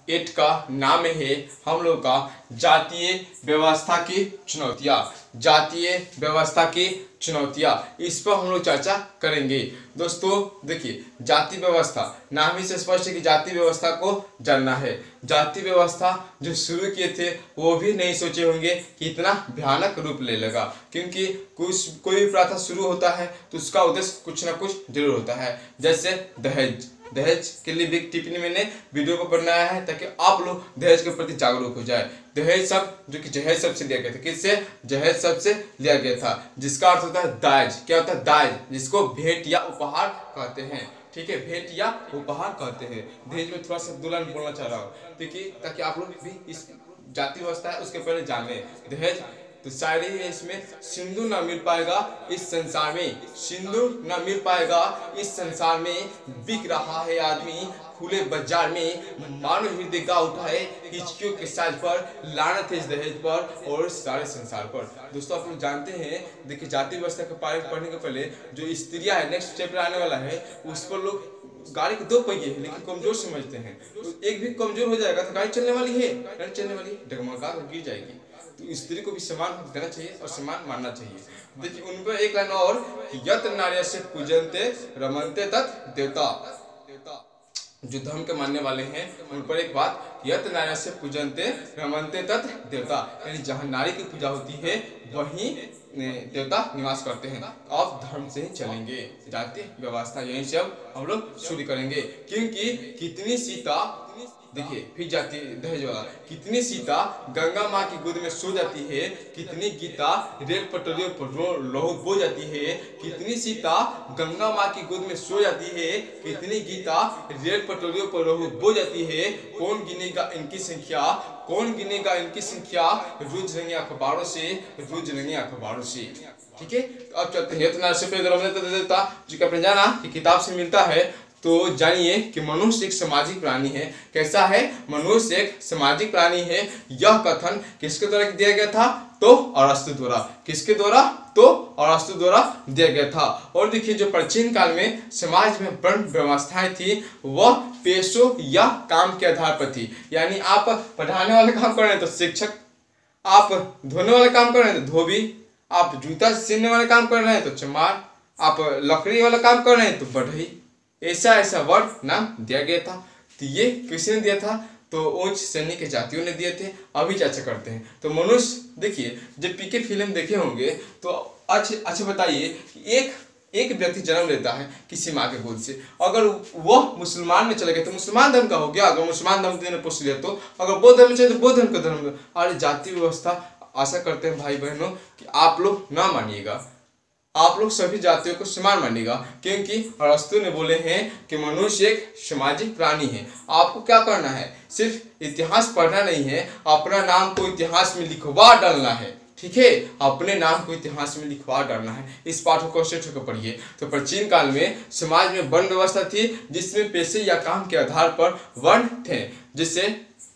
8 का नाम है हम लोग का जातीय व्यवस्था की चुनौतियां। जातीय व्यवस्था की चुनौतियां, इस पर हम लोग चर्चा करेंगे। दोस्तों देखिए, जाति व्यवस्था नाम ही से स्पष्ट है कि जाति व्यवस्था को जानना है। जाति व्यवस्था जो शुरू किए थे वो भी नहीं सोचे होंगे कि इतना भयानक रूप ले लेगा, क्योंकि कोई भी प्रथा शुरू होता है तो उसका उद्देश्य कुछ ना कुछ जरूर होता है। जैसे दहेज, दहेज के लिए भी टिप्पणी मैंने वीडियो को बनाया है ताकि आप लोग दहेज के प्रति जागरूक हो जाए। दहेज शब्द जो कि जहेज शब्द से लिया गया था, किससे? जहेज शब्द से लिया गया था, जिसका अर्थ होता है दाज। क्या होता है? दाज, जिसको भेंट या उपहार कहते हैं। ठीक है, भेंट या उपहार कहते हैं। दहेज में थोड़ा सा दुल्हन बोलना चाह रहा हूँ, देखिए ताकि आप लोग भी इस जाति व्यवस्था है उसके पहले जाने। दहेज तो शायरी है इसमें, सिंदूर न मिल पाएगा इस संसार में, सिंदूर न मिल पाएगा इस संसार में, बिक रहा है आदमी खुले बाजार में, मानो हृदय गा उठा है हिचकियों के साज पर, लानत है इस दहेज पर और सारे संसार पर। दोस्तों आप लोग जानते हैं, देखिए जाति व्यवस्था के बारे में पढ़ने के पहले जो स्त्रियां है, नेक्स्ट चैप्टर आने वाला है, उस पर लोग गाड़ी के 2 पहिए है लेकिन कमजोर समझते हैं। तो एक भी कमजोर हो जाएगा तो गाड़ी चलने वाली है, गाड़ी चलने वाली डगमगा कर गिर जाएगी। तो स्त्री को भी सम्मान देना चाहिए और सम्मान मानना चाहिए। देखिए उन पर एक लाइन और, यत्र नार्य से पूजनते रमनते तत् देवता। जो धर्म के मानने वाले हैं उन पर एक बात, यत्र नार्य से पूजनते रमनते तत् देवता, यानी जहाँ नारी की पूजा होती है वहीं देवता निवास करते हैं। आप धर्म से ही चलेंगे, जाति व्यवस्था यहीं से अब हम लोग शुरू करेंगे। क्योंकि कितनी सीता, देखिए फिर जाती दहेज वाला, कितनी सीता गंगा माँ की गोद में सो जाती है, कितनी गीता रेल पटरियों पर लहू बो जाती है, कितनी सीता गंगा माँ की गोद में सो जाती है, कितनी गीता रेल पटरियों पर लहू बो जाती है। कौन गिनेगा इनकी संख्या, कौन गिनेगा इनकी संख्या, रोज रंगे अखबारों से, रोज रंगे अखबारों से। ठीक है, तो अब चलते हैं। इतना से देता जो कि आपने जाना कि किताब से मिलता है, तो जानिए कि मनुष्य एक सामाजिक प्राणी है। कैसा है? मनुष्य एक सामाजिक प्राणी है। यह कथन किसके द्वारा दिया गया था? तो अरस्तु द्वारा। किसके द्वारा? तो अरस्तु द्वारा दिया गया था। और देखिए जो प्राचीन काल में समाज में वर्ण व्यवस्थाएं थी वह पेशों या काम के आधार पर थी। यानी आप पढ़ाने वाले काम कर रहे हैं तो शिक्षक, आप धोने वाले काम कर रहे हैं तो धोबी, आप जूता सीने वाले काम कर रहे हैं तो चमार, आप लकड़ी वाला काम कर रहे हैं तो बढ़ई। ऐसा ऐसा वर्ड नाम दिया गया था। तो ये किसने दिया था? तो उच्च श्रेणी के जातियों ने दिए थे। अभी चर्चा करते हैं। तो मनुष्य देखिए, जब पीके फिल्म देखे होंगे तो अच्छे बताइए कि एक व्यक्ति जन्म लेता है किसी माँ के गोद से, अगर वह मुसलमान में चले गए तो मुसलमान धर्म का हो गया, अगर मुसलमान धर्म ने पोष लिया तो, अगर बौद्ध धर्म में चले तो बौद्ध धर्म का धर्म। और जाति व्यवस्था, आशा करते हैं भाई बहनों कि आप लोग ना मानिएगा, आप लोग सभी जातियों को समान मानिएगा, क्योंकि अरस्तु ने बोले हैं कि मनुष्य एक सामाजिक प्राणी है। आपको क्या करना है? सिर्फ इतिहास पढ़ना नहीं है, अपना नाम को इतिहास में लिखवा डालना है। ठीक है, अपने नाम को इतिहास में लिखवा डालना है। इस पाठ को अच्छे से पढ़िए। तो प्राचीन काल में समाज में वर्ण व्यवस्था थी जिसमें पेशे या काम के आधार पर वर्ण थे, जिससे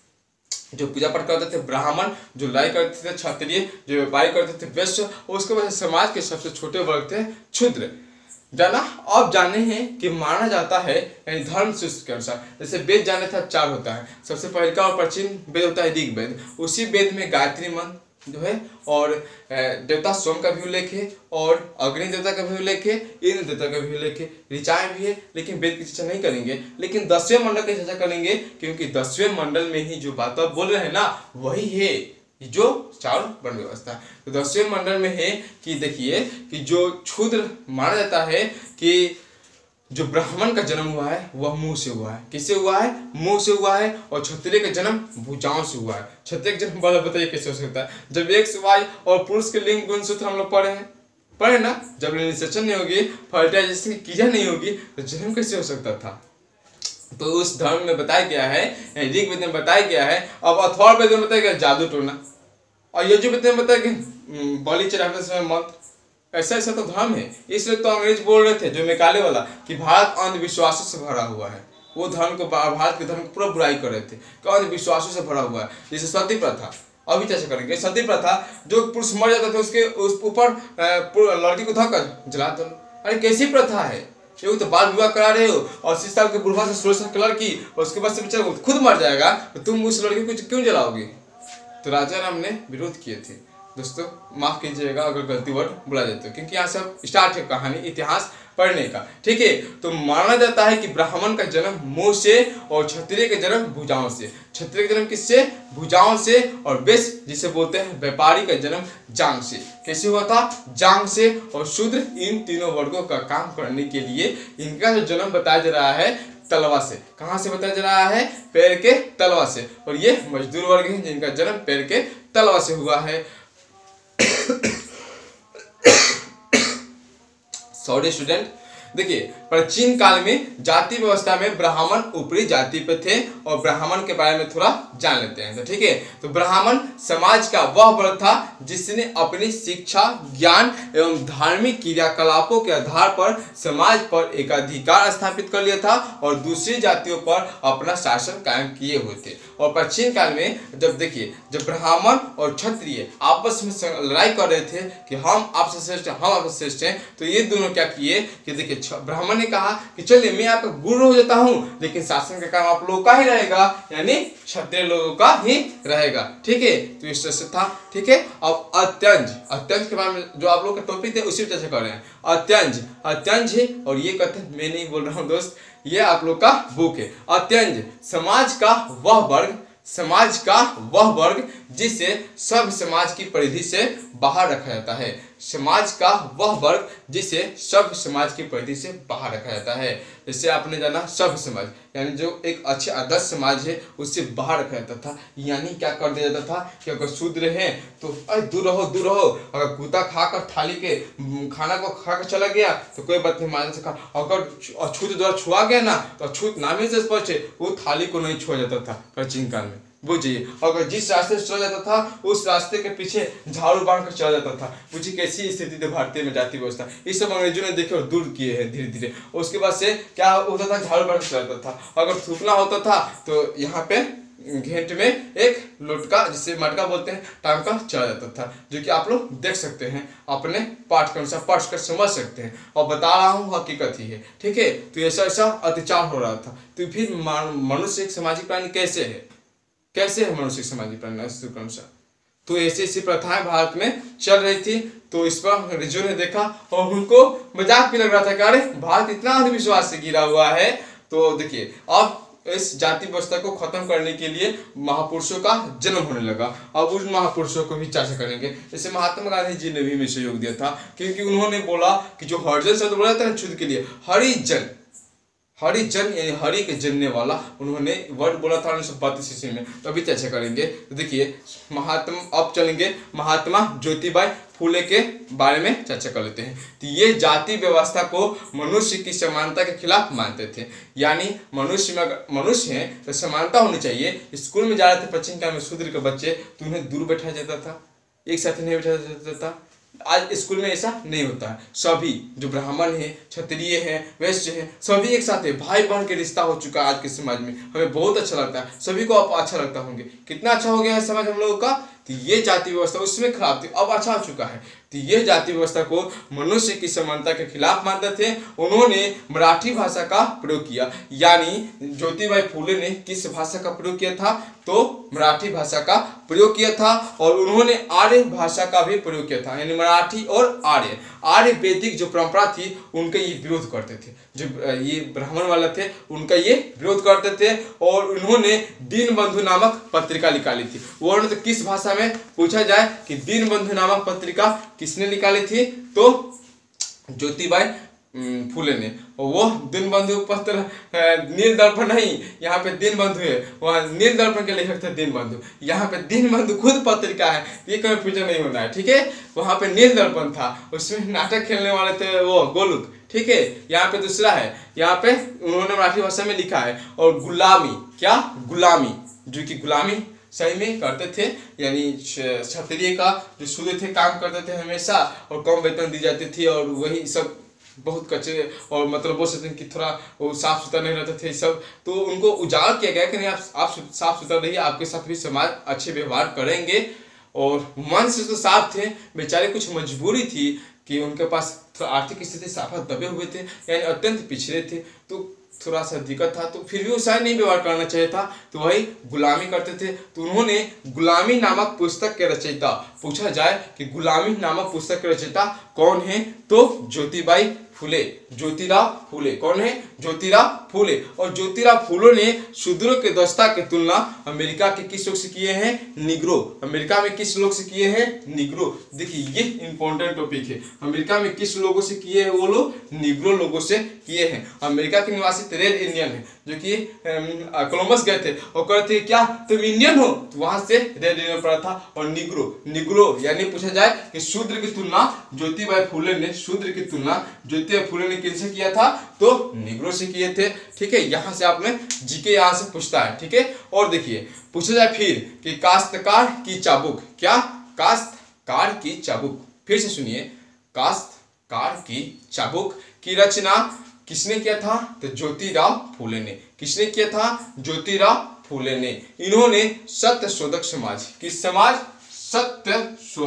जो पूजा पाठ करते थे ब्राह्मण, जो लड़ाई करते थे क्षत्रिय, जो व्यापारी करते थे वैश्य, उसके बाद समाज के सबसे छोटे वर्ग थे क्षुद्र। जाना अब जाने हैं कि माना जाता है यानी धर्म सूत्र के अनुसार, जैसे वेद जाने था 4 होता है। सबसे पहले का और प्राचीन वेद होता है ऋग्वेद। उसी वेद में गायत्री मंत्र जो है और देवता सोम का भी उल्लेख है, और अग्नि देवता का भी उल्लेख है, इंद्र देवता का भी उल्लेख है, ऋचाएं भी है। लेकिन वेद की चर्चा नहीं करेंगे, लेकिन 10वें मंडल की चर्चा करेंगे, क्योंकि 10वें मंडल में ही जो बात आप बोल रहे हैं ना वही है जो 4 वर्ण व्यवस्था। तो 10वें मंडल में है कि देखिए कि जो क्षुद्र माना जाता है कि जो ब्राह्मण का जन्म हुआ है वह मुंह से हुआ है। किससे हुआ है? मुंह से हुआ है। और क्षत्रिय का जन्म भुजाओं से हुआ है। क्षत्रिय का जन्म वाला बताइए कैसे हो सकता है? जब एक से वाई और पुरुष के लिंग गुण सूत्र हम लोग पढ़े ना, जब निषेचन नहीं होगी, फर्टिलाइजेशन की क्रिया नहीं होगी तो जन्म कैसे हो सकता था? तो उस धर्म में बताया गया है, ऋग्वेद में बताया गया है। अब अथर्ववेद में बताया गया जादू टोना, और यजुर्वेद में बताया गया बलि चढ़ाते समय मंत्र। ऐसा ऐसा तो धर्म है। इसलिए तो अंग्रेज बोल रहे थे जो निकाले वाला कि भारत अंधविश्वासों से भरा हुआ है। वो धर्म को, भारत के धर्म को पूरा बुराई कर रहे थे कि अंधविश्वासों से भरा हुआ है। जैसे सती प्रथा, अभी चर्चा करेंगे। सती प्रथा, जो पुरुष मर जाता था उसके उस ऊपर लड़की को धक्का जला दो। अरे कैसी प्रथा है? ये तो बाल विवाह करा रहे हो और 80 साल के बुढ़वा से 16 साल की लड़की और उसके बाद से बेचारा खुद मर जाएगा तो तुम उस लड़की को क्यों जलाओगे। तो राजा राम ने विरोध किए थे। दोस्तों माफ कीजिएगा अगर गलती वर्ड बोला जाता है, क्योंकि यहाँ से स्टार्ट है कहानी इतिहास पढ़ने का, ठीक है। तो माना जाता है कि ब्राह्मण का जन्म मुंह से और क्षत्रिय का जन्म भुजाओं से। क्षत्रिय का जन्म किससे? भुजाओं से। और वैश्य जिसे बोलते हैं व्यापारी का जन्म जांग से। कैसे हुआ था? जांग से। और शूद्र इन तीनों वर्गों का काम करने के लिए इनका जो जन्म बताया जा रहा है तलवा से। कहां से बताया जा रहा है? पैर के तलवा से। और ये मजदूर वर्ग हैं जिनका जन्म पैर के तलवा से हुआ है। सॉरी स्टूडेंट, देखिए प्राचीन काल में जाति व्यवस्था में ब्राह्मण ऊपरी जाति पे थे और ब्राह्मण के बारे में थोड़ा जान लेते हैं। तो ठीक है, तो ब्राह्मण समाज का वह वर्ग था जिसने अपनी शिक्षा, ज्ञान एवं धार्मिक क्रियाकलापों के आधार पर समाज पर एक अधिकार स्थापित कर लिया था और दूसरी जातियों पर अपना शासन कायम किए हुए थे। और प्राचीन काल में जब देखिए जब ब्राह्मण और क्षत्रिय आपस में लड़ाई कर रहे थे कि हम आपसे श्रेष्ठ हैं, हम आपसे श्रेष्ठ हैं, तो ये दोनों क्या किए कि देखिए ब्राह्मण ने कहा कि चलिए मैं आपका गुरु हो जाता हूँ लेकिन शासन का काम आप लोगों का ही रहेगा, यानी क्षत्रिय लोगों का ही रहेगा। ठीक है, तो इस तरह से था। ठीक है, अब अत्यंज, अत्यंज के बारे में जो आप लोग का टॉपिक थे उसी पर चर्चा कर रहे हैं। अत्यंज, अत्यंज है और ये कथन मैं नहीं बोल रहा हूँ दोस्त, ये आप लोग का बुक है। अत्यंज समाज का वह वर्ग, समाज का वह वर्ग जिसे सब समाज की परिधि से बाहर रखा जाता है। समाज का वह वर्ग जिसे सब समाज की परिधि से बाहर रखा जाता है। जैसे आपने जाना सब समाज, यानी जो एक अच्छे आदर्श समाज है उससे बाहर रखा जाता था। यानी क्या कर दिया जाता था कि अगर शूद्र हैं तो दूर रहो, दूर रहो। अगर कुत्ता खाकर थाली के खाना को खाकर चला गया तो कोई बात नहीं, मान से खा। अगर अछूत द्वारा छुआ गया ना तो अछूत नाम ही से स्पष्ट है, वो थाली को नहीं छुआ जाता था प्राचीन काल में। बुझिए, अगर जिस रास्ते से चला जाता था उस रास्ते के पीछे झाड़ू बांध कर चला जाता था। बुझिए कैसी स्थिति थी भारतीय में जाति व्यवस्था। इस सब अंग्रेजों ने देखे और दूर किए हैं धीरे धीरे। उसके बाद से क्या होता था, झाड़ू बांध कर चला जाता था। अगर थूकना होता था तो यहाँ पे घेंट में एक लोटका जिसे मटका बोलते हैं टांग का चला जाता था, जो कि आप लोग देख सकते हैं अपने पाठ के अनुसार पढ़ कर समझ सकते हैं। और बता रहा हूँ हकीकत ही है। ठीक है, तो ऐसा ऐसा अत्याचार हो रहा था। तो फिर मनुष्य एक सामाजिक प्राणी कैसे है, कैसे है मनुष्य सामाजिक प्राणी अनुसार? तो ऐसी ऐसी प्रथाएं भारत में चल रही थी। तो इस पर अंग्रेजों ने देखा और उनको मजाक भी लग रहा था कि अरे भारत इतना अंधविश्वास से घिरा हुआ है। तो देखिए अब इस जाति व्यवस्था को खत्म करने के लिए महापुरुषों का जन्म होने लगा। अब उन महापुरुषों को भी चर्चा करेंगे। जैसे महात्मा गांधी जी ने भी में सहयोग दिया था, क्योंकि उन्होंने बोला कि जो हरिजन शब्द बोला जाता है शुद्ध के लिए हरिजन, हरिजन यानी हरि के जनने वाला, उन्होंने वर्ड बोला था 1932 ईस्वी में। तो अभी चर्चा करेंगे। तो देखिए महात्मा, अब चलेंगे महात्मा ज्योतिबाई फूले के बारे में चर्चा कर लेते हैं। तो ये जाति व्यवस्था को मनुष्य की समानता के खिलाफ मानते थे। यानी मनुष्य में अगर मनुष्य है तो समानता होनी चाहिए। स्कूल में जा रहे थे प्राचीन काल में शूद्र के बच्चे तो उन्हें दूर बैठाया जाता था, एक साथ नहीं बैठाया जाता था। आज स्कूल में ऐसा नहीं होता है। सभी जो ब्राह्मण हैं, क्षत्रिय हैं, वैश्य हैं, सभी एक साथ है। भाई बहन के रिश्ता हो चुका है आज के समाज में। हमें बहुत अच्छा लगता है, सभी को अब अच्छा लगता होंगे। कितना अच्छा हो गया है समाज हम लोगों का। तो ये जाति व्यवस्था उसमें खराब थी, अब अच्छा हो चुका है। तो ये जाति व्यवस्था को मनुष्य की समानता के खिलाफ मानते थे। उन्होंने मराठी भाषा का प्रयोग किया। यानी ज्योतिबाई फूले ने किस भाषा का प्रयोग किया था? तो मराठी भाषा का प्रयोग किया था। और उन्होंने आर्य भाषा का भी प्रयोग किया था, यानी मराठी और आर्य। आर्य वैदिक जो परंपरा थी उनका ये विरोध करते थे। जो ये ब्राह्मण वाले थे उनका ये विरोध करते थे। और उन्होंने दीनबंधु नामक पत्रिका निकाली थी। वो तो किस भाषा में पूछा जाए कि दीनबंधु नामक पत्रिका किसने निकाली थी? तो ज्योतिबाई फूले ने। वो दीनबंधु पत्र नील दर्पण नहीं, यहाँ पे दीनबंधु है, वहाँ नील दर्पण के लेखक थे दीनबंधु। यहाँ पे दीनबंधु खुद पत्रिका है, ये कंफ्यूजन नहीं होना है। ठीक है, वहाँ पे नील दर्पण था, उसमें नाटक खेलने वाले थे वो गोलुक। ठीक है, यहाँ पे दूसरा है, यहाँ पे उन्होंने मराठी भाषा में लिखा है। और गुलामी, क्या गुलामी, जो कि गुलामी सही में करते थे, यानी क्षत्रिय का जो शूद्र थे काम करते थे हमेशा और कम वेतन दी जाती थी। और वही सब बहुत कच्चे और मतलब बोल सकते हैं कि थोड़ा वो साफ सुथरा नहीं रहते थे सब। तो उनको उजागर किया गया कि नहीं आप साफ सुथरा रहिए, आपके साथ भी समाज अच्छे व्यवहार करेंगे। और मन से तो साफ थे, बेचारे कुछ मजबूरी थी कि उनके पास थोड़ा आर्थिक स्थिति साफा दबे हुए थे, यानी अत्यंत पिछड़े थे, तो थोड़ा सा दिक्कत था, तो फिर भी वो शायद नहीं व्यवहार करना चाहिए था, तो वही गुलामी करते थे। तो उन्होंने गुलामी नामक पुस्तक के रचयिता, पूछा जाए कि गुलामी नामक पुस्तक के रचयिता कौन है, तो ज्योतिबाई फुले, ज्योतिराव फुले। कौन है? ज्योतिराव फुले। और ज्योतिराव फुले ने शूद्रों के दस्ता की तुलना अमेरिका के किस लोग से किए हैं? निग्रो। अमेरिका में किस लोग से किए हैं? निग्रो। देखिए ये इंपॉर्टेंट टॉपिक है। अमेरिका में किस लोगों से किए हैं? वो लोग निग्रो लोगों से किए हैं। अमेरिका के निवासी रेड इंडियन है, जो कि कोलंबस गए थे और कहते थे क्या तुम इंडियन हो, तो वहां से रेड इंडियन पड़ा था। और निग्रो, निग्रो यानी पूछा जाए कि शूद्र की तुलना ज्योतिबाई फुले ने, शूद्र की तुलना ज्योतिबाई फुले ने किससे किया था? तो निग्रो से किए थे। ठीक है, यहां से आपने जीके यहां से पूछता है। ठीक है, और देखिए पूछा जाए फिर कि काश्तकार की चाबुक, क्या? काश्तकार की चाबुक। फिर से सुनिए, काश्तकार की चाबुक की रचना किसने किया था? तो ज्योतिराव फुले ने। किसने किया था? ज्योतिराव फुले ने। इन्होंने सत्य शोधक समाज, किस समाज? सत्य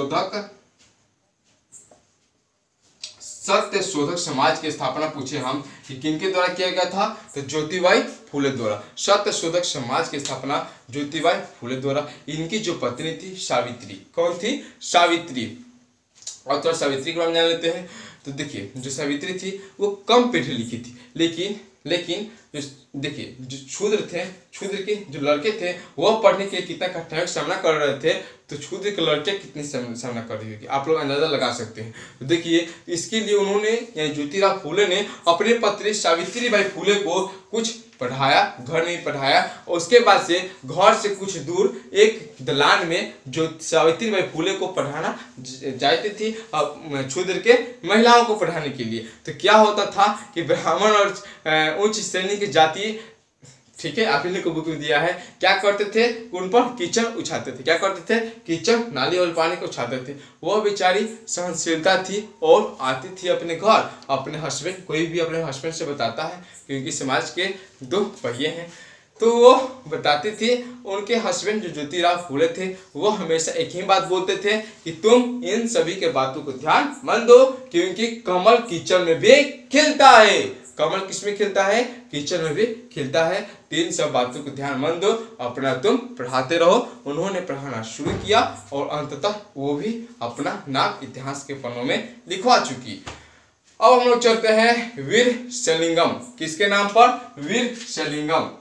शोधक समाज की स्थापना पूछे हम कि किनके द्वारा किया गया था? तो ज्योतिबाई फुले द्वारा। सत्य शोधक समाज की स्थापना ज्योतिबाई फुले द्वारा। इनकी जो पत्नी थी सावित्री, कौन थी? सावित्री। और थोड़ा सावित्री के बारे में जान लेते हैं। तो देखिए जो सावित्री थी वो कम पढ़ी लिखी थी, लेकिन देखिए जो शूद्र थे, शूद्र के जो लड़के थे वह पढ़ने के लिए कितना कठिनाई का सामना कर रहे थे, तो शूद्र के लड़के कितनी सामना कर रही होगी आप लोग अंदाजा लगा सकते हैं। तो देखिए इसके लिए उन्होंने, यानी ज्योतिराव फुले ने अपने पत्नी सावित्रीबाई फुले को कुछ पढ़ाया, घर नहीं पढ़ाया। और उसके बाद से घर से कुछ दूर एक दलान में जो सावित्रीबाई फुले को पढ़ाना जाती थी शूद्र के महिलाओं को पढ़ाने के लिए। तो क्या होता था कि ब्राह्मण और उच्च श्रेणी की जाति, ठीक है, आप इन्हीं को बुक में दिया है, क्या करते थे? उन पर कीचड़ उछाते थे। क्या करते थे? कीचड़, नाली और पानी को उछाते थे। वह बेचारी सहनशीलता थी और आती थी अपने घर, अपने हस्बैंड, कोई भी अपने हस्बैंड से बताता है क्योंकि समाज के दो पहिए हैं, तो वो बताती थी। उनके हस्बैंड जो ज्योतिराव फुले थे वो हमेशा एक ही बात बोलते थे कि तुम इन सभी के बातों को ध्यान मत दो, क्योंकि कमल कीचड़ में भी खिलता है। कमल किसमें खिलता है? कीचड़ में भी खिलता है। तीन सब बातों को ध्यान मत दो, अपना तुम पढ़ाते रहो। उन्होंने पढ़ाना शुरू किया और अंततः वो भी अपना नाम इतिहास के पन्नों में लिखवा चुकी। अब हम लोग चलते हैं वीर सेलिंगम। किसके नाम पर? वीर सेलिंगम।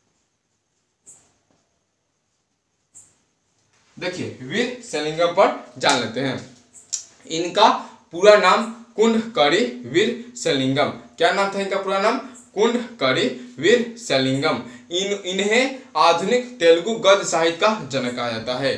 देखिए वीर सेलिंगम पर जान लेते हैं। इनका पूरा नाम कुंडकरी वीर सेलिंगम। क्या नाम था इनका पूरा नाम? कुंडकरी वीर सेलिंगम। इन्हें आधुनिक तेलुगु गद्य साहित्य का जनक कहा जाता है।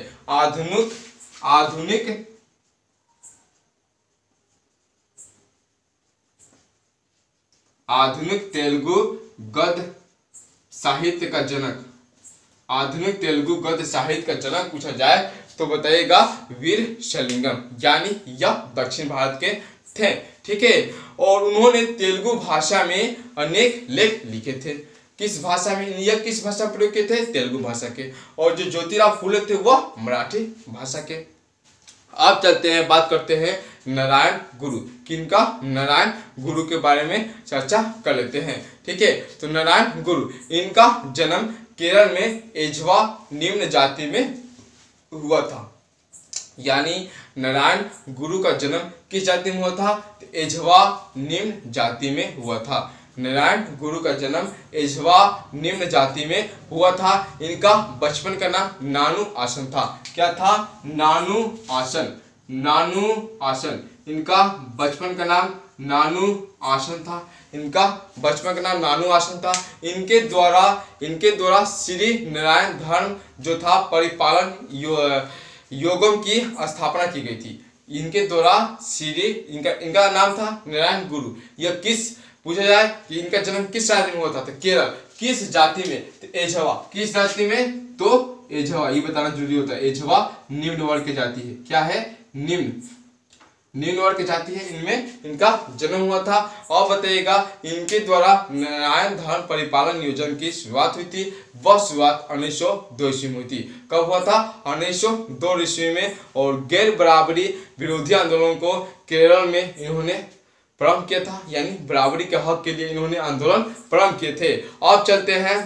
आधुनिक तेलुगु गद्य साहित्य का जनक, आधुनिक तेलुगु गद्य साहित्य का जनक पूछा जाए तो बताइएगा वीर सेलिंगम, यानी यह दक्षिण भारत के थे। ठीक है, और उन्होंने तेलुगु भाषा में अनेक लेख लिखे थे। किस भाषा में? यह किस भाषा प्रयोग किए थे? तेलुगु भाषा के। और जो ज्योतिराव फुले थे वह मराठी भाषा के। अब चलते हैं, बात करते हैं नारायण गुरु। किनका? नारायण गुरु के बारे में चर्चा कर लेते हैं। ठीक है, तो नारायण गुरु, इनका जन्म केरल में एझवा निम्न जाति में हुआ था। यानी नारायण गुरु का जन्म किस जाति में हुआ था? तो एझवा निम्न जाति में हुआ था। नारायण गुरु का जन्म एझवा निम्न जाति में हुआ था। इनका बचपन का नाम नानू आसन था। क्या था? नानू आसन। नानू आसन। इनका बचपन का नाम नानू आसन था। इनका बचपन का नाम नानू आसन था। इनके द्वारा श्री नारायण धर्म जो था परिपालन योगम की स्थापना की गई थी। इनके द्वारा इनका नाम था नारायण गुरु। यह किस, पूछा जाए कि इनका जन्म किस जाति में हुआ था? तो केरल। किस जाति में? तो एझवा। किस जाति में? तो एझवा। ये बताना जरूरी होता है। एझवा निम्न वर्ग की जाति है। क्या है? निम्न। निम्न वर्ग की जाति है, इनमें इनका जन्म हुआ था। और बताइएगा इनके द्वारा नारायण धर्म परिपालन योजना की शुरुआत हुई थी। वह शुरुआत 1902 ईस्वी में हुई थी। कब हुआ था? 1902 ईस्वी में। और गैर बराबरी विरोधी आंदोलन को केरल में इन्होंने प्रारंभ किया था, यानी बराबरी के हक के लिए इन्होंने आंदोलन प्रारंभ किए थे। अब चलते हैं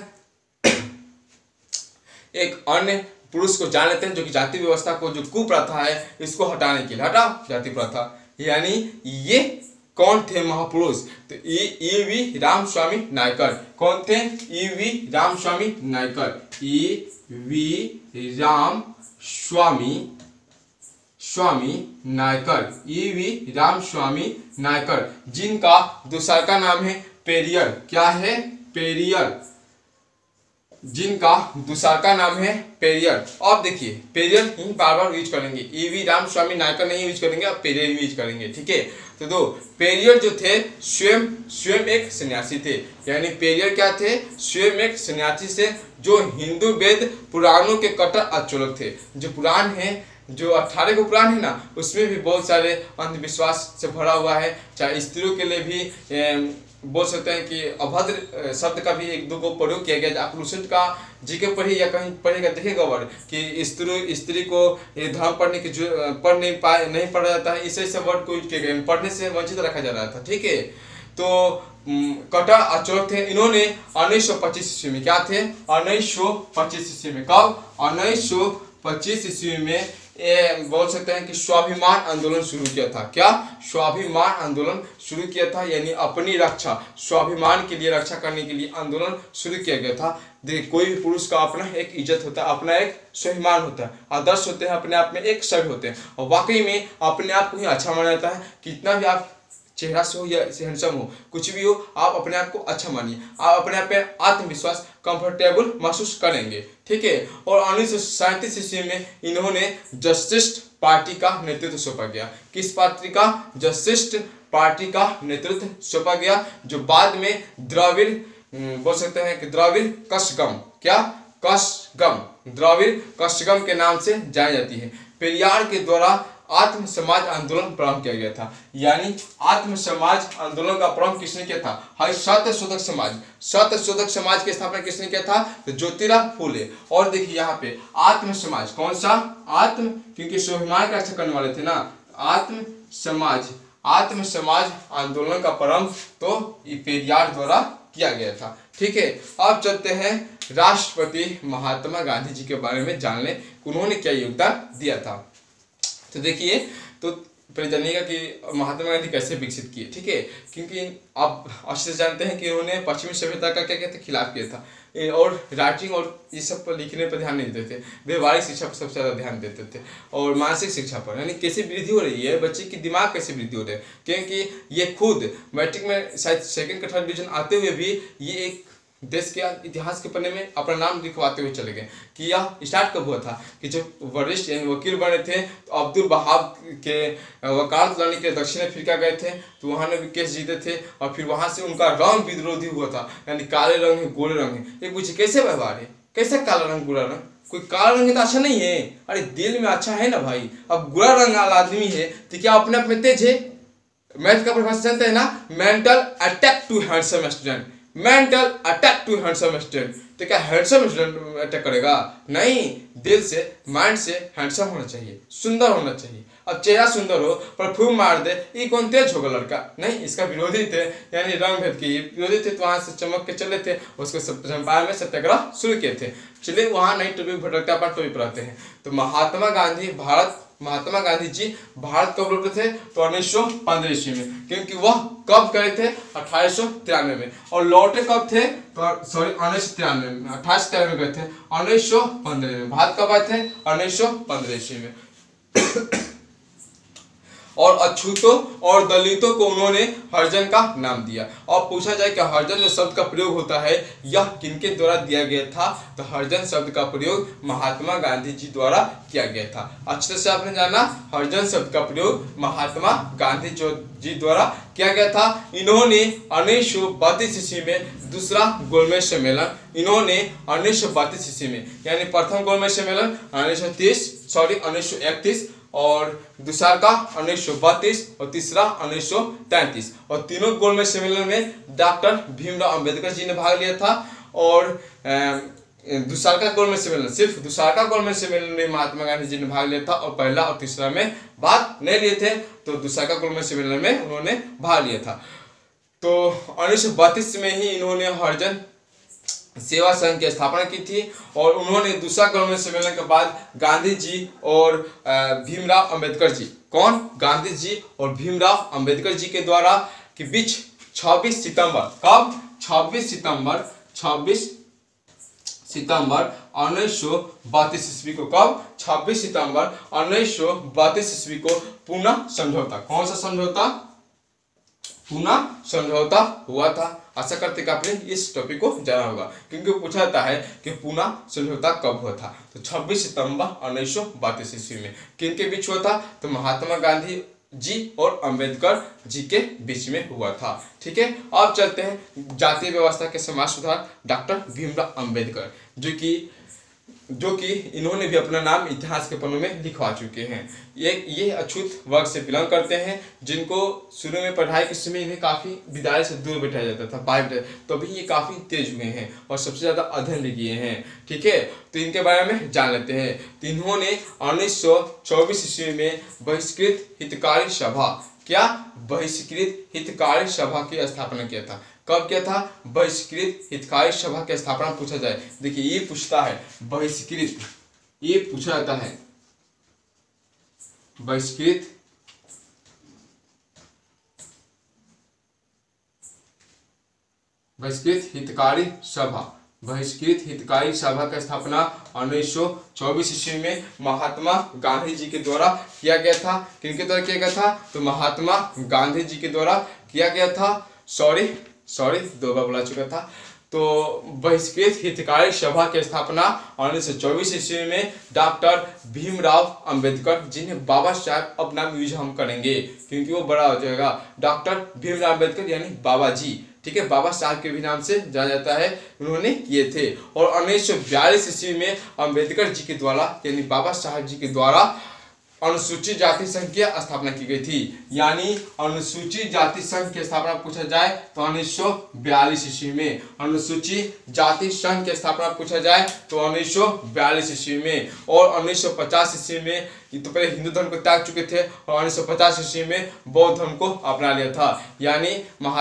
एक अन्य पुरुष को जान लेते हैं, जो कि जाति व्यवस्था को, जो कुप्रथा है, इसको हटाने के लिए, हटाओ जाति प्रथा, यानी ये कौन थे महापुरुष? तो ई.वी. रामस्वामी नायकर। कौन थे? E V. Ramaswamy Naicker. E V. Ramaswamy Naicker. E V. Ramaswamy Naicker, जिनका दूसरा का नाम है पेरियर। क्या है? पेरियर। जिनका दूसरा का नाम है पेरियर। अब देखिए पेरियर ही बार बार यूज करेंगे, ई.वी. रामस्वामी नायकर नहीं यूज करेंगे, अब पेरियर यूज करेंगे। ठीक है, तो दो पेरियर जो थे स्वयं एक सन्यासी थे। यानी पेरियर क्या थे? स्वयं एक सन्यासी से, जो हिंदू वेद पुराणों के कट्टर आचोलक थे। जो पुराण है, जो 18 को पुराण है ना, उसमें भी बहुत सारे अंधविश्वास से भरा हुआ है। चाहे स्त्रियों के लिए भी बोल सकते हैं कि अभद्र शब्द का भी एक दो को प्रयोग किया गया। आप लुसेंट का जीके पढ़िए या कहीं पढ़ेगा, देखिएगा वर्ड कि स्त्री को धर्म पढ़ने की पढ़ नहीं पढ़ा जाता है, इसे वर्ड को यूज किया गया, पढ़ने से वंचित रखा जा रहा था। ठीक है, तो कट्टर आचोलक थे। इन्होंने 1925 ईस्वी में, क्या थे? 1925 ईस्वी में। कब? 1925 ईस्वी में बोल सकते हैं कि स्वाभिमान आंदोलन शुरू किया था। क्या? स्वाभिमान आंदोलन शुरू किया था, यानी अपनी रक्षा, स्वाभिमान के लिए, रक्षा करने के लिए आंदोलन शुरू किया गया था। देखिए कोई भी पुरुष का अपना एक इज्जत होता है, अपना एक स्वाभिमान होता है, आदर्श होते हैं, अपने आप में एक सभ्य होते हैं, और वाकई में अपने आप को ही अच्छा माना जाता है। कितना भी आप चेहरा से हो या हैंडसम हो, कुछ भी हो, आप अपने आप को अच्छा मानिए, आप अपने आप पे आत्मविश्वास, कंफर्टेबल महसूस करेंगे। ठीक है, और 1937 ईस्वी में इन्होंने जस्टिस्ट पार्टी का नेतृत्व सौंपा गया। किस पार्टी का? जस्टिस्ट पार्टी का नेतृत्व सौंपा गया, जो बाद में द्रविड़ बोल सकते हैं कि द्रविड़ कशगम, क्या? कशगम, द्रविड़ कशगम के नाम से जानी जाती है। पेरियार के द्वारा आत्म समाज आंदोलन प्रारंभ किया गया था। यानी आत्म समाज आंदोलन का प्रारंभ किसने किया था? सत्यशोधक समाज। सत्यशोधक समाज की स्थापना किसने किया था? तो ज्योतिराव फूले। और देखिए यहाँ पे आत्म समाज, कौन सा? आत्म, क्योंकि स्वाभिमान का रक्षा करने वाले थे ना। आत्म समाज आंदोलन का प्रारंभ तो पेरियार द्वारा किया गया था। ठीक है, अब चलते हैं राष्ट्रपति महात्मा गांधी जी के बारे में जान लें, उन्होंने क्या योगदान दिया था। तो देखिए, तो पहले जानिएगा कि महात्मा गांधी कैसे विकसित किए। ठीक है, क्योंकि आप अच्छे से जानते हैं कि उन्होंने पश्चिमी सभ्यता का क्या कहते हैं खिलाफ किया था, और राइटिंग और ये सब पर लिखने पर ध्यान नहीं देते थे, व्यवहारिक शिक्षा पर सबसे ज़्यादा ध्यान देते थे, और मानसिक शिक्षा पर, यानी कैसे वृद्धि हो रही है बच्चे की दिमाग कैसे वृद्धि हो रही है। क्योंकि ये खुद मैट्रिक में शायद सेकंड का थर्ड डिवीजन आते हुए भी ये एक देश के इतिहास के पन्ने में अपना नाम लिखवाते हुए चले गए। कि यह स्टार्ट कब हुआ था कि जब वरिष्ठ यानी वकील बने थे, तो अब्दुल वहाब के वकालत लड़ने के दक्षिण अफ्रीका गए थे, तो वहाँ ने भी केस जीते थे, और फिर वहाँ से उनका रंग विरोधी हुआ था, यानी काले रंग है, गोरे रंग है। एक पूछे कैसे व्यवहार है, कैसे काला रंग गोरा रंग? कोई काला रंग है तो अच्छा नहीं है? अरे दिल में अच्छा है ना भाई। अब गोरा रंग वाला आदमी है तो क्या अपने आप में तेज है? मैथ का परिभाषा जानते हैं ना, mental attack to handsome student. Mental attack to handsome student, तो क्या हैंडसम स्टूडेंट अटैक करेगा? नहीं, दिल से, माइंड से हैंडसम होना चाहिए, सुंदर होना चाहिए। अब चेहरा सुंदर हो पर फूम मार दे, ये कौन तेज होगा लड़का? नहीं, इसका विरोधी थे, यानी रंग भेद के विरोधी थे, तो वहां से चमक के चले थे, उसको चंपारण में सत्याग्रह शुरू किए थे। चलिए वहां नहीं टोपी भटकते, अपन टोपी पर आते हैं। तो महात्मा गांधी जी भारत कब लौटे थे? तो 1915 ईस्वी में, क्योंकि वह कब गए थे? 1893 में, और लौटे कब थे? तो सॉरी 1993 में, 1893 में गए थे, 1915 में भारत कब आए थे? 1915 ईस्वी में। और अछूतों और दलितों को उन्होंने हरिजन का नाम दिया। और पूछा जाए कि हरिजन जो शब्द का प्रयोग होता है यह किनके द्वारा दिया गया था? तो हरिजन शब्द का प्रयोग महात्मा गांधी जी द्वारा किया गया था। अच्छे से आपने जाना, हरिजन शब्द का प्रयोग महात्मा गांधी जी द्वारा किया गया था। इन्होंने 1932 ईस्वी में दूसरा गोलमेज सम्मेलन, इन्होंने 1932 ईस्वी में, यानी प्रथम गोलमेज सम्मेलन 1931 और दूसरा का 1932 और तीसरा 1933। और तीनों गोलमेज सम्मेलन में डॉक्टर भीमराव अंबेडकर जी ने भाग लिया था। और दूसरा का गोलमेज सम्मेलन, सिर्फ दूसरा का गोलमेज सम्मेलन में महात्मा गांधी जी ने भाग लिया था और पहला और तीसरा में भाग नहीं लिए थे। तो दूसरा का गोलमेज सम्मेलन में उन्होंने भाग लिया था। तो 1932 में ही इन्होंने हरिजन सेवा संघ की स्थापना की थी। और उन्होंने दूसरा गोलमेज सम्मेलन के बाद गांधी जी और भीमराव अंबेडकर जी, कौन, गांधी जी और भीमराव अंबेडकर जी के द्वारा के बीच 26 सितंबर, कब, 26 सितंबर 1932 ईस्वी को, कब, 26 सितंबर 1932 ईस्वी को पूना समझौता, कौन सा समझौता, पूना समझौता हुआ था। आशा करते कि आपने इस टॉपिक को जाना होगा, क्योंकि पूछा जाता है कि पूना समझौता कब हुआ था। तो 26 सितंबर 1932 ईस्वी में किन के बीच हुआ था, तो महात्मा गांधी जी और अंबेडकर जी के बीच में हुआ था। ठीक है, अब चलते हैं जातीय व्यवस्था के समाज सुधार डॉक्टर भीमराव अंबेडकर, जो कि इन्होंने भी अपना नाम इतिहास के पन्नों में लिखवा चुके हैं। ये अछूत वर्ग से बिलोंग करते हैं, जिनको शुरू में पढ़ाई के समय इन्हें काफ़ी विद्यालय से दूर बैठाया जाता था, बाहर, तो अभी ये काफ़ी तेज हुए हैं और सबसे ज़्यादा अध्ययन भी किए हैं। ठीक है, तो इनके बारे में जान लेते हैं। तो इन्होंने 1924 ईस्वी में बहिष्कृत हितकारी सभा, क्या, बहिष्कृत हितकारी सभा की स्थापना किया था। कब किया था, बहिष्कृत हितकारी सभा की स्थापना पूछा जाए, देखिए ये पूछता है बहिष्कृत, ये पूछा जाता है बहिष्कृत हितकारी सभा, बहिष्कृत हितकारी सभा की स्थापना 1924 ईस्वी में महात्मा गांधी जी के द्वारा किया गया था। किनके द्वारा किया गया था, तो महात्मा गांधी जी के द्वारा किया गया था। सॉरी 2 बार बोला चुका था। तो बहिष्कृत हितकारी सभा की स्थापना 1924 ईस्वी में डॉक्टर भीमराव अंबेडकर, जिन्हें बाबा साहब अब नाम यूज हम करेंगे क्योंकि वो बड़ा हो जाएगा, डॉक्टर भीमराव अंबेडकर यानी बाबा जी, ठीक है, बाबा साहब के भी नाम से जाना जाता है, उन्होंने किए थे। और 1942 ईस्वी में अंबेडकर जी के द्वारा यानी बाबा साहब जी के द्वारा अनुसूचित जाति संघ की स्थापना की गई थी। यानी अनुसूचित जाति संघ की स्थापना पूछा जाए तो 1942 ईस्वी में, अनुसूचित जाति संघ की स्थापना पूछा जाए तो 1942 ईस्वी में। और 1950 ईस्वी में तो पहले हिंदू धर्म को त्याग चुके थे और 1950 ईस्वी में बौद्ध धर्म को अपना लिया था। यानी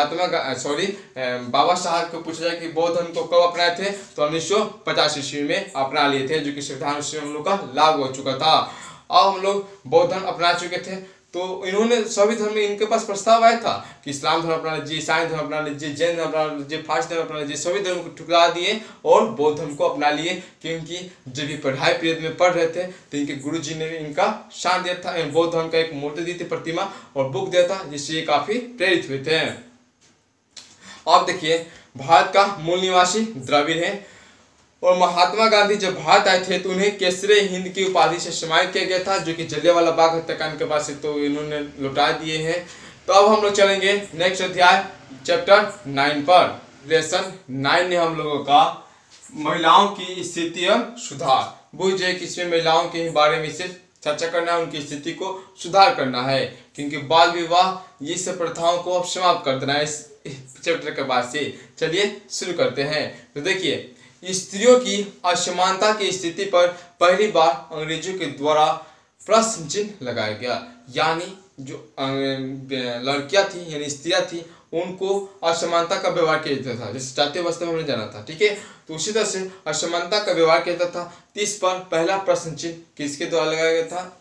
बाबा साहब को पूछा जाए कि बौद्ध धर्म को कब अपनाए थे, तो 1950 ईस्वी में अपना लिए थे, जो कि संविधान से हम लोग का लागू हो चुका था। अब हम लोग बौद्ध धर्म अपना चुके थे, तो इन्होंने सभी धर्म में इनके पास प्रस्ताव आया था कि इस्लाम धर्म अपना लीजिए, ईसाई धर्म अपना लीजिए, जैन धर्म अपना लीजिए, फारसी धर्म अपना लीजिए, सभी धर्म को ठुकरा दिए और बौद्ध धर्म को अपना लिए। क्योंकि जब भी पढ़ाई पीरियड में पढ़ रहे थे तो इनके गुरु जी ने इनका शान दिया था, बौद्ध धर्म का एक मूर्ति दी थी, प्रतिमा और बुक दिया था, जिससे ये काफी प्रेरित हुए थे। अब देखिए, भारत का मूल निवासी द्रविड़ है और महात्मा गांधी जब भारत आए थे तो उन्हें केसरे हिंद की उपाधि से सम्मानित किया गया था, जो कि जलियांवाला बाग हत्याकांड के बाद से तो इन्होंने लौटा दिए हैं। तो अब हम लोग चलेंगे नेक्स्ट अध्याय चैप्टर 9 पर। लेसन 9 में हम लोगों का महिलाओं की स्थिति और सुधार, बुझे कि इसमें महिलाओं के बारे में सिर्फ चर्चा करना है, उनकी स्थिति को सुधार करना है, क्योंकि बाल विवाह ये सब प्रथाओं को अब समाप्त कर देना है इस चैप्टर के बाद से। चलिए शुरू करते हैं। तो देखिए, स्त्रियों की असमानता की स्थिति पर पहली बार अंग्रेजों के द्वारा प्रश्न चिन्ह लगाया गया। यानी जो लड़कियां थी यानी स्त्रियां थी, उनको असमानता का व्यवहार किया जाता था, जैसे जातीय अवस्था में हमने जाना था, ठीक है। तो उसी तरह से असमानता का व्यवहार किया जाता था। इस पर पहला प्रश्न चिन्ह किसके द्वारा लगाया गया था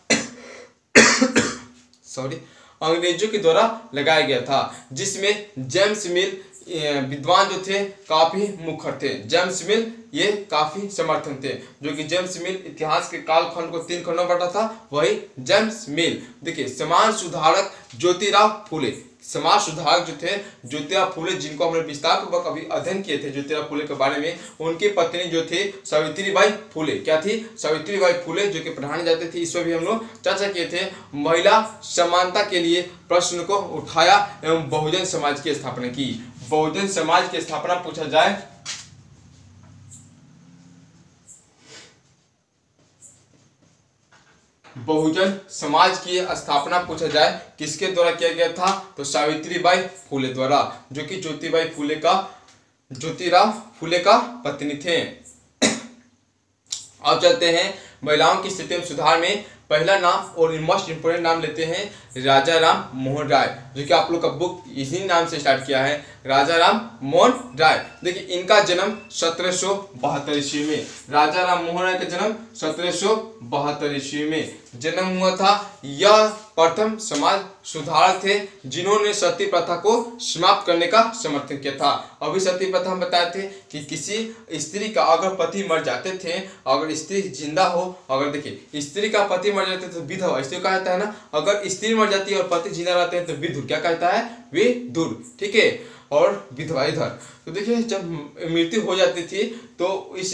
अंग्रेजों के द्वारा लगाया गया था, जिसमें जेम्स मिल विद्वान जो थे काफी मुखर थे। जेम्स मिल ये काफी समर्थन थे, जो कि जेम्स मिल इतिहास के कालखंड को 3 खंडों में बांटा था, वही जेम्स मिल। देखिए, समाज सुधारक ज्योतिराव फुले, समाज सुधारक जो थे ज्योतिराव फुले, जिनको हमने विस्तार पूर्वक अभी अध्ययन किए थे ज्योतिराव फुले के बारे में, उनकी पत्नी जो थी सावित्रीबाई फुले, क्या थी, सावित्रीबाई फुले, जो कि पढ़ाने जाते थे। इस पर भी हम लोग चर्चा किए थे। महिला समानता के लिए प्रश्न को उठाया एवं बहुजन समाज की स्थापना की। बहुजन समाज की स्थापना पूछा जाए बहुजन समाज की स्थापना पूछा जाए किसके द्वारा किया गया था, तो सावित्रीबाई फुले द्वारा, जो कि ज्योतिराव फुले का पत्नी थे। अब चलते हैं महिलाओं की स्थिति में सुधार में। पहला नाम और मोस्ट इंपोर्टेंट नाम लेते हैं राजा राम मोहन राय, जो कि आप लोग का बुक इसी नाम से स्टार्ट किया है, राजा राम मोहन राय। देखिए इनका जन्म 1772 ईस्वी में, राजा राम मोहन राय का जन्म 1772 ईस्वी में जन्म हुआ था। यह प्रथम समाज सुधारक थे जिन्होंने सती प्रथा को समाप्त करने का समर्थन किया था। अभी सती प्रथा हम बताए थे कि किसी स्त्री का अगर पति मर जाते थे, अगर स्त्री जिंदा हो, अगर देखिए स्त्री का पति मर जाते तो विधवा, इसलिए कहा जाता है ना, अगर स्त्री मर जाती है और पति जिंदा रहते हैं तो विधुर, क्या कहता है, विधुर, ठीक है। और विधवा इधर, तो देखिए जब मृत्यु हो जाती थी तो इस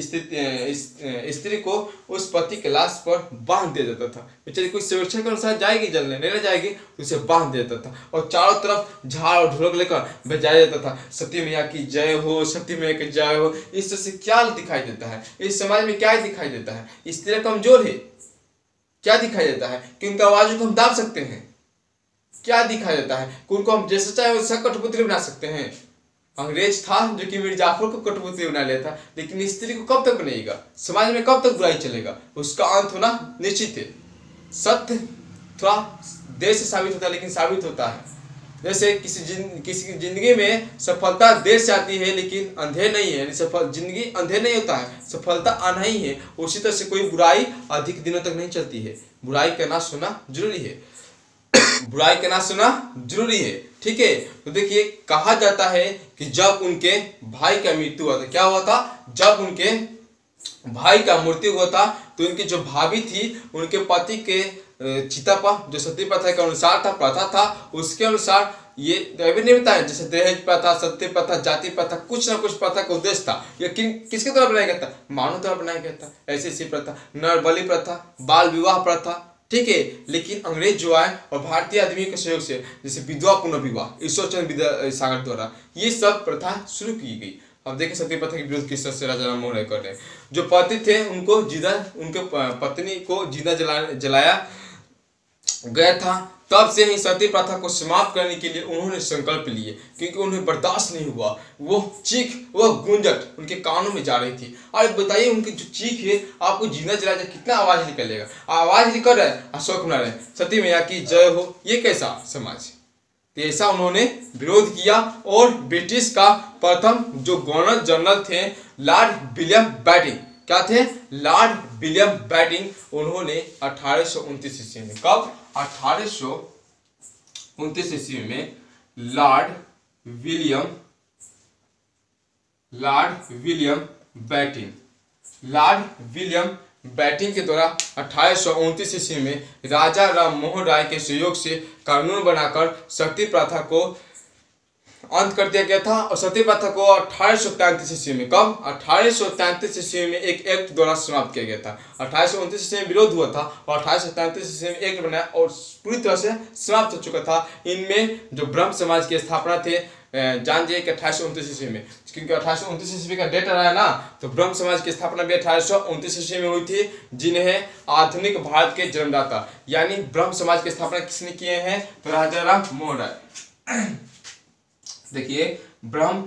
स्त्री को उस पति के लाश पर बांध दिया जाता था। बेचारी कोई सुरक्षा के अनुसार जाएगी जलने, नहीं जाएगी तो उसे बांध दिया जाता था और चारों तरफ झाड़ और ढोलक लेकर बजाया जाता था, सती मैया की जय हो, सती मैया की जय हो। इस तरह से क्या दिखाई देता है, इस समाज में क्या दिखाई देता है, स्त्री कमजोर है, क्या दिखाई देता है कि उनका आवाज को हम दाब सकते हैं, क्या दिखाई देता है कि उनको हम जैसा चाहे वैसा कठपुतली बना सकते हैं। अंग्रेज था जो कि मीर जाफर को कठपुतली बना लिया था, लेकिन स्त्री को कब तक बनेगा, समाज में कब तक बुराई चलेगा, उसका अंत होना निश्चित है। सत्य थोड़ा देर से साबित होता है लेकिन साबित होता है। जैसे किसी जिंदगी में सफलता देर से आती है लेकिन अंधेर नहीं है, जिंदगी अंधेर नहीं होता है, सफलता आना ही है। उसी तरह से कोई बुराई अधिक दिनों तक नहीं चलती है, बुराई करना सुना जरूरी है, बुराई करना सुना जरूरी है, ठीक है। तो देखिए कहा जाता है कि जब उनके भाई का मृत्यु हुआ था, क्या हुआ था, जब उनके भाई का मृत्यु हुआ था तो उनकी जो भाभी थी उनके पति के चिता पर जो सती प्रथा के अनुसार था, प्रथा था, उसके अनुसार ये अभी नहीं बताया, जैसे दहेज प्रथा, सत्य प्रथा, जाति प्रथा, कुछ ना कुछ प्रथा का उद्देश्य था। ये किसके द्वारा बनाया गया था, मानव द्वारा बनाया गया था। ऐसी प्रथा, नरबलि प्रथा, बाल विवाह प्रथा, ठीक है। लेकिन अंग्रेज जो आए और भारतीय आदमी के सहयोग से जैसे विधवा पुनर्विवाह ईश्वरचंद्र विद्यासागर द्वारा ये सब प्रथा शुरू की गई। अब देखिए सती प्रथा के विरोध किस तरह से राजा राम मोहन राय कर रहे हैं। जो पति थे उनको जिंदा, उनके पत्नी को जिंदा जलाया गया था। तब से ही सती प्रथा को समाप्त करने के लिए उन्होंने संकल्प लिए, क्योंकि उन्हें बर्दाश्त नहीं हुआ। वो चीख, वो गूंजट उनके कानों में जा रही थी। और बताइए उनकी जो चीख है, आपको जिंदा जलाया जाए कितना आवाज निकलेगा, आवाज निकल रहा है, अशोक बना रहे सती मैया की जय हो, ये कैसा समाज। तो ऐसा उन्होंने विरोध किया और ब्रिटिश का प्रथम जो गवर्नर जनरल थे लॉर्ड विलियम बैटिंग, क्या थे, लॉर्ड विलियम बैटिंग, उन्होंने 1829 ईस्वी में, कब, 1829 ईस्वी में लॉर्ड विलियम बैटिंग के द्वारा 1829 ईस्वी में राजा राम मोहन राय के सहयोग से कानून बनाकर सती प्रथा को अंत कर दिया गया था। और सती प्रथा को 1833 ईस्वी में, कब, 1833 ईस्वी में एक एक्ट द्वारा समाप्त किया गया था। 1829 ईस्वी में विरोध हुआ था और 1833 ईस्वी में एक्ट बनाया और पूरी तरह से समाप्त हो चुका था। इनमें जो ब्रह्म समाज की स्थापना थे, जान जाइए कि 1829 ईस्वी में, क्योंकि 1829 ईस्वी का डेट आ रहा है ना, तो ब्रह्म समाज की स्थापना भी 1829 ईस्वी में हुई थी, जिन्हें आधुनिक भारत के जन्मदाता यानी ब्रह्म समाज की स्थापना किसने किए हैं, तो राजा राम मोहन राय। देखिए ब्रह्म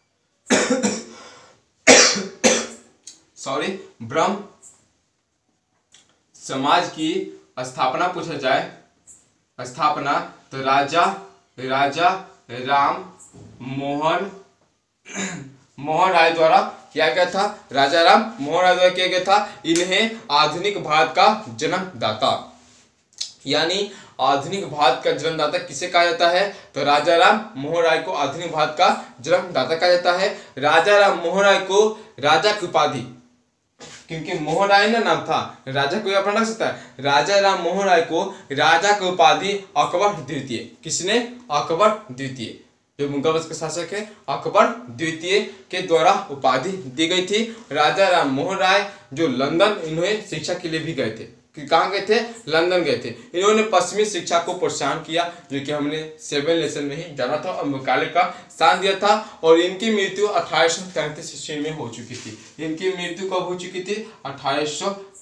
समाज की स्थापना पूछा जाए, स्थापना, तो राजा राम मोहन राय द्वारा किया गया था, राजा राम मोहन राय द्वारा किया गया था। इन्हें आधुनिक भारत का जन्मदाता यानी आधुनिक भारत का जन्मदाता किसे कहा जाता है, तो राजा राम मोहन राय को आधुनिक भारत का जन्मदाता कहा जाता है। राजा राम मोहन राय को राजा की उपाधि, क्योंकि मोहन राय ना नाम था, राजा कोई अपना रख सकता है, राजा राम मोहन राय को राजा की उपाधि अकबर द्वितीय, किसने, अकबर द्वितीय, जो मुगल वंश के शासक है अकबर द्वितीय के द्वारा उपाधि दी गई थी। राजा राम मोहन राय जो लंदन इन्हें शिक्षा के लिए भी गए थे, कहाँ गए थे, लंदन गए थे। इन्होंने पश्चिमी शिक्षा को प्रोत्साहन किया, जो कि हमने 7 लेसन में ही जाना था और मुकाले का स्थान दिया था। और इनकी मृत्यु 1833 ईस्वी में हो चुकी थी। इनकी मृत्यु कब हो चुकी थी, 1833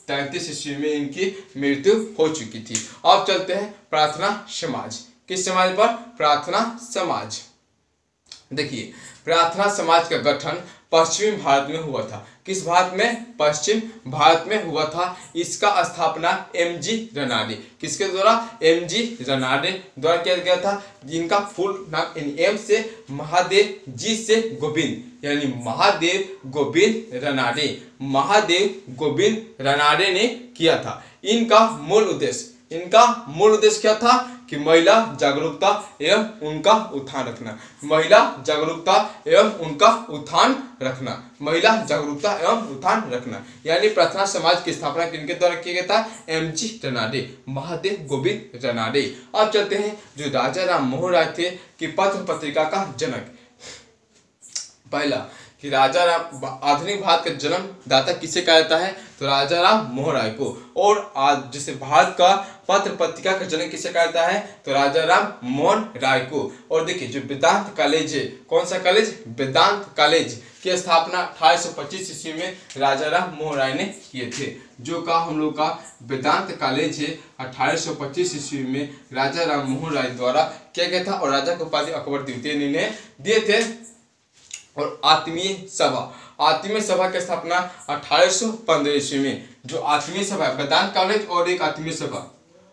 1933 ईस्वी में इनकी मृत्यु हो चुकी थी। अब चलते हैं प्रार्थना समाज। किस समाज पर? प्रार्थना समाज। देखिए, प्रार्थना समाज का गठन पश्चिमी भारत में हुआ था। किस भारत में? पश्चिम भारत में हुआ था। इसका स्थापना एमजी रनाडे, किसके द्वारा? एमजी रनाडे द्वारा किया गया था, जिनका फुल नाम एम से महादेव, जी से गोविंद, यानी महादेव गोविंद रनाडे, महादेव गोविंद रनाडे ने किया था। इनका मूल उद्देश्य क्या था कि महिला जागरूकता एवं उनका उत्थान रखना। महिला जागरूकता एवं उनका उत्थान रखना। महिला जागरूकता एवं उत्थान रखना, यानी प्रार्थना समाज की स्थापना किनके द्वारा किया गया था? एमजी रनाडे, महादेव गोविंद रनाडे। अब चलते हैं जो राजा राम मोहन राय थे कि पत्र पत्रिका का जनक। पहला कि राजा राम, आधुनिक भारत का जन्म दाता किसे कहा जाता है? तो राजा राम मोहन राय को। और आज जैसे भारत का पत्र पत्रिका का जनक किसे कहा जाता है? तो राजा राम मोहन राय को। और देखिए जो वेदांत कॉलेज है, कौन सा कॉलेज? वेदांत कॉलेज की स्थापना 1825 ईस्वी में राजा राम मोहन राय ने किए थे। जो का हम लोग का वेदांत कॉलेज है 1825 ईस्वी में राजा राम मोहन राय द्वारा किया गया था, और राजा को उपाधि अकबर द्वितीय ने दिए थे। और आत्मीय सभा की स्थापना 1815 ईस्वी में। जो आत्मीय सभा, वेदांत कॉलेज और एक आत्मीय सभा,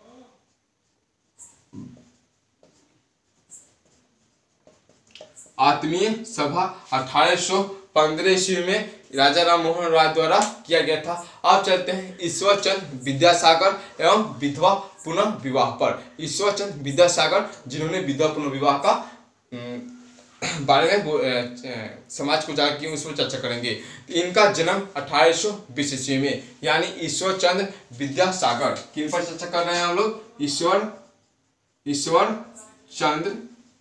आत्मीय सभा 1815 ईस्वी में राजा राम मोहन राय द्वारा किया गया था। अब चलते हैं ईश्वरचंद्र विद्यासागर एवं विधवा पुनः विवाह पर। ईश्वरचंद्र विद्यासागर जिन्होंने विधवा पुनः विवाह का बारे में समाज को जाकर किया, उस पर चर्चा करेंगे। इनका जन्म 1820 ईस्वी में, यानी ईश्वरचंद्र विद्यासागर। किन पर चर्चा कर रहे हैं हम लोग? ईश्वरचंद्र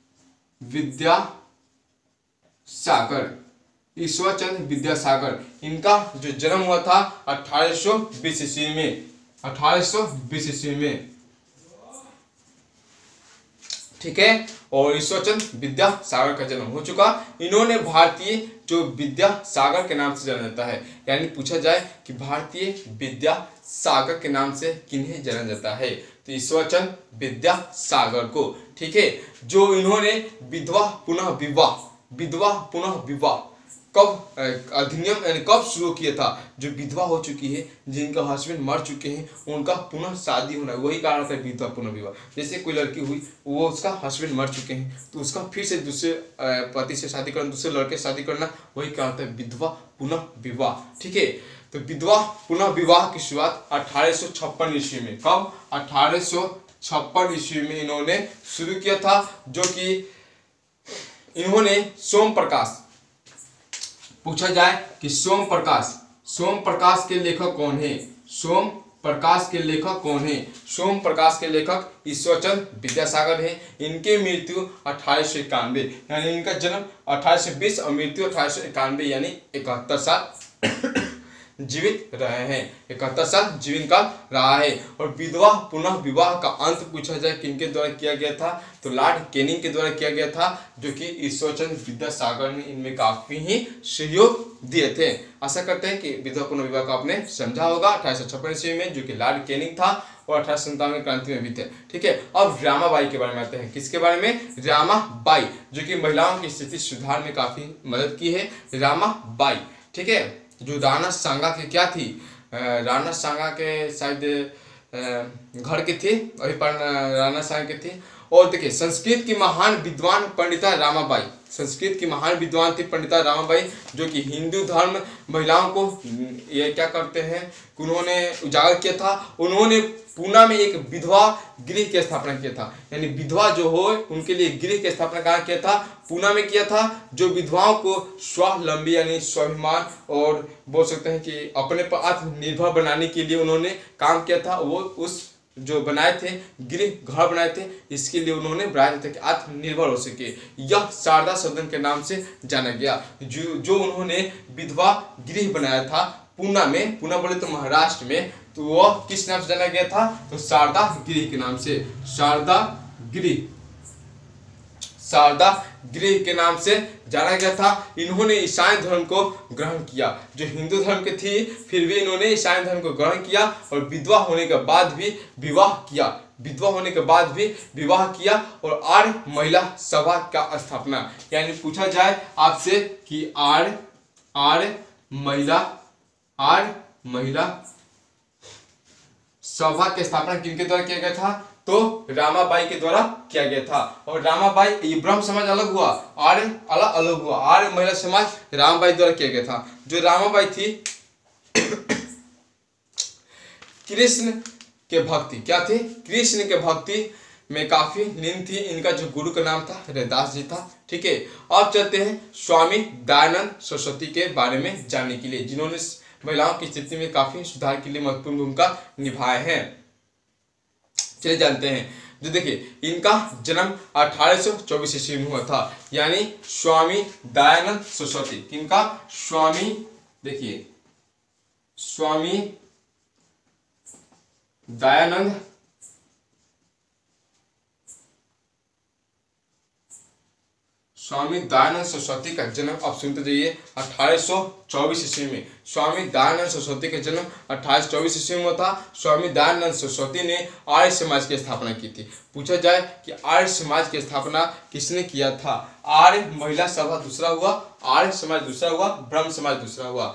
विद्यासागर। इनका जो जन्म हुआ था 1820 ईस्वी में, ठीक है। और ईश्वरचंद्र विद्यासागर का जन्म हो चुका। इन्होंने भारतीय जो विद्यासागर के नाम से जाना जाता है, यानी पूछा जाए कि भारतीय विद्यासागर के नाम से किन्हें जाना जाता है, तो ईश्वरचंद्र विद्यासागर को, ठीक है। जो इन्होंने विधवा पुनः विवाह कब अधिनियम यानी कब शुरू किया था? जो विधवा हो चुकी है, जिनका हस्बैंड मर चुके हैं, उनका पुनः शादी होना, वही कारण है विधवा पुनः विवाह। जैसे कोई लड़की हुई, वो उसका हस्बैंड मर चुके हैं, तो उसका फिर से दूसरे पति से शादी करना, दूसरे लड़के से शादी करना, वही कारण है विधवा पुनः विवाह, ठीक है। तो विधवा पुनः विवाह की शुरुआत 1856 ईस्वी में। कब? 1856 ईस्वी में इन्होंने शुरू किया था। जो कि इन्होंने सोम प्रकाश, पूछा जाए कि सोम प्रकाश के लेखक कौन है? सोम प्रकाश के लेखक ईश्वरचंद्र विद्यासागर है। इनकी मृत्यु 1891, यानी इनका जन्म 1820 और मृत्यु 1891, यानी 71 साल जीवित रहे हैं। 71 साल जीवन काल रहा है। और विधवा पुनः विवाह का अंत पूछा जाए किनके द्वारा किया गया था? तो लॉर्ड कैनिंग के द्वारा किया गया था, जो कि ईश्वरचंद्र विद्यासागर ने इनमें काफी ही सहयोग दिए थे। आशा करते हैं कि विधवा पुनः विवाह को आपने समझा होगा। 1856 ईस्वी में जो कि लॉर्ड कैनिंग था, और 1857 क्रांति में भी थे, ठीक है। अब रामाबाई के बारे में आते हैं। किसके बारे में? रामाबाई, जो कि महिलाओं की स्थिति सुधार में काफी मदद की है। रामाबाई, ठीक है। जो राणा सांगा के क्या थी? राणा सांगा के शायद घर की थी, वही पर राणा सांगा की थी। और देखिए संस्कृत की महान विद्वान पंडिता रामाबाई, संस्कृत की महान विद्वान थी पंडिता रामाबाई, जो कि हिंदू धर्म महिलाओं को ये क्या करते हैं, उन्होंने उजागर किया था। उन्होंने पूना में एक विधवा गृह की स्थापना किया था, यानी विधवा जो हो उनके लिए गृह की स्थापना कहाँ किया था? पूना में किया था। जो विधवाओं को स्वावलंबी यानी स्वाभिमान और बोल सकते हैं कि अपने पर आत्मनिर्भर बनाने के लिए उन्होंने काम किया था। वो उस जो बनाए थे गृह घर बनाए थे, इसके लिए उन्होंने बनाए थे कि आत्मनिर्भर हो सके। यह शारदा सदन के नाम से जाना गया। जो उन्होंने विधवा गृह बनाया था पूना में, पूना बोले तो महाराष्ट्र में, तो वह किस नाम से जाना गया था? तो शारदा गृह के नाम से, शारदा शारदा गृह के नाम से जाना गया था। इन्होंने ईसाई धर्म को ग्रहण किया, जो हिंदू धर्म के थी फिर भी इन्होंने ईसाई धर्म को ग्रहण किया और विधवा होने के बाद भी विवाह किया, विधवा होने के बाद भी विवाह किया और आर्य महिला सभा का स्थापना, यानी पूछा जाए आपसे कि आर्य महिला सभा की स्थापना किनके द्वारा किया गया था, तो रामाबाई के द्वारा किया गया था। और रामाबाई, ये ब्रह्म समाज अलग हुआ, आर्य अलग हुआ, आर्य महिला समाज रामाबाई द्वारा किया गया था। जो रामाबाई थी कृष्ण के भक्ति, क्या थे, कृष्ण के भक्ति में काफी लीन थी। इनका जो गुरु का नाम था रैदास जी था। ठीक है, अब चलते हैं स्वामी दयानंद सरस्वती के बारे में जानने के लिए, जिन्होंने महिलाओं की स्थिति में काफी सुधार के लिए महत्वपूर्ण भूमिका निभाए हैं। चलिए जानते हैं। जो देखिए इनका जन्म 1824 ईस्वी में हुआ था, यानी स्वामी दयानंद सरस्वती, इनका स्वामी, देखिए स्वामी दयानंद सरस्वती का जन्म, अब सुनते जाइए, 1824 ईस्वी में स्वामी दयानंद सरस्वती का जन्म 1824 ईस्वी में हुआ था। स्वामी दयानंद सरस्वती ने आर्य समाज की स्थापना की थी। पूछा जाए कि आर्य समाज की स्थापना किसने किया था, आर्य महिला सभा दूसरा हुआ, आर्य समाज दूसरा हुआ, ब्रह्म समाज दूसरा हुआ।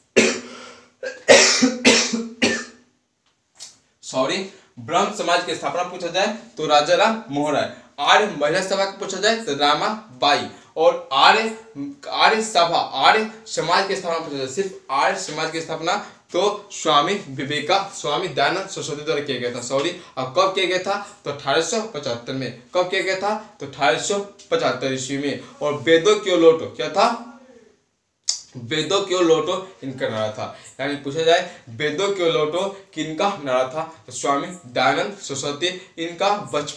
ब्रह्म समाज की स्थापना पूछा जाए तो राजा राम मोहन राय, आर्य महिला सभा को पूछा जाए तो रामाबाई, और आर्य समाज की स्थापना पूछा जाए, सिर्फ आर्य समाज की स्थापना तो स्वामी दयानंद सरस्वती द्वारा किया गया था। अब कब किया गया था, तो 1875 में। कब किया गया था, तो 1875 ईस्वी में। और वेदों की लोटो क्या था, वेदों की लोटो इनका नारा था, यानी पूछा जाए वेदों की लोटो किनका नारा था, तो स्वामी दयानंद सरस्वती। इनका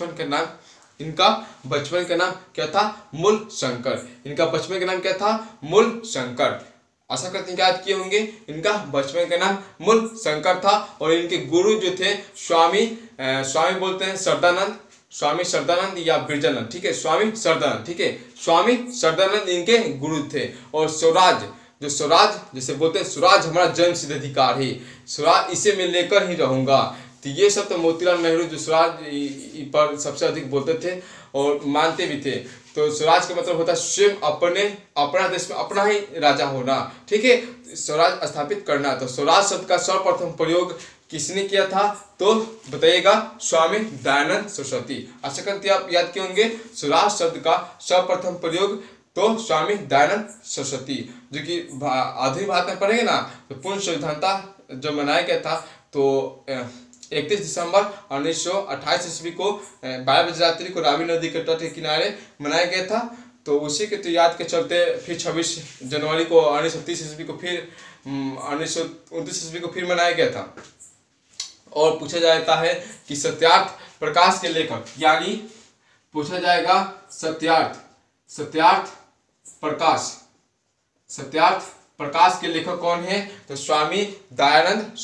बचपन का नाम क्या था, मूल शंकर। इनका बचपन का नाम क्या था, मूल शंकर। आशा करते हैं याद किए होंगे। इनका बचपन का नाम मूल शंकर था और इनके गुरु जो थे स्वामी बोलते हैं सरदानंद, स्वामी सरदानंद या बिरजानंद। ठीक है, स्वामी सरदानंद। ठीक है, स्वामी सरदानंद इनके गुरु थे। और स्वराज, जैसे बोलते हैं स्वराज हमारा जन्म सिद्ध अधिकार है, स्वराज इसे मैं लेकर ही रहूंगा। तो ये सब तो मोतीलाल नेहरू जो स्वराज पर सबसे अधिक बोलते थे और मानते भी थे। तो स्वराज का मतलब होता है स्वयं अपना देश में अपना ही राजा होना। ठीक है, स्वराज स्थापित करना। तो स्वराज शब्द का सर्वप्रथम प्रयोग किसने किया था, तो बताइएगा, स्वामी दयानंद सरस्वती। आशा करते हैं आप याद किए होंगे। स्वराज शब्द का सर्वप्रथम प्रयोग तो स्वामी दयानंद सरस्वती, जो कि आधुनिक भारत में पढ़ेंगे ना, तो पूर्ण संविधानता जब मनाया गया था तो 31 दिसंबर 1928 ईस्वी को 12 बजे रात्रि को रावी नदी के तट के किनारे मनाया गया था। तो उसी के तो याद के चलते फिर 26 जनवरी को 1930 ईस्वी को फिर 1929 ईस्वी को फिर मनाया गया था। और पूछा जाता है कि सत्यार्थ प्रकाश के लेखक, यानी पूछा जाएगा सत्यार्थ प्रकाश के लेखक कौन है, तो स्वामी दयानंद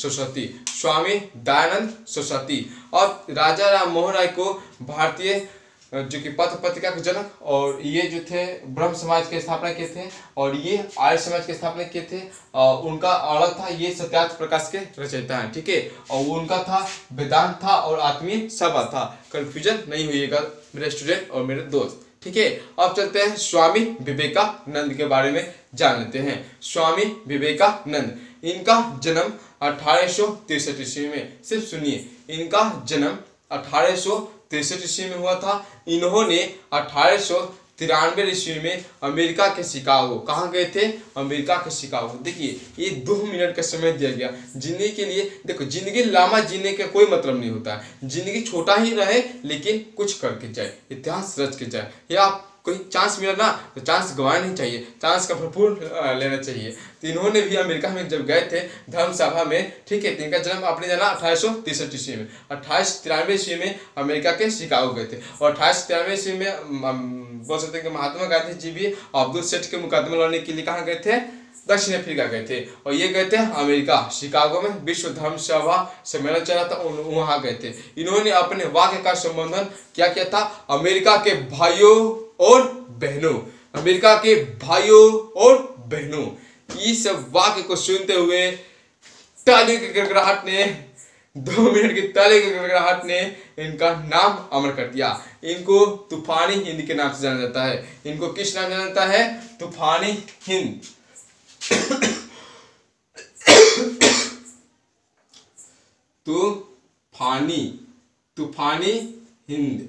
सरस्वती। और राजा राम मोहन राय को भारतीय जो कि पत्र पत्रिका के जनक, और ये जो थे ब्रह्म समाज के स्थापना किए थे और ये आर्य समाज के स्थापना किए थे। उनका अलग था, ये सत्यार्थ प्रकाश के रचयिता हैं। ठीक है, और उनका था वेदांत था और आत्मीय सभा था। कंफ्यूजन नहीं होइएगा मेरे स्टूडेंट और मेरे दोस्त। ठीक है, अब चलते हैं स्वामी विवेकानंद के बारे में जान लेते हैं। स्वामी विवेकानंद, इनका जन्म 1863 ईस्वी में, सिर्फ सुनिए, इनका जन्म 1863 ईस्वी में हुआ था। इन्होंने 1893 ईस्वी में अमेरिका के शिकागो, कहाँ गए थे, अमेरिका के शिकागो। देखिए ये 2 मिनट का समय दिया गया जिंदगी के लिए। देखो जिंदगी लंबा जीने का कोई मतलब नहीं होता है, जिंदगी छोटा ही रहे लेकिन कुछ करके जाए, इतिहास रच के जाए। या आप कोई चांस मिला ना तो चांस गंवाना नहीं चाहिए, चांस का भरपूर लेना चाहिए। तो इन्होंने भी अमेरिका में जब गए थे धर्म सभा में, ठीक है, तो इनका जन्म आपने जाना 1863 ईस्वी में। 1893 ईस्वी में अमेरिका के शिकागो गए थे और 1893 ईस्वी में बोल सकते हैं कि महात्मा गांधी जी भी अब्दुल सेठ के मुकदमे लड़ने के लिए कहाँ गए थे, दक्षिण अफ्रीका गए थे। और ये गए थे अमेरिका, शिकागो में विश्व धर्म सभा सम्मेलन चला था, वहां गए थे। इन्होंने अपने वाक्य का संबोधन क्या किया था, अमेरिका के भाइयों और बहनों, अमेरिका के भाइयों और बहनों। इस वाक्य को सुनते हुए ताली की गड़गड़ाहट ने 2 मिनट की ताली की गड़गड़ाहट ने इनका नाम अमर कर दिया। इनको तूफानी हिंद के नाम से जाना जाता है। इनको किस नाम से जाना जाता है? तूफानी हिंद। तूफानी हिंद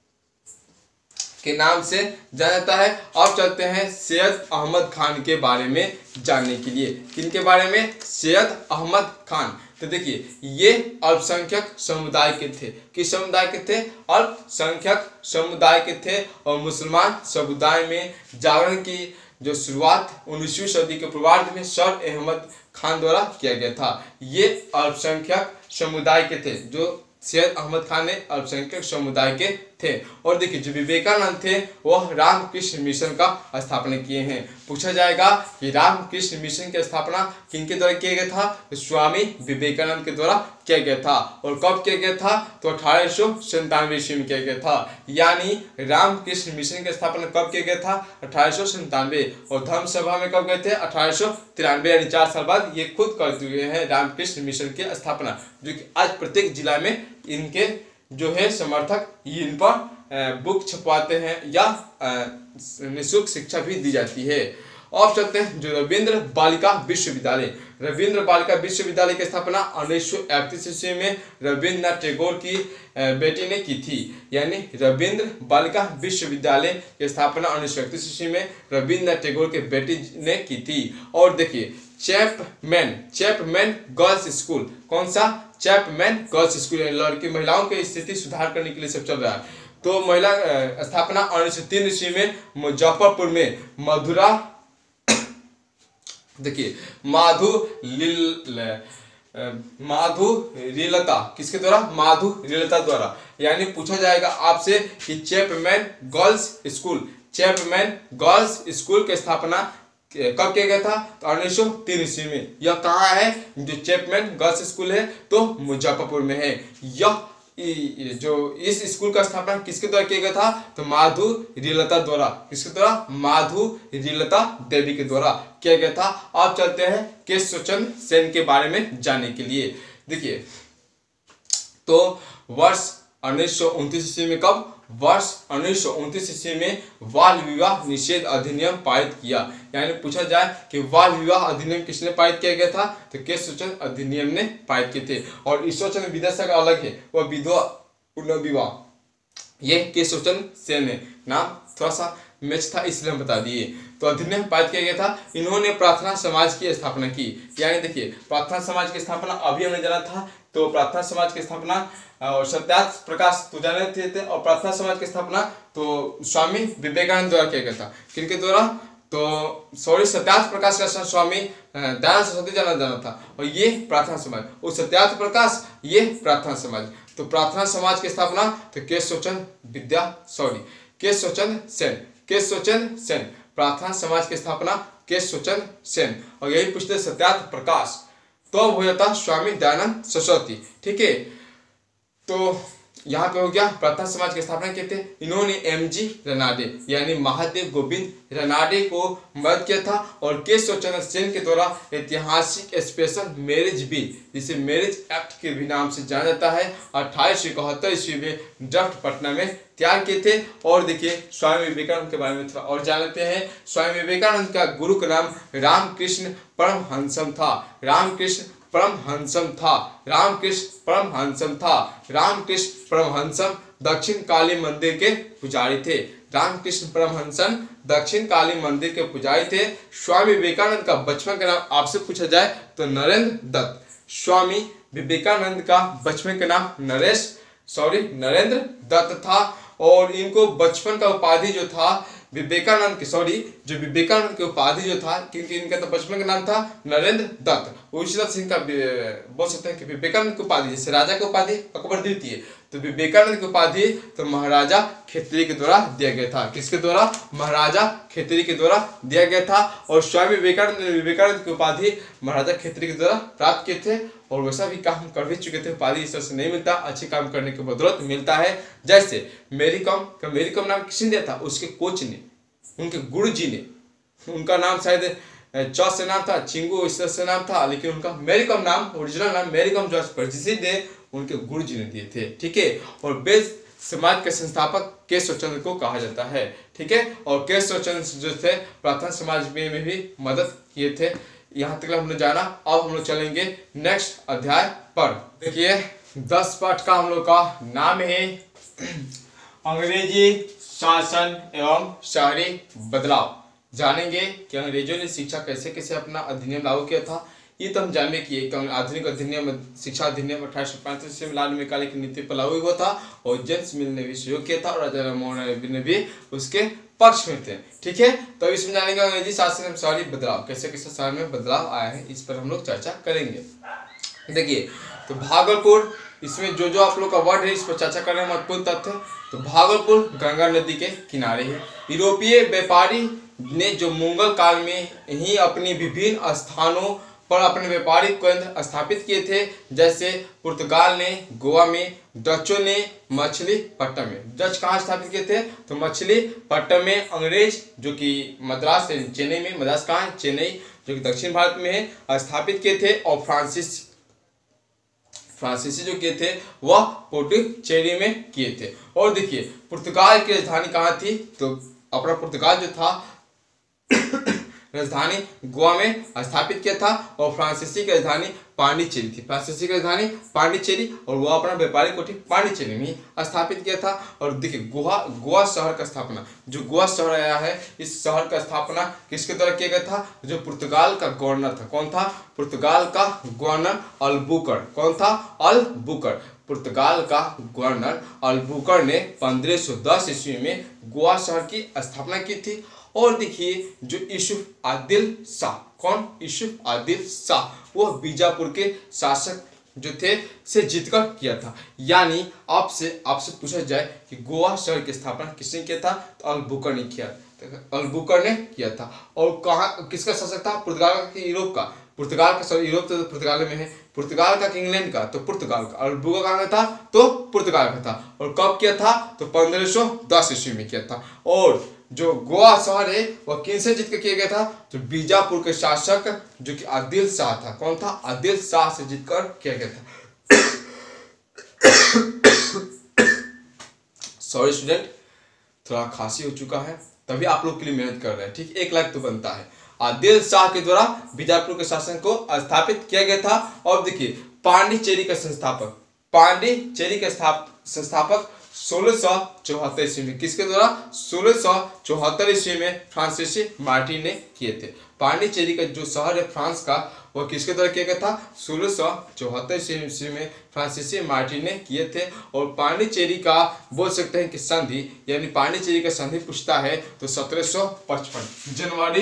के नाम से जाना जाता है। अब चलते हैं सैयद अहमद खान के बारे में जानने के लिए। किनके बारे में? सैयद अहमद खान। तो देखिए, ये अल्पसंख्यक समुदाय के थे। किस समुदाय के थे? अल्पसंख्यक समुदाय के थे। और मुसलमान समुदाय में जागरण की जो शुरुआत 19वीं सदी के पूर्वार्ध में सर अहमद खान द्वारा किया गया था। ये अल्पसंख्यक समुदाय के थे। जो सैयद अहमद खान ने अल्पसंख्यक समुदाय के थे। और देखिए, जो विवेकानंद थे वह रामकृष्ण मिशन का स्थापना किए हैं। पूछा जाएगा कि रामकृष्ण मिशन की स्थापना किनके द्वारा किया गया था? तो स्वामी विवेकानंद के द्वारा किया गया था। और कब किया गया था? तो 1897 ईस्वी में किया गया था। यानी रामकृष्ण मिशन की स्थापना कब किया गया था? 1897। और धर्म सभा में कब गए थे? 1893। यानी 4 साल बाद ये खुद कर चुके हैं रामकृष्ण मिशन की स्थापना, जो कि आज प्रत्येक जिला में इनके जो है समर्थक इन पर बुक छपवाते हैं या निःशुल्क शिक्षा भी दी जाती है। अब चलते हैं जो रविंद्र बालिका विश्वविद्यालय। रविंद्र बालिका विश्वविद्यालय की स्थापना 1931 ईस्वी में रविंद्रनाथ टैगोर की बेटी ने की थी। यानी रविंद्र बालिका विश्वविद्यालय की स्थापना 1931 ईस्वी में रविंद्रनाथ टैगोर के बेटी ने की थी। और देखिए, चैपमैन गर्ल्स स्कूल। कौन सा? Chapman girls school. लड़की महिलाओं की स्थिति सुधार करने के लिए सब चल रहा है। तो महिला स्थापना 1903 ईस्वी में मुजफ्फरपुर में मधुरा देखिए माधुरीलता किसके द्वारा? माधुरीलता द्वारा। यानी पूछा जाएगा आपसे कि चैपमैन गर्ल्स स्कूल की स्थापना कब किया गया था? तो 1903 ईस्वी में। यह कहाँ है? जो चैपमैन गर्ल्स स्कूल है तो मुजफ्फरपुर में है। यह जो इस स्कूल का स्थापना किसके द्वारा किया गया था? तो माधुरीलता द्वारा। किसके द्वारा? माधुरीलता देवी के द्वारा किया गया था। अब चलते हैं केशवचंद्र सेन के बारे में जानने के लिए। देखिए, तो वर्ष 1929 ईस्वी में कब? वर्ष 1929 ईस्वी में बाल विवाह निषेध अधिनियम पारित किया। यानी पूछा जाए कि बाल विवाह अधिनियम किसने पारित किया गया था? तो केशवचंद्र अधिनियम ने पारित किए थे। और ईश्वरचंद्र विद्यासागर अलग है, वह विधवा पुनर्विवाह। ये केशवचंद्र सेन है। नाम थोड़ा सा मैच था इसलिए हम बता दिए। तो अधिनियम पारित किया गया था। इन्होंने प्रार्थना समाज की स्थापना की। यानी देखिए, प्रार्थना समाज की स्थापना अभी हमने जाना था। तो प्रार्थना समाज की स्थापना और सत्यार्थ प्रकाश तो जाने थे। और प्रार्थना समाज की स्थापना तो स्वामी विवेकानंद द्वारा किया गया था। किनके द्वारा? तो सत्यार्थ प्रकाश का स्वामी दयानंद सरस्वती जाना था। और ये प्रार्थना समाज, और सत्यार्थ प्रकाश ये प्रार्थना समाज। तो प्रार्थना समाज की स्थापना तो केशवचंद्र सेन। प्रार्थना समाज की स्थापना केशवचंद्र सेन। और यही पूछते सत्यार्थ प्रकाश तो हुआ था स्वामी दयानंद सरस्वती। ठीक है, तो यहाँ पे हो गया प्रार्थना समाज की स्थापना किए थे। इन्होंने MG रनाडे यानी महादेव गोविंद रनाडे को मदद किया था। और केशवचंद्र सेन के द्वारा ऐतिहासिक स्पेशल मैरिज बिल, जिसे मैरिज एक्ट के भी नाम से जाना जाता है, 1871 ईस्वी में ड्राफ्ट पटना में तैयार किए थे। और देखिए, स्वामी विवेकानंद के बारे में थोड़ा और जान लेते हैं। स्वामी विवेकानंद का गुरु का नाम रामकृष्ण परमहंसम परमहंसम दक्षिण काली मंदिर के पुजारी थे। रामकृष्ण परमहंसन दक्षिण काली मंदिर के पुजारी थे। स्वामी विवेकानंद का बचपन का नाम आपसे पूछा जाए तो नरेंद्र दत्त। स्वामी विवेकानंद का बचपन का नाम नरेंद्र दत्त था। और इनको बचपन का उपाधि जो था विवेकानंद की उपाधि जो था, क्योंकि इनका तो बचपन का नाम था नरेंद्र दत्त। उसी तरह से इनका बोल सकते हैं कि विवेकानंद की उपाधि, जैसे राजा की उपाधि अकबर द्वितीय, तो विवेकानंद की उपाधि तो महाराजा खेतरी के द्वारा दिया गया था। किसके द्वारा? महाराजा खेतरी के द्वारा दिया गया था। और स्वामी विवेकानंद की उपाधि महाराजा खेतरी के द्वारा प्राप्त किए थे। और वैसा भी काम कर भी चुके थे। उपाधि इस तरह से नहीं मिलता, अच्छे काम करने की बदौलत मिलता है। जैसे मेरी कॉम नाम किसने दिया था? उसके कोच ने, उनके गुरु जी ने। उनका नाम शायद च से नाम था, चिंगू इस तरह से नाम था, लेकिन उनका मेरी कॉम नाम, ओरिजिनल नाम मेरी कॉम जो प्रसिद्ध है, उनके गुरु जी ने दिए थे। ठीक है। और बेस समाज के संस्थापक केशव चंद्र को कहा जाता है। ठीक है। और केशव चंद्र जो थे प्रार्थना समाज में भी मदद किए थे। यहाँ तक हमने जाना। अब हम लोग चलेंगे नेक्स्ट अध्याय पर। देखिए 10 पाठ का हम लोग का नाम है अंग्रेजी शासन एवं शहरी बदलाव। जानेंगे कि अंग्रेजों ने शिक्षा कैसे कैसे अपना अधिनियम लागू किया था। ये तो हम जानने की आधुनिक अधिनियम शिक्षा अधिनियम 1835 में लाल मेकाले की नीति पर लागू हुआ था और जेम्स मिल ने भी सहयोग किया था और राजा राममोहन ने भी उसके पक्ष में थे। ठीक है। तो इसमें जानेंगे अंग्रेजी शासन एवं शहरी बदलाव, कैसे कैसे शहर में बदलाव आया है, इस पर हम लोग चर्चा करेंगे। देखिए तो भागलपुर, इसमें जो जो आप लोग का वर्ड है इस पर चर्चा करना महत्वपूर्ण तथ्य। तो भागलपुर गंगा नदी के किनारे है। यूरोपीय व्यापारी ने जो मुगल काल में ही अपनी विभिन्न स्थानों पर अपने व्यापारिक केंद्र स्थापित किए थे। जैसे पुर्तगाल ने गोवा में, डचों ने मछलीपट्टनम में। डच कहाँ स्थापित किए थे? तो मछलीपट्टनम में। अंग्रेज जो कि मद्रास चेन्नई में, मद्रास कहाँ है? चेन्नई, जो कि दक्षिण भारत में है, स्थापित किए थे। और फ्रांसीसी जो किए थे वह पुडुचेरी में किए थे। और देखिए पुर्तगाल की राजधानी कहाँ थी? तो अपना पुर्तगाल जो था राजधानी गोवा में स्थापित किया था। और फ्रांसीसी की राजधानी पांडिचेरी थी। फ्रांसीसी की राजधानी पांडिचेरी और वो अपना व्यापारिक कोठी पांडिचेरी में स्थापित किया था। और देखिए गोवा शहर का स्थापना, जो गोवा शहर आया है, इस शहर का स्थापना किसके द्वारा किया गया था? जो पुर्तगाल का गवर्नर था। कौन था? पुर्तगाल का गवर्नर अल्बुकर। कौन था? अल्बुकर। पुर्तगाल का गवर्नर अल्बुकर ने 1510 ईस्वी में गोवा शहर की स्थापना की थी। और देखिए जो यूसुफ आदिल शाह, कौन? यूसुफ आदिल शाह, वो बीजापुर के शासक जो थे से जीतकर किया था। यानी आपसे पूछा जाए कि गोवा शहर की स्थापना किसने किया था? तो अल्बुकर ने किया, अल्बुकर ने किया था। और कहाँ किसका शासक था? पुर्तगाल का, यूरोप का। पुर्तगाल का, यूरोप तो पुर्तगाल में है। पुर्तगाल का, इंग्लैंड का, तो पुर्तगाल का। अल्बुकर कहाँ का था? तो पुर्तगाल का था। और कब किया था? तो 1510 ईस्वी में किया था। और जो गोवा शहर है वह किनसे जीत कर किया गया था? तो बीजापुर के शासक जो कि आदिल शाह था। कौन था? आदिल शाह से जीतकर किया गया था। सॉरी स्टूडेंट, थोड़ा खांसी हो चुका है, तभी आप लोग के लिए मेहनत कर रहे हैं। ठीक, 1 लाख तो बनता है। आदिल शाह के द्वारा बीजापुर के शासन को स्थापित किया गया था। और देखिए पांडिचेरी का संस्थापक, पांडिचेरी के संस्थापक 1674 ईस्वी में, किसके द्वारा? 1674 ईस्वी में फ्रांसीसी मार्टिन ने किए थे। पांडिचेरी का जो शहर है फ्रांस का, वह किसके द्वारा किया गया था? 1674 ईस्वी में फ्रांसीसी मार्टिन ने किए थे। और पांडिचेरी का बोल सकते हैं कि संधि, यानी पांडिचेरी का संधि पूछता है तो 1755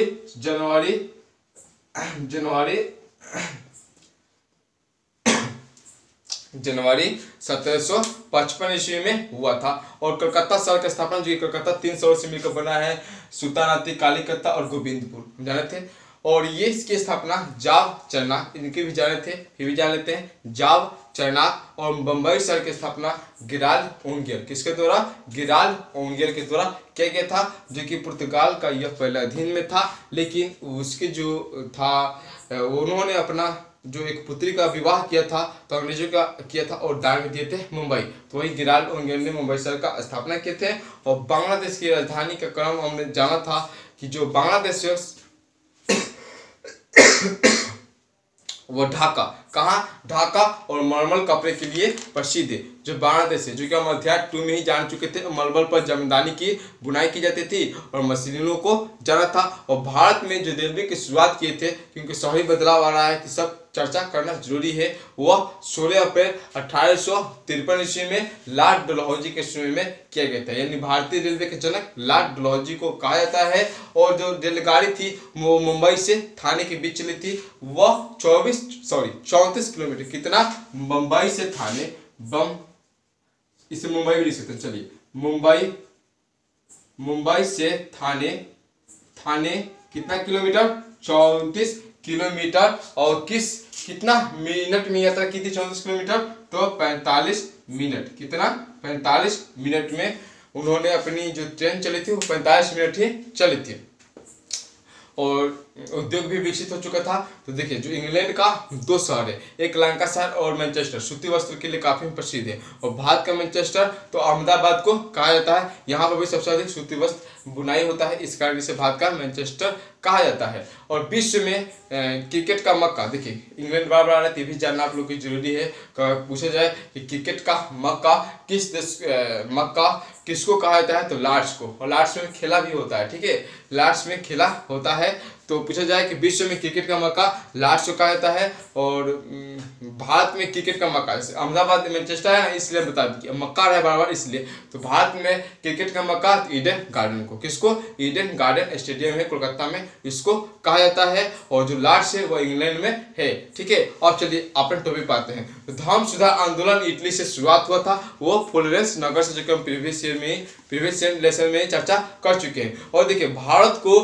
जनवरी 1755 ईस्वी में हुआ था। और कलकत्ता शहर की स्थापना, जो कलकत्ता 3 शहरों से मिलकर बना है, सुल्तानाती, कालीकत्ता और गोविंदपुर, जाने थे। और ये इसकी स्थापना जाव चरनाक, इनके भी जाने थे, फिर भी जान लेते हैं जाव चरनाक। और बम्बई शहर की स्थापना गिराल्ड ओंगियर, किसके द्वारा? गिराल्ड ओंगियर के द्वारा किया गया था, जो कि पुर्तगाल का यह पहले अधीन में था। लेकिन उसके जो था उन्होंने अपना जो एक पुत्री का विवाह किया था तो अंग्रेजों का किया था और दान में दिए थे मुंबई। तो वही गिराल्ड ओंगियर ने मुंबई शहर का स्थापना किए थे। और बांग्लादेश की राजधानी का क्रम हमने जाना था कि जो बांग्लादेश वो ढाका, कहाँ? ढाका। और मलमल कपड़े के लिए प्रसिद्ध है जो बांग्लादेश है, जो कि हम अध्याय 2 में ही जान चुके थे। मलमल पर जमदानी की बुनाई की जाती थी और मशीनों को जाना था। और भारत में जो रेलवे की शुरुआत किए थे, क्योंकि शहरी बदलाव आ रहा है कि सब चर्चा करना जरूरी है, वह 16 अप्रैल 1853 ईस्वी में लॉर्ड डलहौजी के समय में किया गया था। यानी भारतीय रेलवे के जनक लॉर्ड डलहौजी को कहा जाता है। और जो रेलगाड़ी थी वो मुंबई से थाने के बीच चली थी, वह 34 किलोमीटर, कितना? मुंबई से थाने इसे मुंबई भी लिख सकते हैं। चलिए मुंबई से थाने, थाने कितना किलोमीटर? 34 किलोमीटर। और कितना मिनट में यात्रा की थी? 34 किलोमीटर, तो 45 मिनट। कितना? 45 मिनट में उन्होंने अपनी जो ट्रेन चली थी वो 45 मिनट ही चली थी। और उद्योग भी विकसित हो चुका था। तो देखिए, जो इंग्लैंड का 2 शहर है, एक लंकाशायर और मैनचेस्टर, सूती वस्त्र के लिए काफी प्रसिद्ध है। और भारत का मैनचेस्टर तो अहमदाबाद को कहा जाता है। यहाँ पर भी सबसे अधिक सूती वस्त्र बुनाई होता है, इस कारण इसे भारत का मैनचेस्टर कहा जाता है। और विश्व में क्रिकेट का मक्का, देखिए इंग्लैंड बार बार आ रहा है, ये भी जानना आप लोग की जरूरी है। पूछा जाए कि क्रिकेट का मक्का किस देश, मक्का किसको कहा जाता है? तो लॉर्ड्स को। और लॉर्ड्स में खेला भी होता है, ठीक है, लॉर्ड्स में खेला होता है। तो पूछा जाए कि विश्व में क्रिकेट का मक्का लॉर्ड्स को कहा जाता है। और भारत में क्रिकेट का मक्का, अहमदाबाद मैनचेस्टर है ना, इसलिए बता दिया, मक्का रहा बार बार इसलिए। तो भारत में क्रिकेट का मक्का ईडन गार्डन को, किसको? ईडन गार्डन स्टेडियम है कोलकाता में, इसको कहा जाता है। और जो लॉर्ड्स है वो इंग्लैंड में है, ठीक है। अब चलिए अपन टॉपिक पाते हैं। तो धर्म सुधार आंदोलन इटली से शुरुआत हुआ था, वो फ्लोरेंस नगर से, जो कि हम प्रीवियस लेसन में चर्चा कर चुके हैं। और देखिए, भारत को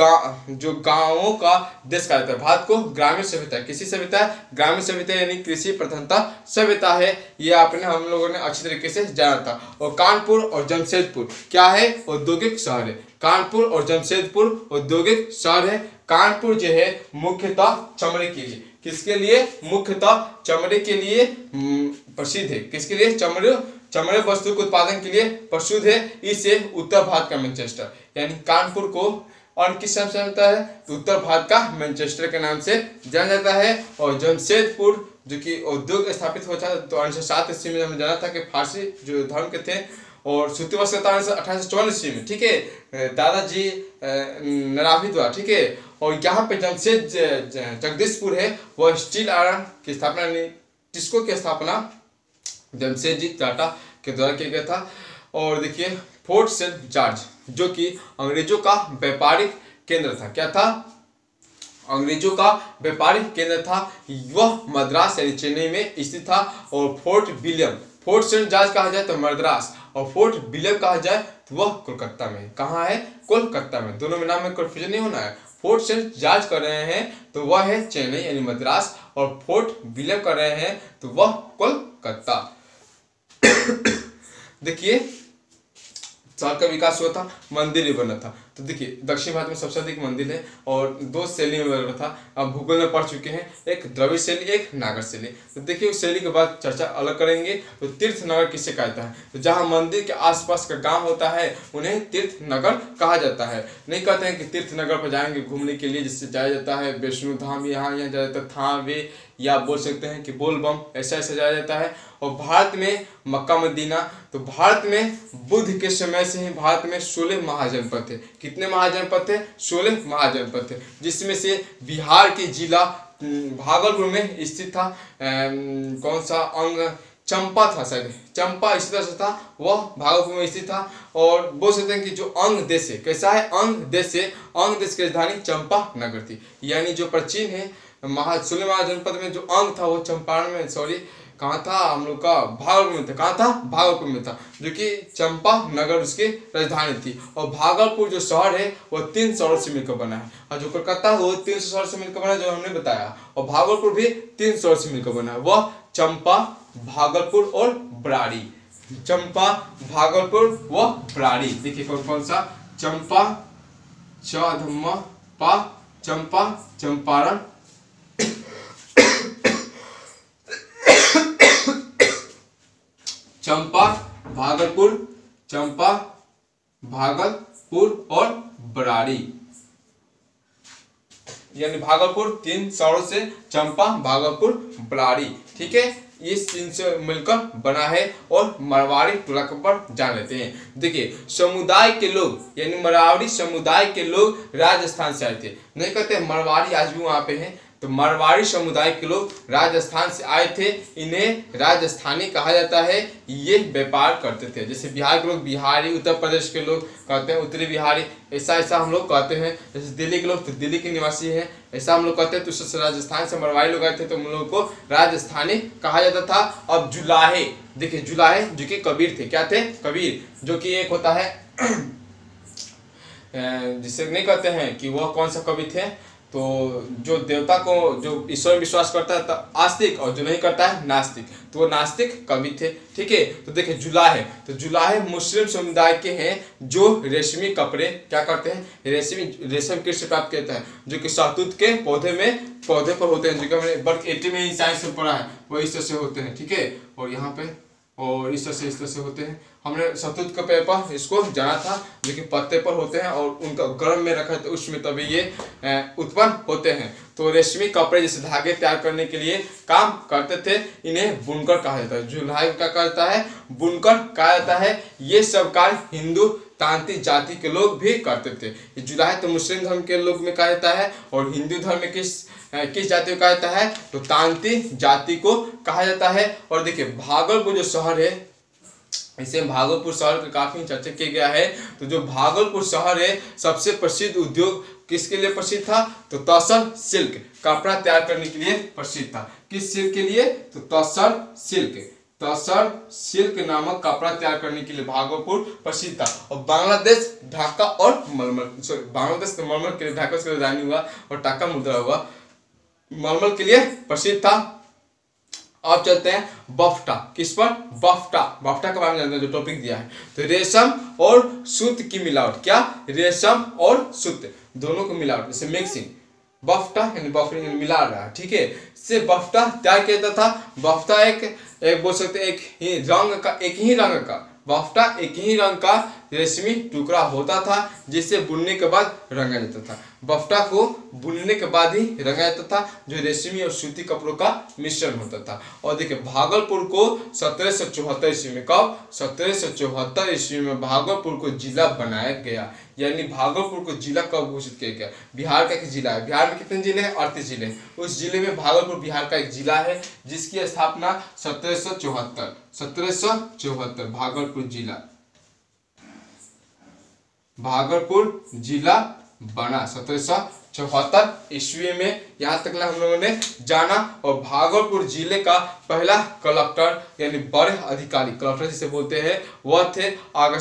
जो गांवों का देश कहा जाता है। भारत को ग्रामीण सभ्यता, किसी सभ्यता? ग्रामीण सभ्यता यानी कृषि प्रधानता सभ्यता है। ये आपने हम लोगों ने अच्छी तरीके से जाना था। और कानपुर और जमशेदपुर क्या है? औद्योगिक शहर है। कानपुर और जमशेदपुर औद्योगिक शहर है। कानपुर जो है मुख्यतः चमड़े के लिए, किसके लिए? मुख्यतः चमड़े के लिए प्रसिद्ध है। किसके लिए? चमड़े वस्तु के उत्पादन के लिए प्रसिद्ध है। इसे उत्तर भारत का मैनचेस्टर, यानी कानपुर को और किस नाम से जानता है? तो उत्तर भारत का मैनचेस्टर के नाम से जाना जाता है। और जमशेदपुर जो कि उद्योग स्थापित हुआ था, तो 1807 ईस्वी में हमने जाना था कि फारसी जो धर्म के थे। और सूती वस्त्र 1854 ईस्वी में, ठीक है, दादाजी नरावी द्वारा, ठीक है। और यहाँ पे जगदीशपुर है, वह स्टील आयरन की स्थापना, टिस्को की स्थापना जमशेदजी टाटा के द्वारा किया गया था। और देखिए, फोर्ट सेंट जॉर्ज जो कि अंग्रेजों का व्यापारिक केंद्र था, क्या था? अंग्रेजों का व्यापारिक केंद्र था। वह मद्रास यानी चेन्नई में स्थित था। और fort William, fort saint George कहा जाए तो मद्रास, और फोर्ट विलियम कहा जाए तो वह कोलकाता में। कहाँ है? कोलकाता में। दोनों में नाम में कंफ्यूजन नहीं होना है। फोर्ट सेंट जॉर्ज कर रहे हैं तो वह है चेन्नई यानी मद्रास, और फोर्ट विलियम कर रहे हैं तो वह कोलकाता। देखिए, शहर का विकास हुआ था, मंदिर भी बना था। तो देखिए, दक्षिण भारत में सबसे अधिक मंदिर है और 2 शैली में बना था। अब भूगोल में पढ़ चुके हैं, एक द्रविड़ शैली, एक नागर शैली। तो देखिए, उस शैली के बाद चर्चा अलग करेंगे। तो तीर्थ नगर किसे कहता है? तो जहाँ मंदिर के आसपास का गांव होता है उन्हें तीर्थ नगर कहा जाता है। नहीं कहते हैं कि तीर्थ नगर पर जाएंगे घूमने के लिए, जिससे जाया जाता है वैष्णो धाम, यहाँ जाया जाता है थावे, या बोल सकते हैं कि बोलबम, ऐसा जाया जाता है। और भारत में मक्का मदीना, तो भारत में बुद्ध के समय से ही भारत में 16 महाजनपद थे। कितने महाजनपद थे? 16 महाजनपद थे, जिसमें से बिहार के जिला भागलपुर में स्थित था। कौन सा अंग? चंपा था, शायद चंपा इसी तरह से था, वह भागलपुर में स्थित था। और बोल सकते हैं कि जो अंग देश है, कैसा है? अंग देश है। अंग देश की राजधानी चंपा नगर थी। यानी जो प्राचीन है 16 महाजनपद में जो अंग था वो चंपारण में, कहाँ था? हम लोग का भागलपुर में था। कहाँ था? भागलपुर में था, जो कि चंपा नगर उसकी राजधानी थी। और भागलपुर जो शहर है वह 3 शहरों से मिलकर बना है। और जो कोलकाता है वो 3 शहर से मिलकर बना है, जो हमने बताया। और भागलपुर भी 3 शहर से मिलकर बना है, वह चंपा, भागलपुर और बराड़ी। चंपा, भागलपुर व बराड़ी। देखिए कौन कौन सा? चंपा, चंपा, चंपारण, चंपा, भागलपुर, चंपा, भागलपुर और बराड़ी। यानी भागलपुर 3 शहरों से, चंपा, भागलपुर, बराड़ी, ठीक है। ये 3 से मिलकर बना है। और मरवाड़ी टोला पर जान लेते हैं। देखिए, समुदाय के लोग यानी मरवाड़ी समुदाय के लोग राजस्थान से आए थे। नहीं कहते मरवाड़ी आज भी वहां पे हैं, तो मारवाड़ी समुदाय के लोग राजस्थान से आए थे, इन्हें राजस्थानी कहा जाता है। ये व्यापार करते थे। जैसे बिहार के लोग बिहारी, उत्तर प्रदेश के लोग कहते हैं उत्तरी बिहारी, ऐसा ऐसा हम लोग कहते हैं। जैसे दिल्ली के लोग तो दिल्ली के निवासी हैं, ऐसा हम लोग कहते हैं। तो राजस्थान से मारवाड़ी लोग आए थे तो हम लोगों को राजस्थानी कहा जाता था। अब जुलाहे, देखिए जुलाहे जो कि कबीर थे, क्या थे? कबीर, जो कि एक होता है जिसे नहीं कहते हैं कि वह कौन सा कवि थे, तो जो देवता को, जो ईश्वर में विश्वास करता है तो आस्तिक, और जो नहीं करता है नास्तिक, तो वो नास्तिक कवि थे। ठीक है, तो देखिए जुलाहे, तो जुलाहे मुस्लिम समुदाय के हैं जो रेशमी कपड़े क्या करते हैं, रेशम कीट से प्राप्त करते हैं, जो कि शहतूत के पौधे पर होते हैं, जो कि हमने वर्ग 80 में साइंस में पढ़ा है, वो इस तरह से होते हैं। ठीक है, और यहाँ पे और इस तरह से होते हैं। हमने शहतूत के पेड़ पर इसको जाना था, जो कि पत्ते पर होते हैं और उनका गर्म में रखा तो उसमें तभी ये उत्पन्न होते हैं। तो रेशमी कपड़े जैसे धागे तैयार करने के लिए काम करते थे, इन्हें बुनकर कहा जाता है। जुलाहे क्या करता है? बुनकर कहा जाता है। ये सब कार्य हिंदू तांती जाति के लोग भी करते थे। जुलाहे तो मुस्लिम धर्म के लोग में कहा जाता है, और हिंदू धर्म में किस जाति को कहा जाता है? तो तांती जाति को कहा जाता है। और देखिए भागलपुर जो शहर है, इसे भागलपुर शहर का काफी चर्चा किया गया है। तो जो भागलपुर शहर है, सबसे प्रसिद्ध उद्योग किसके लिए प्रसिद्ध था? तो तसर सिल्क, कपड़ा तैयार करने के लिए प्रसिद्ध था। किस सिल्क के लिए? तो तसर सिल्क नामक कपड़ा तैयार करने के लिए भागलपुर प्रसिद्ध था। और बांग्लादेश ढाका और मलमल, सॉरी बांग्लादेश तो मलमल के लिए, ढाका से राजधानी हुआ और ढाका मुद्रा हुआ, मलमल के लिए प्रसिद्ध था। अब चलते हैं बफ्टा, किस पर? बफ्टा के बारे में जानते हैं, जो टॉपिक दिया है। तो रेशम और सूत की मिलावट, क्या? रेशम और सूत दोनों को मिलावट, जैसे मिक्सिंग, बफ्टा यानी बफरिंग यानी मिला रहा है। ठीक है, से बफ्टा तैयार किया जाता था। बफ्टा एक बोल सकते एक ही रंग का बफ्टा एक ही रंग का रेशमी टुकड़ा होता था, जिसे बुनने के बाद रंगा जाता था। बफ्टा को बुनने के बाद ही रंगा जाता था, जो रेशमी और सूती कपड़ों का मिश्रण होता था। और देखिए भागलपुर को 1774 ईस्वी में, कब? 1774 ईस्वी में भागलपुर को जिला बनाया गया। यानी भागलपुर को जिला कब घोषित किया गया? बिहार का एक जिला है। बिहार में कितने जिले हैं? 38 जिले हैं। उस जिले में भागलपुर बिहार का एक जिला है, जिसकी स्थापना 1774 भागलपुर जिला बना 1774 ईस्वी में। यहाँ तक हम लोगों ने जाना। और भागलपुर जिले का पहला कलेक्टर यानी बड़े अधिकारी, कलेक्टर जिसे बोलते हैं, वह थे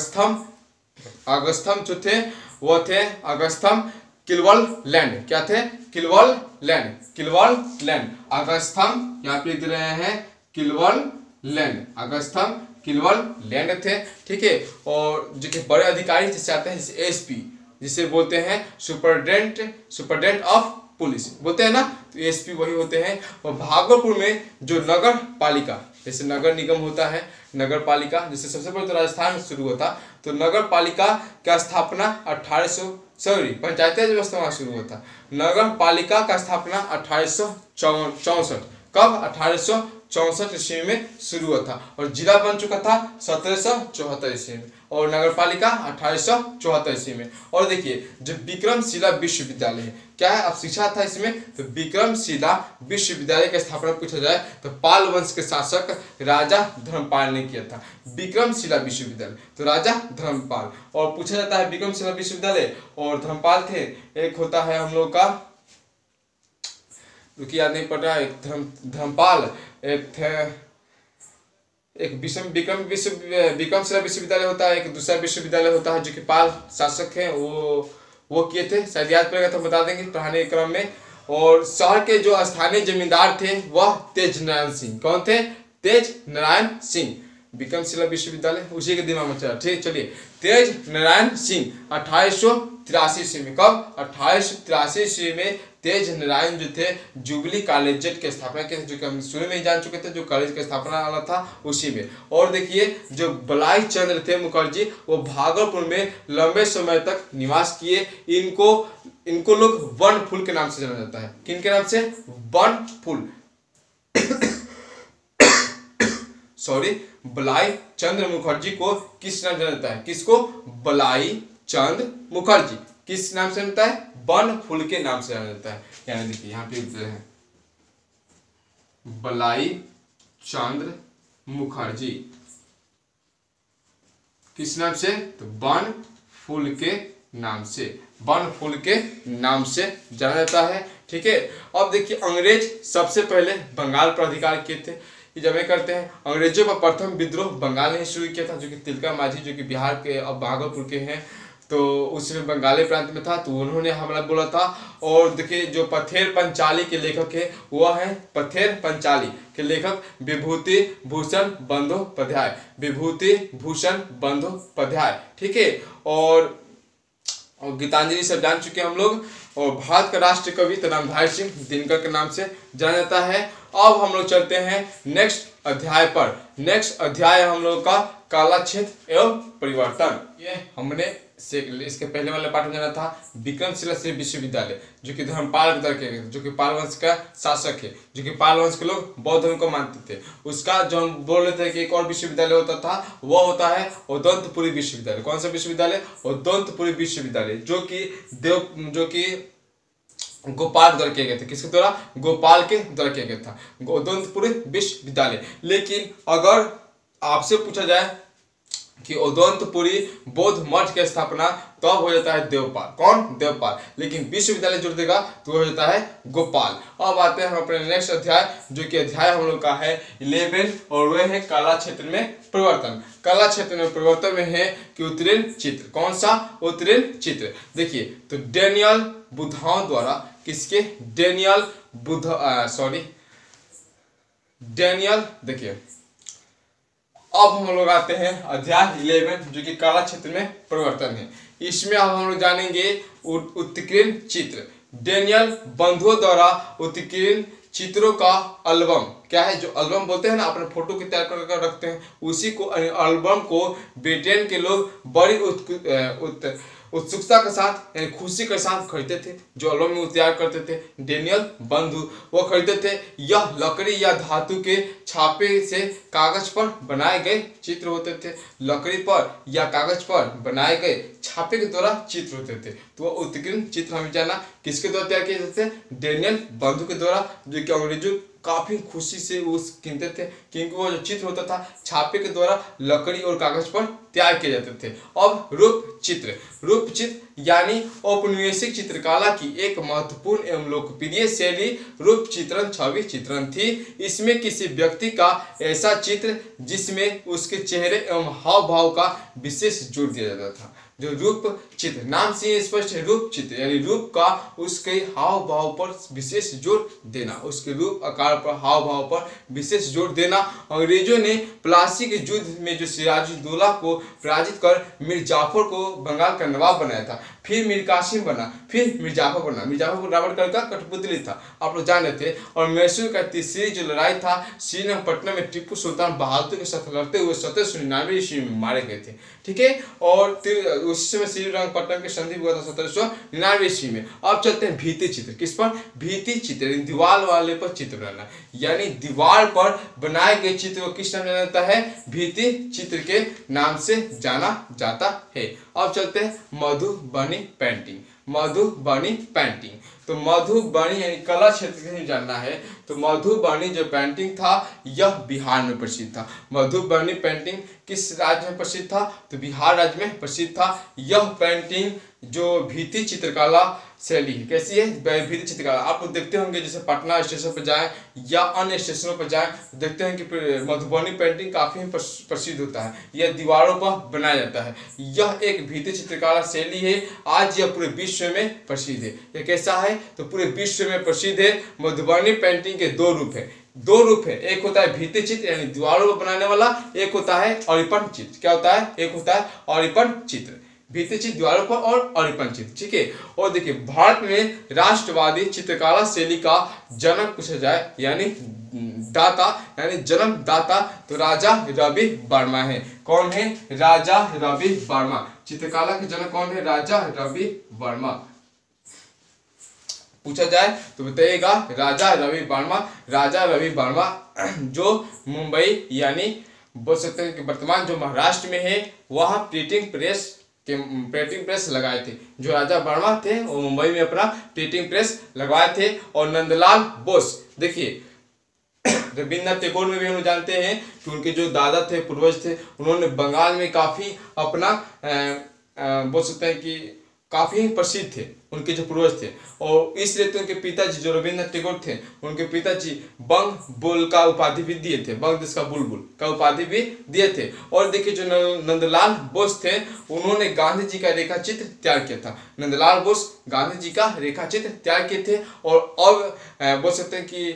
अगस्थम जो थे, वो थे अगस्थम किलवलैंड। क्या थे? किलवलैंड। अगस्थम यहाँ पे लिख रहे हैं किलवलैंड, अगस्थम किलवलैंड थे। ठीक है, और जो कि बड़े अधिकारी जिसे आते हैं, जैसे एसपी, जिसे बोलते हैं सुपरडेंट ऑफ पुलिस बोलते हैं ना, तो एसपी वही होते हैं। और भागलपुर में जो नगर पालिका, जैसे नगर निगम होता है, नगर पालिका जैसे सबसे पहले तो राजस्थान में शुरू होता, तो नगर पालिका का स्थापना पंचायती राज व्यवस्था वहां शुरू होता। नगर पालिका का स्थापना 1864, कब? 1864 ईस्वी में शुरू हुआ था, और जिला बन चुका था 1774 ईस्वी में, और नगर पालिका 1874 ईस्वी में। और देखिए जो विक्रमशिला विश्वविद्यालय है, क्या है? अब शिक्षा था इसमें, तो विक्रमशिला विश्वविद्यालय की स्थापना पूछा जाए तो पाल वंश के शासक राजा धर्मपाल ने किया था। विक्रमशिला विश्वविद्यालय, तो राजा धर्मपाल। और पूछा जाता है विक्रमशिला विश्वविद्यालय और धर्मपाल थे, एक होता है हम लोग का, क्योंकि याद नहीं पड़ रहा, एक धर्मपाल, एक थे एक विक्रमशिला विश्वविद्यालय होता है, एक दूसरा विश्वविद्यालय होता है जो कि पाल शासक हैं वो किए थे। शायद याद पड़ेगा तो बता देंगे पढ़ाने के क्रम में। और शहर के जो स्थानीय जमींदार थे वह तेज नारायण सिंह। कौन थे? तेज नारायण सिंह। विक्रमशिला विश्वविद्यालय उसी के दिमाग में चला। ठीक, चलिए तेज नारायण सिंह 1883 ईस्वी में, कब? 1883 ईस्वी में तेज नारायण जो थे जुबली कॉलेज की स्थापना की, जो कि हम शुरू में ही जान चुके थे, जो कॉलेज की स्थापना वाला था उसी में। और देखिए जो बलाई चंद्र थे मुखर्जी, वो भागलपुर में लंबे समय तक निवास किए। इनको लोग वन फूल के नाम से जाना जाता है। किन के नाम से? वन फूल बलाई चंद्र मुखर्जी को किस नाम से जाना जाता है? किसको? बलाई चंद्र मुखर्जी किस नाम से जानता है? वन फूल के नाम से जाना जाता है। यानी देखिए यहाँ पे बलाई चंद्र मुखर्जी। किस नाम से? तो बन फूल के नाम से, बन फूल के नाम से जाना जाता है। ठीक है। अब देखिए अंग्रेज सबसे पहले बंगाल पर अधिकार किए थे। ये जब करते हैं अंग्रेजों का प्रथम विद्रोह बंगाल ने शुरू किया था, जो कि तिलका मांझी जो कि बिहार के अब भागलपुर के हैं, तो उसमें बंगाली प्रांत में था, तो उन्होंने हमला बोला था। और देखिए जो पथेर पंचाली के लेखक है वह है पथेर पंचाली के लेखक विभूति भूषण बंदोपाध्याय, विभूति भूषण बंदोपाध्याय। ठीक है। और गीतांजलि सब जान चुके हैं हम लोग। और भारत का राष्ट्र कवि तो नामधारी सिंह दिनकर के नाम से जाना जाता है। अब हम लोग चलते हैं नेक्स्ट अध्याय पर। नेक्स्ट अध्याय हम लोग का काला क्षेत्र एवं परिवर्तन। ये हमने से इसके पहले वाले पाठ में जाना था विक्रमशिला विश्वविद्यालय, जो कि धर्मपाल के द्वारा किया गया था, जो कि पाल वंश का शासक है, जो कि पाल वंश के लोग बौद्ध धर्म को मानते थे। उसका जो हम बोल रहे थे कि एक और विश्वविद्यालय होता था, वह होता है उदंतपुरी विश्वविद्यालय। कौन सा विश्वविद्यालय? उदंतपुरी विश्वविद्यालय, जो कि गोपाल द्वारा किया गया था। किसके द्वारा? गोपाल के द्वारा किया गया था, उदंतपुरी विश्वविद्यालय। लेकिन अगर आपसे पूछा जाए कि उदंतपुरी बौद्ध मठ की स्थापना तब तो हो जाता है देवपाल। कौन? देवपाल। लेकिन विश्वविद्यालय जोड़ देगा तो हो जाता है गोपाल। अब आते हैं हम अपने नेक्स्ट अध्याय, जो कि अध्याय हम लोग का है 11 और वह है कला क्षेत्र में परिवर्तन। कला क्षेत्र में परिवर्तन में है कि उत्कीर्ण चित्र। कौन सा? उत्कीर्ण चित्र। देखिए तो डेनियल बुधाओं द्वारा, किसके? डेनियल देखिए अब हम लोग आते हैं अध्याय 11, जो कि कला क्षेत्र में परिवर्तन है। इसमें अब हम लोग जानेंगे उत्कीर्ण चित्र। डेनियल बंधुओं द्वारा उत्कीर्ण चित्रों का एल्बम, क्या है जो एल्बम बोलते हैं ना, अपने फोटो की तैयार कर रखते हैं, उसी को एल्बम को ब्रिटेन के लोग बड़ी उत्सुकता के साथ यानी खुशी के साथ खरीदते थे। जो एल्बम में तैयार करते थे डेनियल बंधु, वो खरीदते थे। यह लकड़ी या धातु के छापे से कागज पर बनाए गए चित्र होते थे। लकड़ी पर या कागज पर बनाए गए छापे के द्वारा चित्र होते थे। तो वह उत्कीर्ण चित्र हमें जाना किसके द्वारा तैयार किए जाते थे? डेनियल बंधु के द्वारा, जो कि अंग्रेजों काफी खुशी से उस कीनते थे, क्योंकि वो जो चित्र होता था छापे के द्वारा लकड़ी और कागज पर तैयार किए जाते थे। अब रूप चित्र यानी औपनिवेशिक चित्रकला की एक महत्वपूर्ण एवं लोकप्रिय शैली रूप चित्रण छवि चित्रण थी। इसमें किसी व्यक्ति का ऐसा चित्र जिसमें उसके चेहरे एवं हाव भाव का विशेष जोर दिया जाता था। जो रूप चित्र नाम से स्पष्ट है, रूप चित्र यानी रूप का उसके हाव भाव पर विशेष जोर देना, उसके रूप आकार पर हाव भाव पर विशेष जोर देना। अंग्रेजों ने प्लासी के युद्ध में जो सिराजुद्दौला को पराजित कर मीर जाफर को बंगाल का नवाब बनाया था, फिर मीर कासिम बना, फिर मीर जाफर बना। मीर जाफर रावणगढ़ का कठपुतली था, आप लोग जान रहे थे। और मैसूर का तीसरी जो लड़ाई था श्रीरंगपट्टनम में टिप्पू सुल्तान बहादुर के साथ लड़ते हुए 1799 ईस्वी में मारे गए थे। ठीक है। और उस समय श्रीरंगपट्टनम की संधि हुआ था 1799 ईस्वी में। अब चलते हैं भित्ति चित्र। किस पर? भित्ति चित्र, दीवार वाले पर चित्र बनाना, यानी दीवार पर बनाए गए चित्र को किस नाम जाना जाता है? भित्ति चित्र के नाम से जाना जाता है। अब चलते हैं मधुबनी पेंटिंग। मधुबनी पेंटिंग, तो मधुबनी यानी कला क्षेत्र के जानना है तो मधुबनी जो पेंटिंग था यह बिहार में प्रसिद्ध था। मधुबनी पेंटिंग किस राज्य में प्रसिद्ध था? तो बिहार राज्य में प्रसिद्ध था। यह पेंटिंग जो भित्ति चित्रकला शैली है, कैसी है? भित्ति चित्रकला आप लोग देखते होंगे, जैसे पटना स्टेशन पर जाएं या अन्य स्टेशनों पर जाएं तो देखते हैं कि मधुबनी पेंटिंग काफी प्रसिद्ध होता है। यह दीवारों पर बनाया जाता है। यह एक भित्ति चित्रकला शैली है। आज यह पूरे विश्व में प्रसिद्ध है। यह कैसा है? तो पूरे विश्व में प्रसिद्ध है। मधुबनी पेंटिंग के दो रूप है। एक होता है भित्ति चित्र यानी दीवारों पर बनाने वाला, एक होता है अरिपन चित्र। क्या होता है? एक होता है अरिपन चित्र, भित्ति चित्र दीवारों पर और अरिपन चित्र। ठीक है। और देखिए भारत में राष्ट्रवादी चित्रकला शैली का जनक पूछा जाए यानी दाता यानी जन्मदाता तो राजा रवि वर्मा है। कौन है? राजा रवि वर्मा। चित्रकला के जनक कौन है? राजा रवि वर्मा। पूछा जाए तो बताइएगा राजा रवि वर्मा। राजा रवि वर्मा जो मुंबई यानी बोल सकते हैं कि वर्तमान जो महाराष्ट्र में है वहाँ प्रिंटिंग प्रेस लगाए थे। जो राजा वर्मा थे वो मुंबई में अपना प्रिंटिंग प्रेस लगवाए थे। और नंदलाल बोस, देखिए रविन्द्रनाथ टैगोर में भी हम लोग जानते हैं कि उनके जो दादा थे, पूर्वज थे, उन्होंने बंगाल में काफ़ी अपना बोल सकते हैं कि काफ़ी प्रसिद्ध थे उनके जो पूर्वज थे। और इसलिए तो उनके पिताजी जो रविन्द्रनाथ टैगोर थे, उनके पिताजी बंग बुल का उपाधि भी दिए थे, बंग देश का बुलबुल का उपाधि भी दिए थे। और देखिए जो नंदलाल बोस थे, उन्होंने गांधी जी का रेखाचित्र तैयार किया था। नंदलाल बोस गांधी जी का रेखाचित्र तैयार किए थे। और बोल सकते हैं कि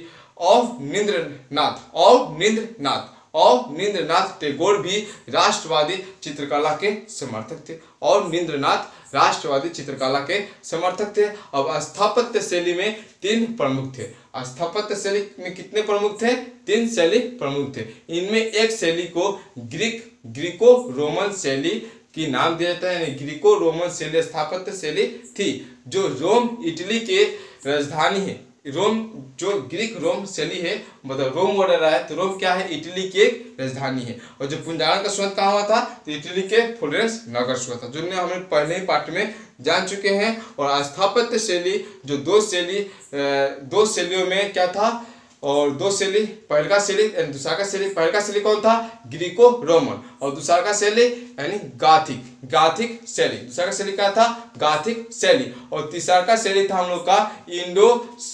अवनींद्रनाथ टैगोर भी राष्ट्रवादी चित्रकला के समर्थक थे। अवनींद्रनाथ राष्ट्रवादी चित्रकला के समर्थक थे। अब स्थापत्य शैली में 3 प्रमुख थे। स्थापत्य शैली में कितने प्रमुख थे? 3 शैली प्रमुख थे। इनमें एक शैली को ग्रीको रोमन शैली की नाम दिया जाता है, यानी ग्रीको रोमन शैली स्थापत्य शैली थी, जो रोम इटली के राजधानी है। रोम जो ग्रीक रोम शैली है, मतलब रोम वर्ड रहा है, तो रोम क्या है? इटली की एक राजधानी है। और जो पुंजारण का शुरुआत कहाँ हुआ था? तो इटली के फ्लोरेंस नगर से हुआ था, जो हमने पहले ही पार्ट में जान चुके हैं। और स्थापत्य शैली जो दो शैलियों में क्या था? और 2 शैली, पहल का शैली दूसरा का शैली। पहल का शैली कौन था? Greco Roman. और दूसरा का शैली यानी गाथिक शैली। दूसरा का शैली क्या था? गाथिक शैली। और तीसरा का शैली था हम लोग का इंडो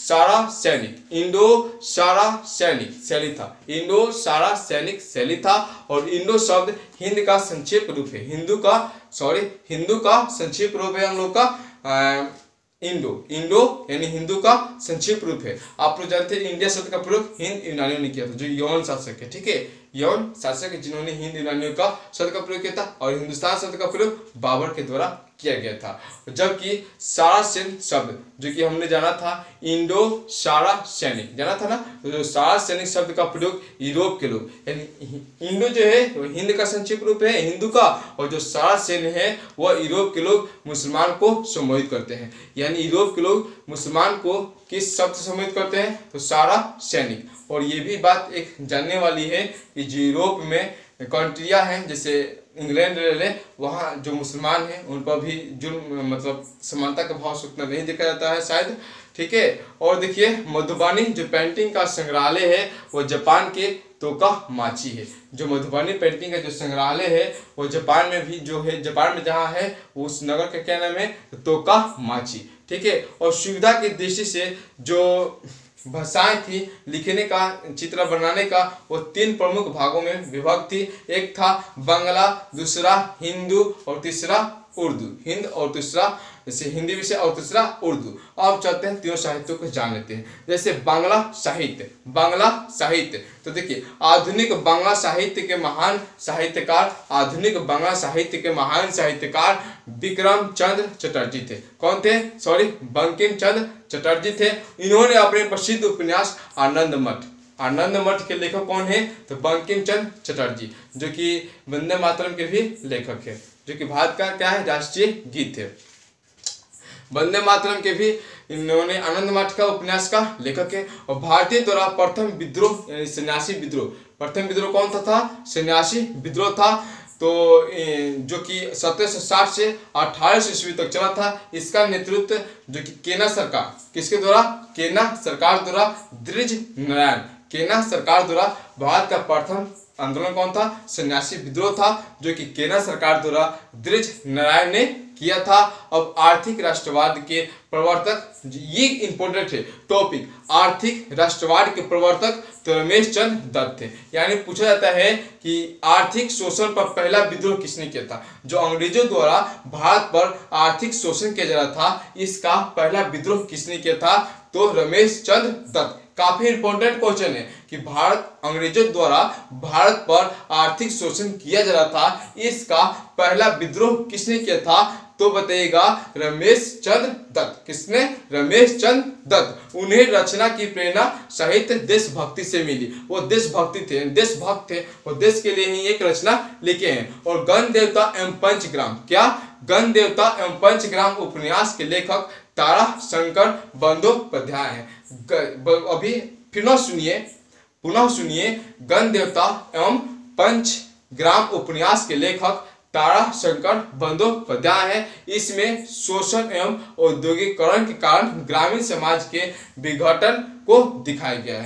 सारासेनिक शैली था। इंडो सारासेनिक शैली था। और इंडो शब्द हिंद का संक्षेप रूप है। हिंदू का संक्षेप रूप है हम लोग का इंडो यानी हिंदू का संक्षिप्त रूप है। आप लोग जानते हैं इंडिया शब्द का प्रयोग हिंद यूनानियों ने किया था, जो यौन शासक है, ठीक है, यौन शासक है, जिन्होंने हिंद यूनानियों का शब्द का प्रयोग किया था। और हिंदुस्तान शब्द का प्रयोग बाबर के द्वारा किया गया था। जबकि सारासेन शब्द जो कि हमने जाना था इंडो सारासेनिक जाना था ना, तो जो सारासेनिक शब्द का प्रयोग यूरोप के लोग, यानी इंडो जो है वो हिंद का संक्षिप्त रूप है हिंदू का, और जो सारासेन है वह यूरोप के लोग मुसलमान को संबोधित करते हैं। यानी यूरोप के लोग मुसलमान को किस शब्द से संबोधित करते हैं? तो सारासेनिक। और ये भी बात एक जानने वाली है कि जो यूरोप में कंट्रियाँ हैं, जैसे इंग्लैंड ले लें, वहाँ जो मुसलमान हैं उन पर भी जुल्म, मतलब समानता का भाव उतना नहीं देखा जाता है शायद, ठीक है। और देखिए मधुबनी जो पेंटिंग का संग्रहालय है वो जापान के तोकामाची है। जो मधुबनी पेंटिंग का जो संग्रहालय है वो जापान में भी जो है, जापान में जहाँ है उस नगर का क्या नाम है? तोकामाची, ठीक है। और सुविधा की दृष्टि से जो भाषाएं थी लिखने का, चित्र बनाने का, वो 3 प्रमुख भागों में विभक्त थी। एक था बांग्ला, दूसरा हिंदू और तीसरा उर्दू। हिंद और तीसरा जैसे हिंदी विषय और तीसरा उर्दू। अब चलते हैं तीनों साहित्यों को जान लेते हैं। जैसे बांग्ला साहित्य तो देखिए आधुनिक बांग्ला साहित्य के महान साहित्यकार विक्रम चंद्र चटर्जी थे। कौन थे? बंकिम चंद्र चटर्जी थे। इन्होंने अपने प्रसिद्ध उपन्यास आनंद मठ के लेखक कौन है? तो बंकिम चंद्र चटर्जी, जो कि वंदे मातरम के भी लेखक है, जो कि भारत का क्या है? राष्ट्रीय गीत है। वंदे मातरम के भी इन्होंने आनंद मठ का उपन्यास का लेखक है। और भारतीय द्वारा प्रथम विद्रोह यानी सन्यासी विद्रोह, प्रथम विद्रोह कौन था? सन्यासी विद्रोह था। तो जो कि 1760 से 1800 ईस्वी तक चला था। इसका नेतृत्व जो कि केना सरकार, किसके द्वारा? केना सरकार द्वारा द्विज नारायण भारत का प्रथम आंदोलन कौन था? सन्यासी विद्रोह था, जो कि केना सरकार द्वारा द्विज नारायण ने किया था। अब आर्थिक राष्ट्रवाद के प्रवर्तक, ये इंपॉर्टेंट है टॉपिक, आर्थिक राष्ट्रवाद के प्रवर्तक तो रमेश चंद्र दत्त थे। यानी पूछा जाता है कि आर्थिक शोषण पर पहला विद्रोह किसने किया था? जो अंग्रेजों द्वारा भारत पर आर्थिक शोषण किया जा रहा था, इसका पहला विद्रोह किसने किया था? तो रमेश चंद्र दत्त। काफी इंपॉर्टेंट क्वेश्चन है कि अंग्रेजों द्वारा भारत पर आर्थिक शोषण किया जा रहा था, इसका पहला विद्रोह किसने किया था? तो बताइएगा रमेश चंद्र दत्त। किसने? रमेश चंद्र दत्त। उन्हें रचना की प्रेरणा साहित्य देशभक्ति से मिली। वो देशभक्त थे, वो देश के लिए ही एक रचना लिखे हैं। और गण देवता एवं पंचग्राम, क्या? गण देवता एवं पंचग्राम उपन्यास के लेखक तारा शंकर बंदोपाध्याय हैं। अभी पुनः सुनिए गण देवता एवं पंचग्राम उपन्यास के लेखक तारा शंकर बंदोपाध्याय है। इसमें शोषण एवं औद्योगिकरण के कारण ग्रामीण समाज के विघटन को दिखाया गया है।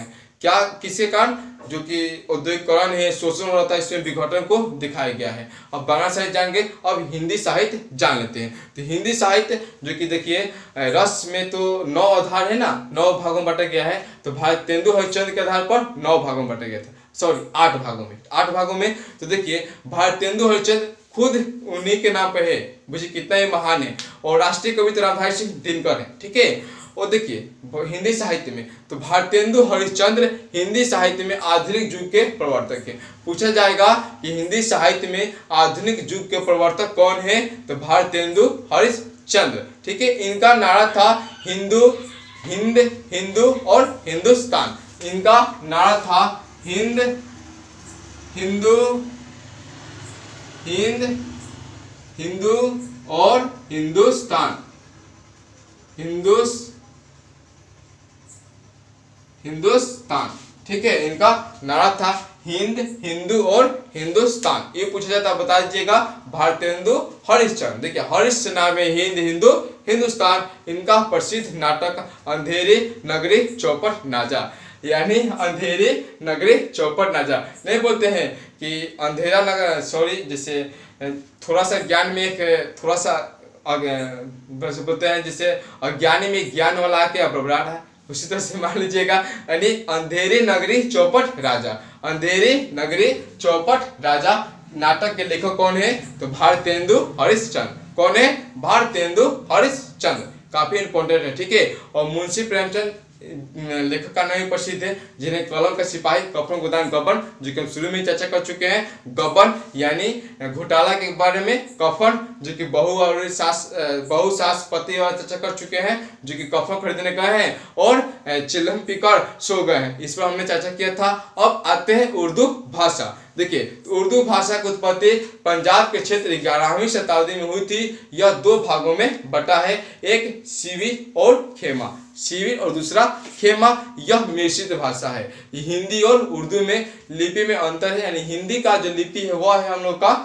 क्या किसके कारण, जो कि औद्योगिकरण है, शोषण हो रहा था, इसमें विघटन को दिखाया गया है। अब बांग्ला साहित्य जाएंगे, अब हिंदी साहित्य जान लेते हैं। तो हिंदी साहित्य जो कि देखिए रस में तो 9 आधार है ना, 9 भागों में बांटा गया है। तो भारतेंदु हरिश्चंद्र के आधार पर 9 भागों में बांटा गया था, सॉरी 8 भागों में, 8 भागों में। तो देखिए भारतेंदु हरिश्चंद्र खुद उन्हीं के नाम पे है, मुझे कितना ही महान है। और राष्ट्रीय कवि तो रामधारी सिंह दिनकर है, ठीक है। और देखिए हिंदी साहित्य में तो भारतेंदु हरिश्चंद्र हिंदी साहित्य में आधुनिक युग के प्रवर्तक है। पूछा जाएगा कि हिंदी साहित्य में आधुनिक युग के प्रवर्तक कौन है, तो भारतेंदु हरिश्चंद्र, ठीक है। इनका नारा था हिंदू, हिंद, हिंदू और हिंदुस्तान। इनका नारा था हिंद, हिंदू, हिंद, हिंदू और हिंदुस्तान, हिंदुस्तान, ठीक है। इनका नारा था हिंद, हिंदू और हिंदुस्तान। ये पूछा जाता है, बता दीजिएगा भारतेंदु हरिश्चंद्र। देखिए हरिश्च नाम है, हिंद, हिंदू, हिंदुस्तान। इनका प्रसिद्ध नाटक अंधेरी नगरी चौपट नाजा, यानी अंधेरी नगरी चौपट नाजा। नहीं बोलते हैं कि अंधेरा नगर, सॉरी, जैसे थोड़ा सा ज्ञान में एक थोड़ा सा बोलते हैं, जैसे अज्ञानी में ज्ञान वाला आके अबरबराट है, उसी तरह से मान लीजिएगा, यानी अंधेरी नगरी चौपट राजा। अंधेरी नगरी चौपट राजा नाटक के लेखक कौन है, तो भारतेंदु हरिश्चंद्र। कौन है, भारतेंदु हरिश्चंद्र, काफी इंपॉर्टेंट है, ठीक है। और मुंशी प्रेमचंद लेखक का नाम प्रसिद्ध है, जिन्हें कलम का सिपाही, कफन गोदान गबन, जो कि हम शुरू में चर्चा कर चुके हैं। गबन यानी घोटाला के बारे में, कफन जो कि बहु और सास पति और चर्चा कर चुके हैं, जो कि कफन खरीदने गए हैं, और चिल्लम पीकर सो गए हैं, इस पर हमने चर्चा किया था। अब आते हैं उर्दू भाषा। देखिए तो उर्दू भाषा की उत्पत्ति पंजाब के क्षेत्र 11वीं शताब्दी में हुई थी। यह 2 भागों में बटा है, एक सीवी और खेमा, सीवी और दूसरा खेमा। यह मिश्रित भाषा है। हिंदी और उर्दू में लिपि में अंतर है, यानी हिंदी का जो लिपि है वह है हम लोग का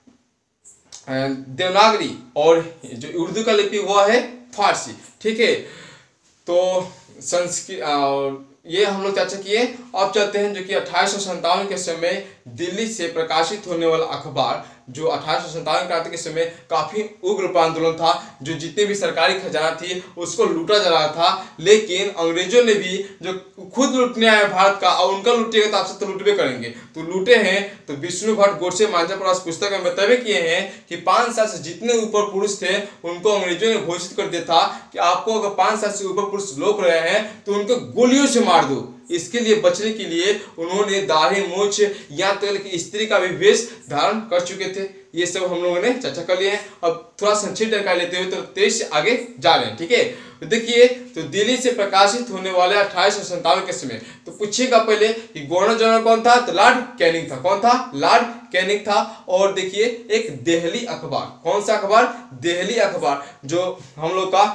देवनागरी, और जो उर्दू का लिपि वह है फारसी, ठीक है। तो संस्कृत और ये हम लोग चर्चा किए। अब चलते हैं जो कि 1857 के समय दिल्ली से प्रकाशित होने वाला अखबार, जो 1857 क्रांति के समय काफी उग्र आंदोलन था, जो जितने भी सरकारी खजाना थी उसको लूटा जा रहा था। लेकिन अंग्रेजों ने भी जो खुद लूटने आए भारत का, और उनका लूटेगा तो आपसे तो लूटबे करेंगे, तो लूटे हैं। तो विष्णु भट्ट गोडसे मांझाप्रवास पुस्तक में बतावे किए हैं कि 5 साल से जितने ऊपर पुरुष थे उनको अंग्रेजों ने घोषित कर दिया था कि आपको अगर 5 साल से ऊपर पुरुष लोग रहे हैं तो उनको गोलियों से मार दो। इसके लिए बचने के लिए उन्होंने दाढ़ी, मूछ, यहाँ तक कि स्त्री का भी वेश धारण कर चुके थे। ये सब हम लोगों ने चर्चा कर लिए हैं। अब थोड़ा संक्षिप्त जानकारी लेते हुए तो तेज से आगे जा रहे हैं, ठीक है। तो देखिए तो दिल्ली से प्रकाशित होने वाले 1857 के समय, तो पूछिएगा पहले कि गवर्नर जनरल कौन था, तो लॉर्ड कैनिंग था। कौन था, लॉर्ड कैनिंग था। और देखिए एक देहली अखबार, कौन सा अखबार, देहली अखबार, जो हम लोग का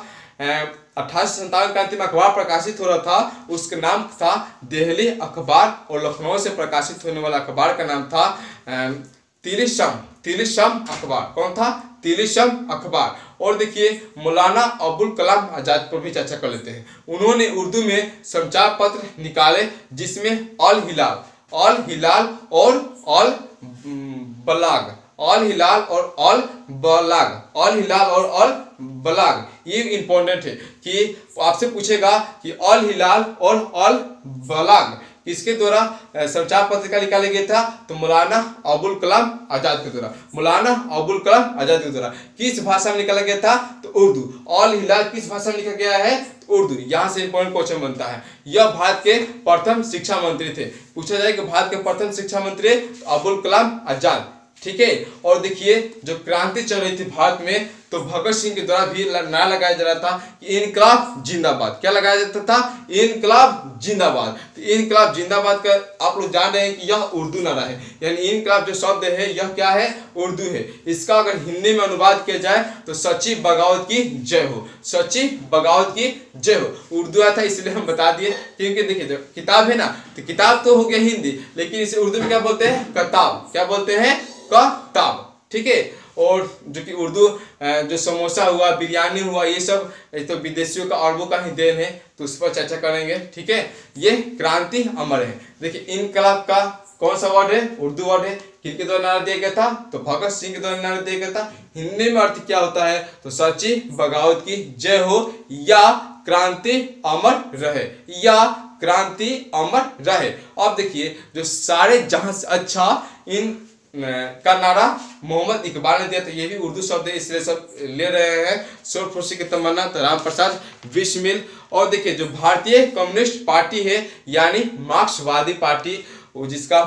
1857 क्रांति में अखबार प्रकाशित हो रहा था, उसका नाम था देहली अखबार। और लखनऊ से प्रकाशित होने वाला अखबार का नाम था तिलिस्म अखबार। कौन था, तिलिस्म अखबार। और देखिए मौलाना अबुल कलाम आजाद पर भी चर्चा कर लेते हैं। उन्होंने उर्दू में समाचार पत्र निकाले, जिसमें अल हिलाल और अल बलाग, अल हिलाल और अल बलाग, अल हिलाल और अल बलाग। ये इंपॉर्टेंट है कि आपसे पूछेगा कि अल हिलाल और अल बलाग किसके द्वारा समाचार पत्रिका निकाले गया था, तो मौलाना अबुल कलाम आजाद के द्वारा, मौलाना अबुल कलाम आजाद के द्वारा। किस भाषा में निकाला गया था, तो उर्दू। अल हिलाल किस भाषा में लिखा गया है, तो उर्दू। यहाँ से इंपॉर्टेंट क्वेश्चन बनता है। यह भारत के प्रथम शिक्षा मंत्री थे। पूछा जाए कि भारत के प्रथम शिक्षा मंत्री अबुल कलाम आजाद, ठीक है। और देखिए जो क्रांति चल रही थी भारत में, तो भगत सिंह के द्वारा भी नारा लगाया जा रहा था कि इनकलाब जिंदाबाद। क्या लगाया जाता था, इनकलाब जिंदाबाद। तो इनकलाब जिंदाबाद का आप लोग जान रहे हैं कि यह उर्दू नारा है, यानी इनकलाब जो शब्द है यह क्या है, उर्दू है। इसका अगर हिंदी में अनुवाद किया जाए तो सच्ची बगावत की जय हो, सच्ची बगावत की जय हो। उर्दू आया था इसलिए हम बता दिए, क्योंकि देखिए जो किताब है ना, तो किताब तो हो गया हिंदी, लेकिन इसे उर्दू में क्या बोलते हैं, किताब। क्या बोलते हैं, किताब, ठीक है। और जो कि उर्दू जो समोसा हुआ, बिरयानी हुआ, ये सब तो विदेशियों का अरबों का ही देन है, तो उस पर चर्चा करेंगे। ठीक है, ये क्रांति अमर है। देखिए इनकलाब का कौन सा वर्ड है? उर्दू वर्ड है। किनके द्वारा नारा दिया गया था? तो भगत सिंह के द्वारा नारा दिया गया था। हिंदी में अर्थ क्या होता है? तो सच्ची बगावत की जय हो, या क्रांति अमर रहे, या क्रांति अमर रहे। अब देखिए जो सारे जहां से अच्छा इन का नारा मोहम्मद इकबाल ने दिया था। ये भी उर्दू शब्द है, इसलिए सब ले रहे हैं। शोर फुर्सी की तमन्ना तो राम प्रसाद बिस्मिल। और देखिए जो भारतीय कम्युनिस्ट पार्टी है यानी मार्क्सवादी पार्टी, जिसका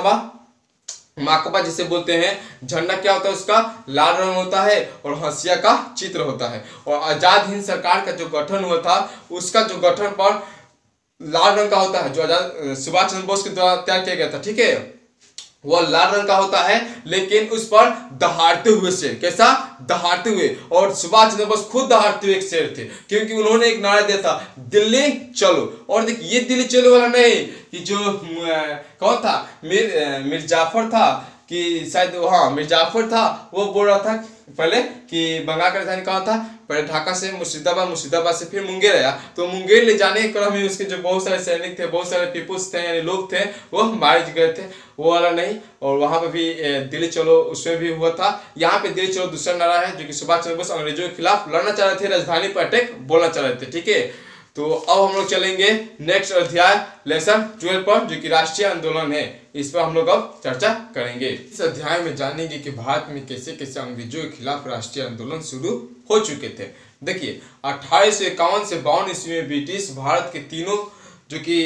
माकबा जिसे बोलते हैं, झंडा क्या होता है उसका? लाल रंग होता है और हंसिया का चित्र होता है। और आजाद हिंद सरकार का जो गठन हुआ था उसका जो गठन पर लाल रंग का होता है, जो आजाद सुभाष चंद्र बोस के द्वारा तैयार किया गया था। ठीक है, वह लाल रंग का होता है, लेकिन उस पर दहाड़ते हुए शेर, कैसा? दहाड़ते हुए। और सुभाष चंद्र बोस खुद दहाड़ते हुए एक शेर थे, क्योंकि उन्होंने एक नारा दिया था, दिल्ली चलो। और देखिए ये दिल्ली चलो वाला नहीं कि जो कौन था, मीर जाफर था कि शायद, हाँ मीर जाफर था, वो बोल रहा था पहले कि बंगाल का राजधानी कहाँ था? पहले ढाका से मुर्शिदाबाद, मुर्शिदाबाद से फिर मुंगेर आया। तो मुंगेर ले जाने के क्रम में उसके जो बहुत सारे सैनिक थे, बहुत सारे पीपुल्स थे, यानी लोग थे, वो मारे गए थे, वो वाला नहीं। और वहां पे भी दिल्ली चलो उसमें भी हुआ था। यहाँ पे दिल्ली चलो दूसरा नारा है, जो कि सुभाष चंद्र बोस अंग्रेजों के खिलाफ लड़ना चाह रहे थे, राजधानी पर अटैक बोलना चाह रहे थे। ठीक है, तो अब हम लोग चलेंगे नेक्स्ट अध्याय लेसन 12 पर, जो कि राष्ट्रीय आंदोलन है। इस पर हम लोग अब चर्चा करेंगे। इस अध्याय में जानेंगे कि भारत में कैसे कैसे अंग्रेजों के खिलाफ राष्ट्रीय आंदोलन शुरू हो चुके थे। देखिए 1851 से 52 ईस्वी में ब्रिटिश भारत के तीनों जो कि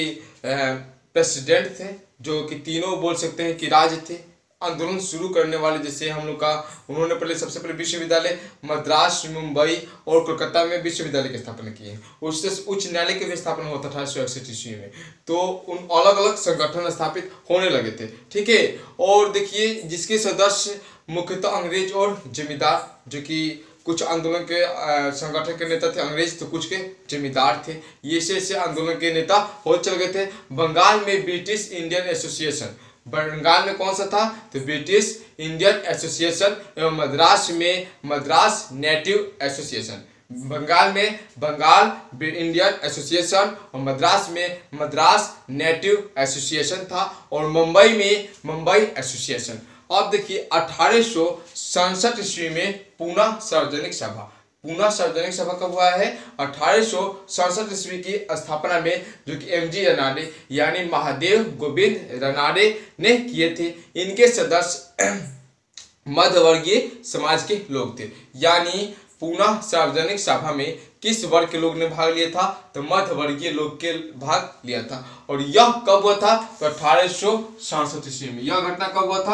प्रेसिडेंट थे, जो कि तीनों बोल सकते हैं कि राज थे, आंदोलन शुरू करने वाले। जैसे हम लोग का, उन्होंने पहले सबसे पहले विश्वविद्यालय मद्रास, मुंबई और कोलकाता में विश्वविद्यालय की स्थापना की है। उससे उच्च न्यायालय की भी स्थापना हुआ था 1861 ईस्वी में। तो उन अलग अलग संगठन स्थापित होने लगे थे। ठीक है, और देखिए जिसके सदस्य मुख्यतः अंग्रेज और जमींदार, जो कि कुछ आंदोलन के संगठन के नेता थे अंग्रेज, तो कुछ के जमींदार थे। ये से आंदोलन के नेता हो चल गए थे। बंगाल में ब्रिटिश इंडियन एसोसिएशन, बंगाल में कौन सा था? तो ब्रिटिश इंडियन एसोसिएशन, एवं मद्रास में मद्रास नेटिव एसोसिएशन। बंगाल में बंगाल इंडियन एसोसिएशन और मद्रास में मद्रास नेटिव एसोसिएशन था, और मुंबई में मुंबई एसोसिएशन। अब देखिए 1867 ईस्वी में पूना सार्वजनिक सभा, पूना सार्वजनिक सभा कब हुआ है? 1867 ईस्वी की स्थापना में, जो कि एमजी रनाडे यानी महादेव गोविंद रनाडे ने किए थे। इनके सदस्य मध्यवर्गीय समाज के लोग थे। यानी पूना सार्वजनिक सभा में किस वर्ग के लोग ने भाग लिया था? तो मध्य वर्गीय लोग के भाग लिया था। और यह कब हुआ था? तो 1867 ईस्वी में। यह घटना कब हुआ था?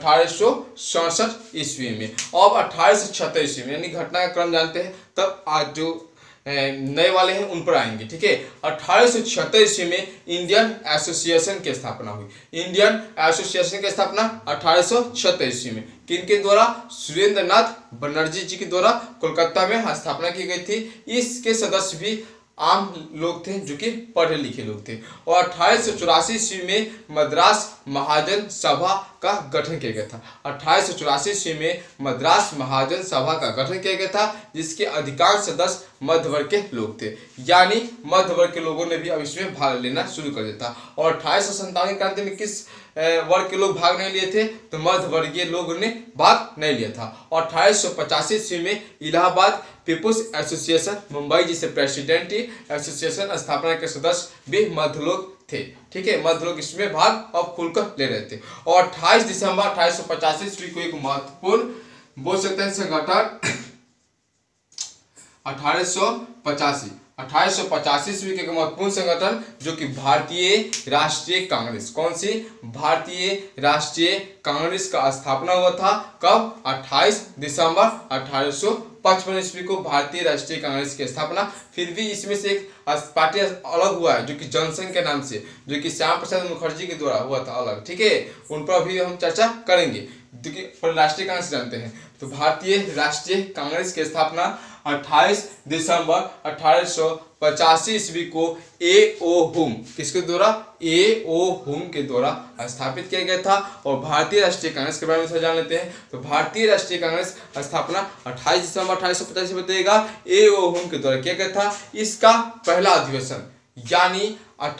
1867 ईस्वी में। अब 1876 ईस्वी में, यानी घटना का क्रम जानते हैं, तब आज जो नए वाले हैं उन पर आएंगे। ठीक है, 1876 ईस्वी में इंडियन एसोसिएशन की स्थापना हुई। इंडियन एसोसिएशन की स्थापना 1876 ईस्वी में किनके द्वारा? सुरेंद्र नाथ बनर्जी जी के द्वारा कोलकाता में स्थापना की गई थी। इसके सदस्य भी आम लोग थे, जो कि पढ़े लिखे लोग थे। और 1884 ईस्वी में मद्रास महाजन सभा का गठन किया गया था। 1884 ईस्वी में मद्रास महाजन सभा का गठन किया गया था, जिसके अधिकांश सदस्य मध्य वर्ग के लोग थे। यानी मध्य वर्ग के लोगों ने भी अब इसमें भाग लेना शुरू कर दिया था। और 1857 क्रांति में किस वर्ग के लोग भाग नहीं लिए थे? तो मध्य वर्गीय लोगों ने भाग नहीं लिया था। और 1885 ईस्वी में इलाहाबाद पीपुल्स एसोसिएशन मुंबई, जिसे प्रेसिडेंट एसोसिएशन स्थापना के सदस्य भी मध्य लोग थे। ठीक है, मध्य लोग इसमें भाग अब खुलकर ले रहे थे। और 28 दिसंबर 1885 ईस्वी को एक महत्वपूर्ण बोल सकते हैं संगठन 1885 ईस्वी के महत्वपूर्ण संगठन, जो कि भारतीय राष्ट्रीय कांग्रेस, कौन सी? भारतीय राष्ट्रीय कांग्रेस का स्थापना हुआ था। कब? 28 दिसंबर 1855 ईस्वी को भारतीय राष्ट्रीय कांग्रेस की स्थापना। फिर भी इसमें से एक पार्टी अलग हुआ है, जो कि जनसंघ के नाम से, जो कि श्याम प्रसाद मुखर्जी के द्वारा हुआ था अलग। ठीक है, उन पर अभी हम चर्चा करेंगे। राष्ट्रीय कांग्रेस जानते हैं, तो भारतीय राष्ट्रीय कांग्रेस की स्थापना 28 दिसंबर 85 ईस्वी को ए ओ हुम किसके द्वारा, ए ओ हुम के द्वारा स्थापित किया गया था। और भारतीय राष्ट्रीय कांग्रेस के बारे में जान लेते हैं। तो भारतीय राष्ट्रीय कांग्रेस स्थापना 28 दिसंबर 1885 में बताइएगा ए ओ हुम के द्वारा किया गया था। इसका पहला अधिवेशन यानी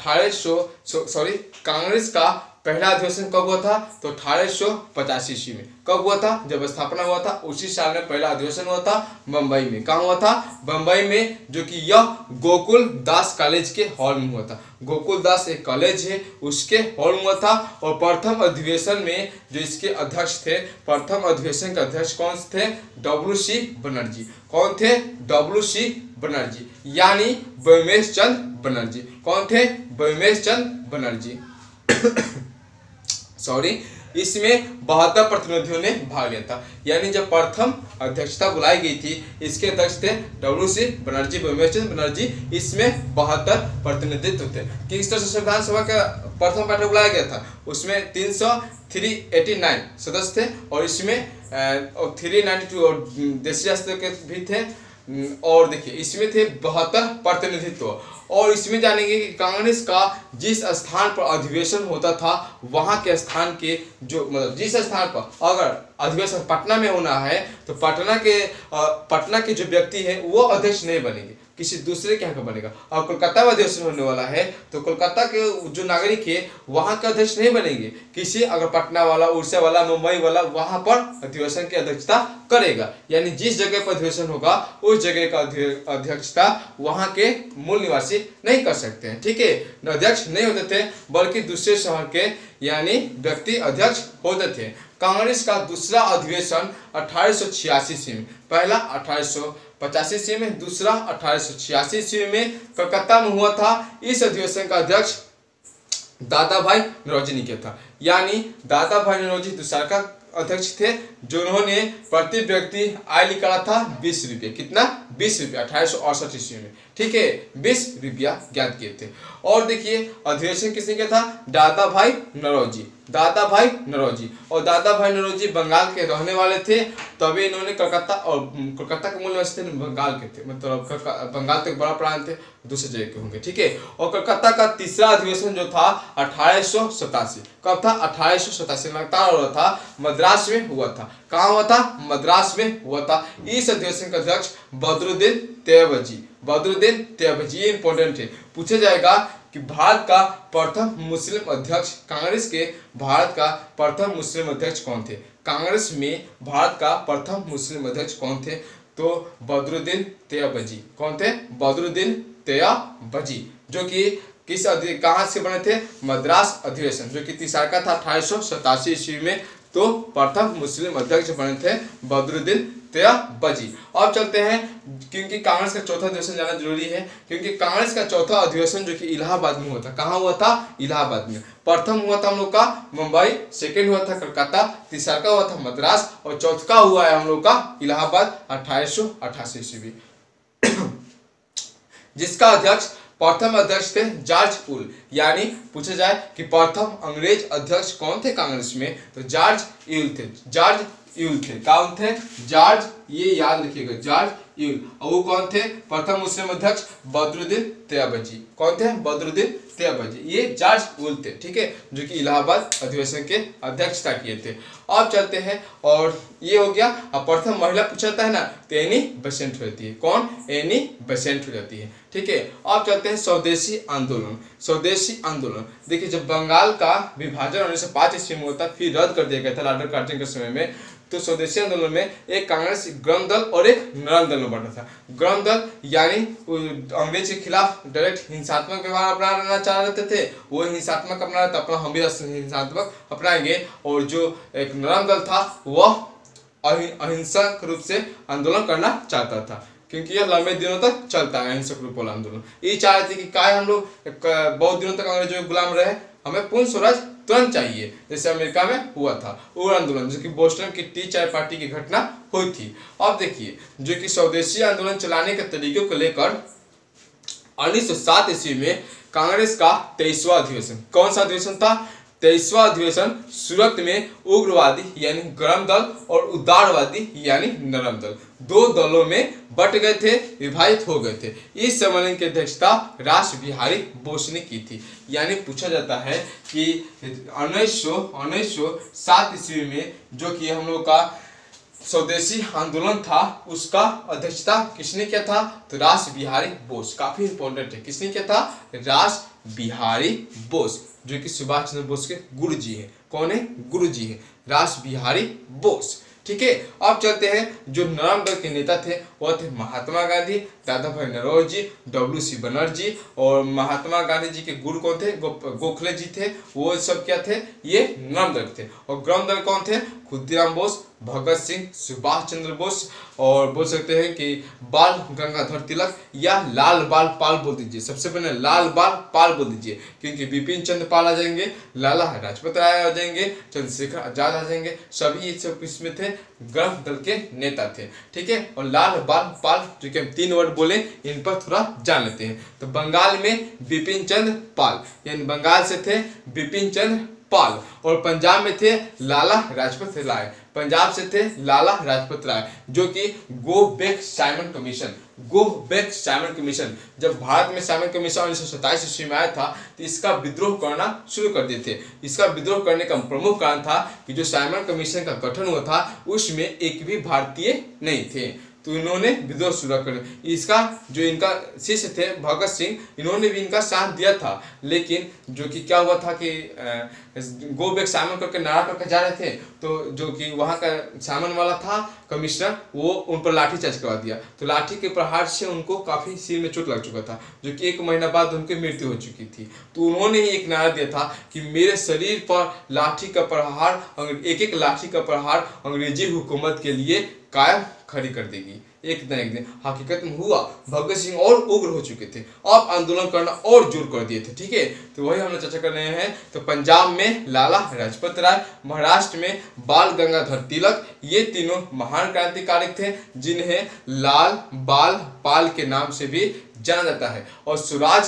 कांग्रेस का पहला अधिवेशन कब हुआ था, तो 1885 ईस्वी में। कब हुआ था, जब स्थापना हुआ था उसी साल में पहला अधिवेशन हुआ था बम्बई में। कहाँ हुआ था, बम्बई में, जो कि यह गोकुल दास कॉलेज के हॉल में हुआ था। गोकुल दास एक कॉलेज है, उसके हॉल में हुआ था। और प्रथम अधिवेशन में जो इसके अध्यक्ष थे, प्रथम अधिवेशन के अध्यक्ष कौन थे, WC बनर्जी। कौन थे, WC बनर्जी, यानी व्योमेश चंद्र बनर्जी। कौन थे, व्योमेश चंद्र बनर्जी। सॉरी, इसमें 72 प्रतिनिधियों ने भाग लिया था। यानी जब प्रथम अध्यक्षता बुलाई गई थी, इसके अध्यक्ष थे WC बनर्जी, व्योमेश चंद्र बनर्जी। इसमें 72 प्रतिनिधित्व थे। किस तरह से संविधान सभा का प्रथम बैठक बुलाया गया था, उसमें 389 सदस्य थे। और इसमें 392 और देशी राष्ट्र के भी थे। और देखिए इसमें थे 72 प्रतिनिधित्व। और इसमें जानेंगे कि कांग्रेस का जिस स्थान पर अधिवेशन होता था, वहां के स्थान के जो मतलब जिस स्थान पर अगर अधिवेशन पटना में होना है, तो पटना के जो व्यक्ति है वो अध्यक्ष नहीं बनेंगे, किसी दूसरे के यहाँ का बनेगा। और कोलकाता में अधिवेशन होने वाला है, तो कोलकाता के जो नागरिक है वहाँ का अध्यक्ष नहीं बनेंगे, किसी अगर पटना वाला, उड़ीसा वाला, मुंबई वाला वहाँ पर अधिवेशन की अध्यक्षता करेगा। यानी जिस जगह पर अधिवेशन होगा उस जगह का अध्यक्षता वहाँ के मूल निवासी नहीं कर सकते हैं। ठीक है, अध्यक्ष नहीं होते थे, बल्कि दूसरे शहर के यानी व्यक्ति अध्यक्ष होते थे। कांग्रेस का दूसरा अधिवेशन 1886 ईस्वी में, पहला 1885 ईस्वी में, दूसरा 1886 ईस्वी में कलकत्ता में हुआ था। इस अधिवेशन का अध्यक्ष दादा भाई नौरोजी ने किया था। यानी दादा भाई नौरोजी दूसरा का अध्यक्ष थे, जिन्होंने प्रति व्यक्ति आय निकाला था 20 रुपये। कितना, 20 रुपये 1868 ईस्वी में। ठीक है, 20 रुपया ज्ञात किए थे। और देखिए अधिवेशन किसने किया था, दादा भाई नौरोजी, दादा भाई नौरोजी। और दादा भाई नौरोजी बंगाल के रहने वाले थे, तभी इन्होंने कलकत्ता, और कोलकाता के मूल निवासी थे, बंगाल के थे, मतलब बंगाल तक बड़ा प्रांत थे, दूसरे जगह के होंगे। ठीक है, और कोलकाता का तीसरा अधिवेशन जो था 1887, कब था, 1887 लगातार हो रहा था, मद्रास में हुआ था। कहाँ हुआ था, मद्रास में हुआ था। इस अधिवेशन का अध्यक्ष बदरुद्दीन तैयबजी, बदरुद्दीन तैयबजी, ये इंपॉर्टेंट है, पूछा जाएगा कि भारत का प्रथम मुस्लिम अध्यक्ष, कांग्रेस के भारत का प्रथम मुस्लिम अध्यक्ष कौन थे, कांग्रेस में भारत का प्रथम मुस्लिम अध्यक्ष कौन थे, तो बदरुद्दीन तैयबजी। कौन थे, बदरुद्दीन तैयबजी, जो कि कहाँ से बने थे, मद्रास अधिवेशन, जो कि तीसरा का था 1887 ईस्वी में। तो प्रथम मुस्लिम अध्यक्ष बने थे बदरुद्दीन तैयबजी। अब चलते हैं, क्योंकि कांग्रेस का चौथा अधिवेशन जाना जरूरी है, क्योंकि कांग्रेस का चौथा अधिवेशन जो कि इलाहाबाद में हुआ था। कहाँ हुआ था, इलाहाबाद में। प्रथम हुआ था हम लोग का मुंबई, सेकंड हुआ था कलकत्ता, तीसरा का हुआ था मद्रास, और चौथा हुआ है हम लोग का इलाहाबाद 1888 ईस्वी, जिसका अध्यक्ष प्रथम अध्यक्ष थे जॉर्ज उल। यानी पूछा जाए कि प्रथम अंग्रेज अध्यक्ष कौन थे कांग्रेस में, तो जॉर्ज यूल थे, जॉर्ज यूल थे। कौन थे, जॉर्ज, ये याद रखिएगा, जॉर्ज यूल। और वो कौन थे, प्रथम मुस्लिम अध्यक्ष बदरुद्दीन तैयबजी। कौन थे, बदरुद्दीन तैयबजी, ये जॉर्ज उल थे। ठीक है, जो कि इलाहाबाद अधिवेशन के अध्यक्षता किए थे। अब चलते हैं, और ये हो गया। अब प्रथम महिला पूछता है ना, तो एनी बेसेंट होती है। कौन, एनी बेसेंट हो जाती है। ठीक है, अब चलते हैं स्वदेशी आंदोलन। स्वदेशी आंदोलन देखिए, जब बंगाल का विभाजन 1905 ईस्वी में होता, फिर रद्द कर दिया गया था लॉर्ड कार्टिंग के समय में, तो स्वदेशी आंदोलन में एक कांग्रेस ग्रम दल और एक नरम दल में बंटा था। ग्रम दल यानी अंग्रेज के खिलाफ डायरेक्ट हिंसात्मक व्यवहार अपनाना चाह रहे थे, वो हिंसात्मक अपना रहे थे, अपना हम भी हिंसात्मक अपनाएंगे। और जो एक नरम दल था वह अहिंसक रूप से आंदोलन करना चाहता था, क्योंकि यह लंबे दिनों तक चलता है अहिंसक रूप वाला आंदोलन। ये चाह रहे थे कि क्या हम लोग बहुत दिनों तक अंग्रेजों के गुलाम रहे, हमें पूर्ण स्वराज तुरंत चाहिए, जैसे अमेरिका में हुआ था वो आंदोलन, जो कि बोस्टन की टी चाय पार्टी की घटना हुई थी। अब देखिए, जो कि स्वदेशी आंदोलन चलाने के तरीकों को लेकर 1907 ईस्वी में कांग्रेस का 23वां अधिवेशन, कौन सा अधिवेशन था, 23वां अधिवेशन सूरत में उग्रवादी यानी गर्म दल और उदारवादी यानी नरम दल दो दलों में बट गए थे, विभाजित हो गए थे। इस सम्मेलन की अध्यक्षता रास बिहारी बोस ने की थी। यानी पूछा जाता है कि 1907 ईस्वी में जो कि हम लोग का स्वदेशी आंदोलन था उसका अध्यक्षता किसने किया था? तो रास बिहारी बोस। काफी इंपॉर्टेंट है, किसने किया था? रास बिहारी बोस, जो कि सुभाष चंद्र बोस के गुरु जी हैं। कौन है? गुरु जी हैं, रास बिहारी बोस। ठीक है, अब चलते हैं जो नरम दल के नेता थे वह थे महात्मा गांधी, दादा भाई नौरोजी, WC बनर्जी। और महात्मा गांधी जी के गुरु कौन थे? गोखले जी थे। वो सब क्या थे? ये नरम दल थे। और गर्म दल कौन थे? खुदीराम बोस, भगत सिंह, सुभाष चंद्र बोस, और बोल सकते हैं कि बाल गंगाधर तिलक या लाल बाल पाल बोल दीजिए। सबसे पहले लाल बाल पाल बोल दीजिए, क्योंकि बिपिन चंद्र पाल आ जाएंगे, लाला लाजपत राय आ जाएंगे, चंद्रशेखर आजाद आ जाएंगे। सभी ये सब इसमें थे, गर्म दल के नेता थे। ठीक है, और लाल बाल पाल जो कि हम 3 वर्ड बोले, इन पर थोड़ा जान लेते हैं। तो बंगाल में बिपिन चंद्र पाल, यानी बंगाल से थे बिपिन चंद्र पाल। और पंजाब में थे लाला लाजपत राय, पंजाब से थे लाला लाजपत राय, जो कि go back Simon commission, go back Simon commission, जब भारत में साइमन कमीशन 1927 ईस्वी में आया था तो इसका विद्रोह करना शुरू कर दिए थे। इसका विद्रोह करने का प्रमुख कारण था कि जो साइमन कमीशन का गठन हुआ था उसमें एक भी भारतीय नहीं थे, तो इन्होंने विद्रोह शुरू कर। इसका जो इनका शिष्य थे भगत सिंह, इन्होंने भी इनका साथ दिया था, लेकिन जो कि क्या हुआ था कि गो बैक साइमन करके नारा करके जा रहे थे, तो जो कि वहाँ का साइमन वाला था कमिश्नर, वो उन पर लाठी चार्ज करवा दिया। तो लाठी के प्रहार से उनको काफी सिर में चोट लग चुका था, जो कि 1 महीना बाद उनकी मृत्यु हो चुकी थी। तो उन्होंने ही एक नारा दिया था कि मेरे शरीर पर लाठी का प्रहार, एक एक लाठी का प्रहार अंग्रेजी हुकूमत के लिए कायम खड़ी कर देगी, एक न एक दिन। हकीकत में हुआ, भगत सिंह और उग्र हो चुके थे, अब आंदोलन करना और जोर कर दिए थे। ठीक है, तो वही हम लोग चर्चा कर रहे हैं। तो पंजाब में लाला लाजपत राय, महाराष्ट्र में बाल गंगाधर तिलक, ये तीनों महान क्रांतिकारी थे जिन्हें लाल बाल पाल के नाम से भी जाना जाता है। और स्वराज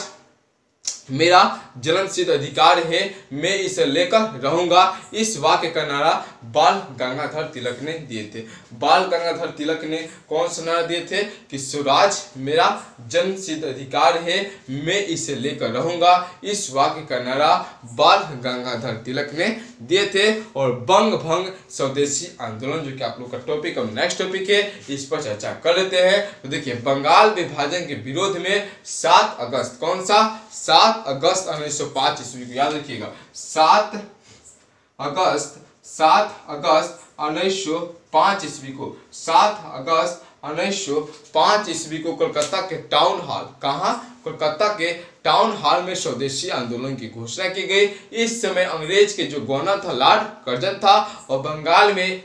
मेरा जन्मसिद्ध अधिकार है, मैं इसे लेकर रहूंगा, इस वाक्य का नारा बाल गंगाधर तिलक ने दिए थे। बाल गंगाधर तिलक ने कौन सा नारा दिए थे? कि स्वराज मेरा जन्मसिद्ध अधिकार है, मैं इसे लेकर रहूंगा, इस वाक्य का नारा बाल गंगाधर तिलक ने दिए थे। और बंग भंग स्वदेशी आंदोलन, जो कि आप लोग का टॉपिक और नेक्स्ट टॉपिक है, इस पर चर्चा कर लेते हैं। तो देखिए, बंगाल विभाजन के विरोध में 7 अगस्त, कौन सा? 7 अगस्त 1905 ईस्वी को याद रखिएगा, 7 अगस्त 1905 ईस्वी को, 7 अगस्त 1905 ईस्वी को कोलकाता के टाउन हॉल, कहाँ? कोलकाता के टाउन हॉल में स्वदेशी आंदोलन की घोषणा की गई। इस समय अंग्रेज के जो गवर्नर था लॉर्ड कर्जन था, और बंगाल में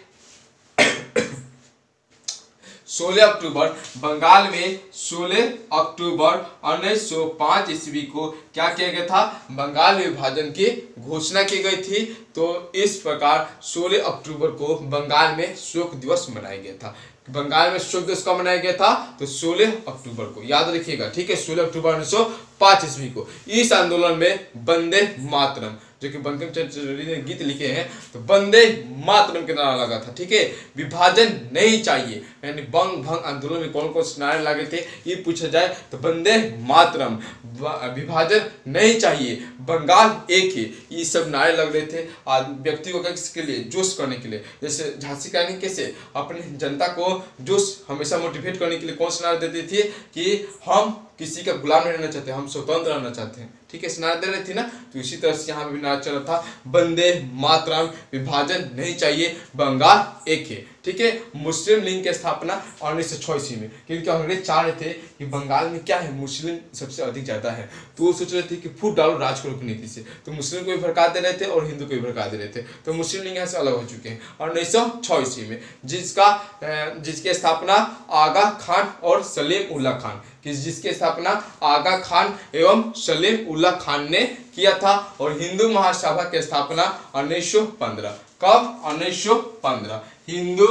16 अक्टूबर, बंगाल में 16 अक्टूबर 1905 ईस्वी को क्या किया गया था? बंगाल विभाजन की घोषणा की गई थी। तो इस प्रकार 16 अक्टूबर को बंगाल में शोक दिवस मनाया गया था। बंगाल में शोक दिवस कब मनाया गया था? तो 16 अक्टूबर को, याद रखिएगा। ठीक है, 16 अक्टूबर 1905 ईस्वी को। इस आंदोलन में वंदे मातरम, जो कि बंकिम चंद्र ने गीत लिखे हैं, तो वंदे मातरम के नारा लगा था। ठीक है, विभाजन नहीं चाहिए, यानी बंग भंग आंदोलन में कौन कौन से नारे लगे थे ये पूछा जाए तो वंदे मातरम, विभाजन नहीं चाहिए, बंगाल एक है, ये सब नारे लग रहे थे व्यक्ति को किसके लिए? जोश करने के लिए। जैसे झांसी की रानी कैसे अपनी जनता को जोश हमेशा मोटिवेट करने के लिए कौन सा नारा देती थी कि हम किसी का गुलाम नहीं रहना चाहते, हम स्वतंत्र रहना चाहते हैं। ठीक है, नारा दे रही थी ना, तो इसी तरह से यहाँ भी नारा चल रहा था, वंदे मातरम, विभाजन नहीं चाहिए, बंगाल एक है। ठीक है, मुस्लिम लीग की स्थापना 1906 ईस्वी में, क्योंकि अंग्रेज चाह रहे थे कि बंगाल में क्या है, मुस्लिम सबसे अधिक ज्यादा है, तो वो सोच रहे थे कि फूट डालो राज को नीति से, तो मुस्लिम को भी भड़का दे रहे थे और हिंदू को भी भड़का दे रहे थे। तो मुस्लिम लीग यहाँ से अलग हो चुके हैं। और 1906 ईस्वी में जिसकी स्थापना आगा खान और सलीम उल्लाह खान, जिसकी स्थापना आगा खान एवं सलीम उल्लाह खान ने किया था। और हिंदू महासभा की स्थापना 1915, कब? 1915, हिंदू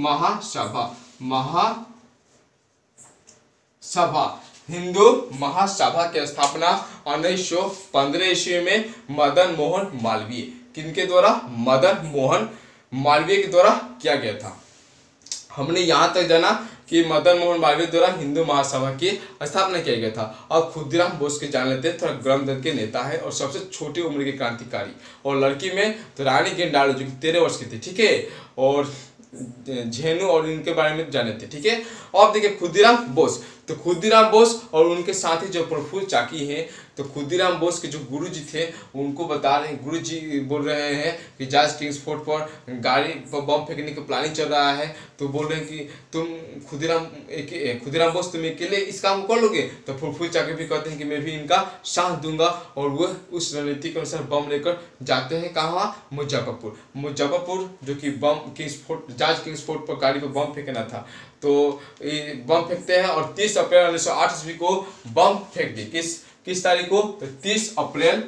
हिंदू महासभा की स्थापना 1915 ईस्वी में मदन मोहन मालवीय, किनके द्वारा? मदन मोहन मालवीय के द्वारा किया गया था। हमने यहाँ तक जाना कि मदन मोहन मालवीय द्वारा हिंदू महासभा की स्थापना किया गया था। अब खुदीराम बोस के जान लेते हैं, थोड़ा गरम दल के नेता है और सबसे छोटी उम्र के क्रांतिकारी। और लड़की में तो रानी गेंडालू जो कि 13 वर्ष की थी, ठीक है, और झेनू और इनके बारे में जाने थे, ठीक है। अब देखिए खुदीराम बोस, तो खुदीराम बोस और उनके साथी जो प्रफुल्ल चाकी हैं, तो खुदीराम बोस के जो गुरुजी थे उनको बता रहे हैं, गुरुजी बोल रहे हैं कि जॉर्ज किंग्सफोर्ड पर गाड़ी पर बम फेंकने की प्लानिंग चल रहा है, तो बोल रहे हैं कि तुम खुदीराम बोस तुम अकेले इस काम को कर लोगे? तो प्रफुल्ल चाकी भी कहते हैं कि मैं भी इनका साथ दूंगा, और वह उस रणनीति के अनुसार बम लेकर जाते हैं कहाँ? मुजफ्फरपुर, जो कि जॉर्ज किंग्सफोर्ड पर गाड़ी पर बम फेंकना था। तो बम फेंकते हैं और 30 अप्रैल 1908 ईस्वी को बम फेंक दी। किस तारीख को? तो 30 अप्रैल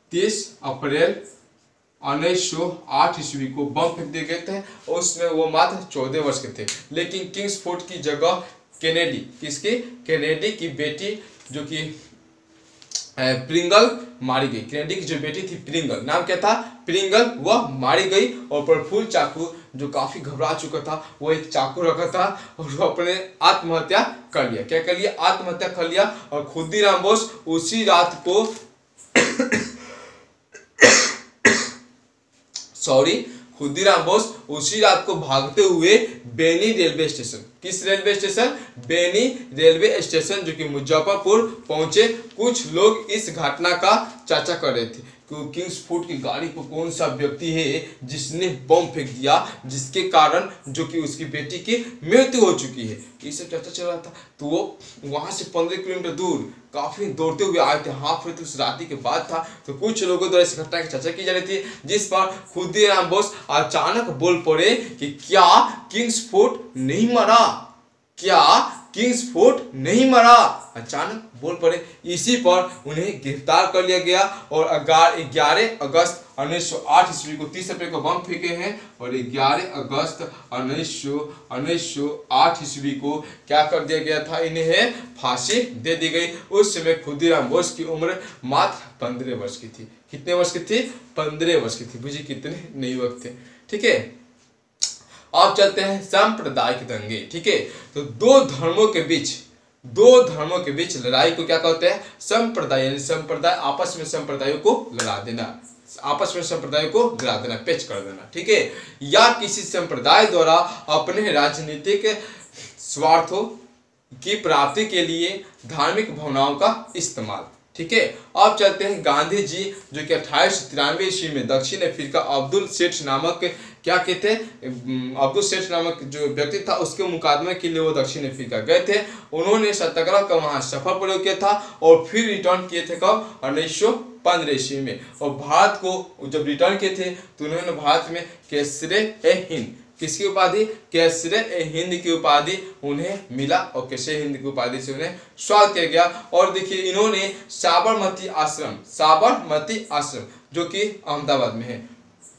1908 ईस्वी को बम फेंक दिए गए थे। और उसमें वो मात्र 14 वर्ष के थे। लेकिन किंग्सफोर्ड की जगह कैनेडी, कैनेडी की बेटी जो कि प्रिंगल मारी गई। कैनेडी की जो बेटी थी प्रिंगल, नाम क्या था? प्रिंगल, वह मारी गई। और प्रफुल्ल चाकू जो काफी घबरा चुका था, वो एक चाकू रखा था और वो अपने आत्महत्या कर लिया। क्या कर लिया? आत्महत्या कर लिया। और खुदीराम बोस उसी रात को खुदीराम बोस उसी रात को भागते हुए बेनी रेलवे स्टेशन, किस railway station? Beni railway station, जो कि मुजफ्फरपुर पहुंचे। कुछ लोग इस घटना का चर्चा कर रहे थे कि किंग्सफोर्ड की गाड़ी पर कौन सा व्यक्ति है जिसने बम फेंक दिया, जिसके कारण जो कि उसकी बेटी की मृत्यु हो चुकी है, ये सब चर्चा चल रहा था। तो वो वहां से 15 किलोमीटर दूर काफी दौड़ते हुए आए थे। हाँ, फिर उस रात्रि के बाद था। तो कुछ लोगों द्वारा इस घटना की चर्चा की जा रही थी, जिस पर खुदीराम बोस अचानक बोल पड़े कि क्या किंग्सफोर्ड नहीं मरा? क्या किंग्सफोर्ड नहीं मरा? अचानक बोल पड़े। इसी पर उन्हें गिरफ्तार कर लिया गया और 11 अगस्त 1908 ईस्वी को 30 अप्रैल को बम फेंके हैं। और 11 अगस्त 1908 ईस्वी को क्या कर दिया गया था? इन्हें फांसी दे दी गई। उस समय खुदीराम बोस की उम्र मात्र 15 वर्ष की थी। कितने वर्ष की थी? 15 वर्ष की थी। बुझिए कितने नए युवक थे, ठीक है। अब चलते हैं सांप्रदायिक दंगे, ठीक है। तो दो धर्मों के बीच लड़ाई को क्या कहते हैं? संप्रदाय, यानी संप्रदाय आपस में संप्रदायों को लड़ा देना, पेच कर देना, ठीक है। या किसी संप्रदाय द्वारा अपने राजनीतिक स्वार्थों की प्राप्ति के लिए धार्मिक भावनाओं का इस्तेमाल, ठीक है। अब चलते हैं गांधी जी, जो कि 1893 ईस्वी में दक्षिण अफ्रीका अब्दुल सेठ नामक जो व्यक्ति था, उसके मुकादमे के लिए वो दक्षिण अफ्रीका गए थे। उन्होंने सत्याग्रह का वहां सफल प्रयोग किया था और फिर रिटर्न किए थे कब? 1915 ईस्वी में। और भारत को जब रिटर्न किए थे तो उन्होंने भारत में केसरे-ए-हिंद, किसकी उपाधि? केसरे-ए-हिंद की उपाधि उन्हें मिला और केसरे-ए-हिंद की उपाधि से उन्हें स्वागत किया गया। और देखिए इन्होंने साबरमती आश्रम जो कि अहमदाबाद में है,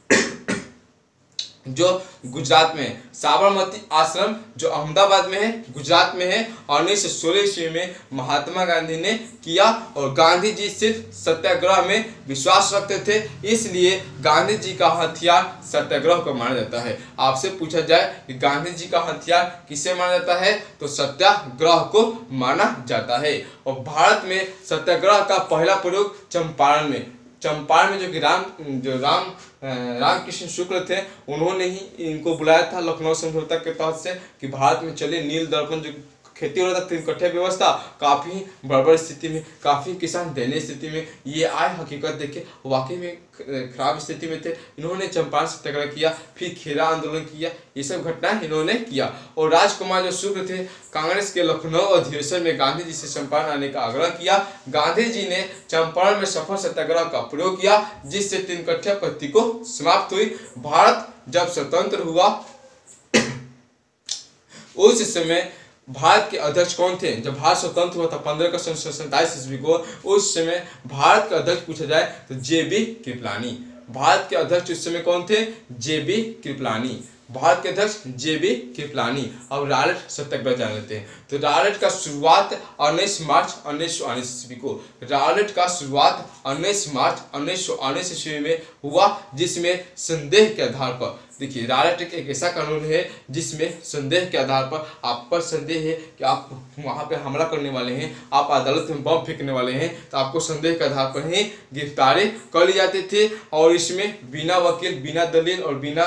जो गुजरात में है, साबरमती आश्रम जो अहमदाबाद में है, गुजरात में है, 1916 ईस्वी में महात्मा गांधी ने किया। और गांधी जी सिर्फ सत्याग्रह में विश्वास रखते थे, इसलिए गांधी जी का हथियार सत्याग्रह को माना जाता है। आपसे पूछा जाए कि गांधी जी का हथियार किसे माना जाता है, तो सत्याग्रह को माना जाता है। और भारत में सत्याग्रह का पहला प्रयोग चंपारण में, जो कि रामकृष्ण शुक्ल थे, उन्होंने ही इनको बुलाया था लखनऊ समझौता के तहत से कि भारत में चले नील दर्पण, जो खेती हो रहा था 3 कट्ठे व्यवस्था, काफ़ी गड़बड़ स्थिति में, काफ़ी किसान दयनीय स्थिति में ये आए, हकीकत देखे वाकई में खराब स्थिति में थे। इन्होंने चंपारण सत्याग्रह किया, फिर खेरा आंदोलन किया, ये सब घटनाएं इन्होंने किया। और राजकुमार जो शुक्ल थे, कांग्रेस के लखनऊ अधिवेशन में गांधी जी से चंपारण आने का आग्रह किया। गांधी जी ने चंपारण में सफल सत्याग्रह का प्रयोग किया, जिससे 3 कट्ठा पत्ती को समाप्त हुई। भारत जब स्वतंत्र हुआ उस समय भारत के अध्यक्ष कौन थे? जब भारत स्वतंत्र हुआ था 15 अगस्त 1947 ईस्वी को, उस समय भारत के अध्यक्ष पूछा जाए तो JB कृपलानी। भारत के अध्यक्ष उस समय कौन थे? JB कृपलानी। भारत के अध्यक्ष JB कृपलानी। अब रॉलेट सत्याग्रह जान लेते हैं। तो रॉलेट का शुरुआत 19 मार्च 1919 ईस्वी को, रॉलेट का शुरुआत 19 मार्च 1919 ईस्वी में हुआ, जिसमें संदेह के आधार पर, देखिए रॉलेट एक ऐसा कानून है जिसमें संदेह के आधार पर, आप पर संदेह है कि आप वहाँ पे हमला करने वाले हैं, आप अदालत में बम फेंकने वाले हैं, तो आपको संदेह के आधार पर ही गिरफ्तारी कर ली जाती थी। और इसमें बिना वकील, बिना दलील और बिना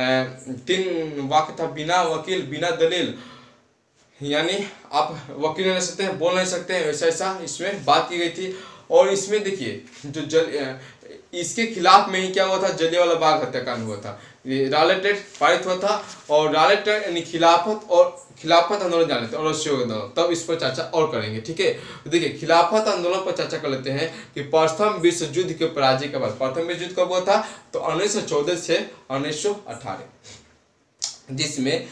3 वाक्य था, बिना वकील बिना दलील, यानी आप वकील नहीं रह सकते हैं, बोल नहीं सकते हैं, ऐसा ऐसा इसमें बात की गई थी। और इसमें देखिए जो इसके खिलाफ में ही क्या हुआ था, जलियांवाला बाग हत्याकांड हुआ था, रॉलेट एक्ट पारित हुआ था। और रॉलेट यानी खिलाफत आंदोलन जान लेते हैं और असहयोग आंदोलन, तब इस पर चर्चा और करेंगे, ठीक है। तो देखिए खिलाफत आंदोलन पर चर्चा कर लेते हैं कि प्रथम विश्व युद्ध के पराजय के बाद, प्रथम विश्व युद्ध कब हुआ था, तो 1914 से 1918, जिसमें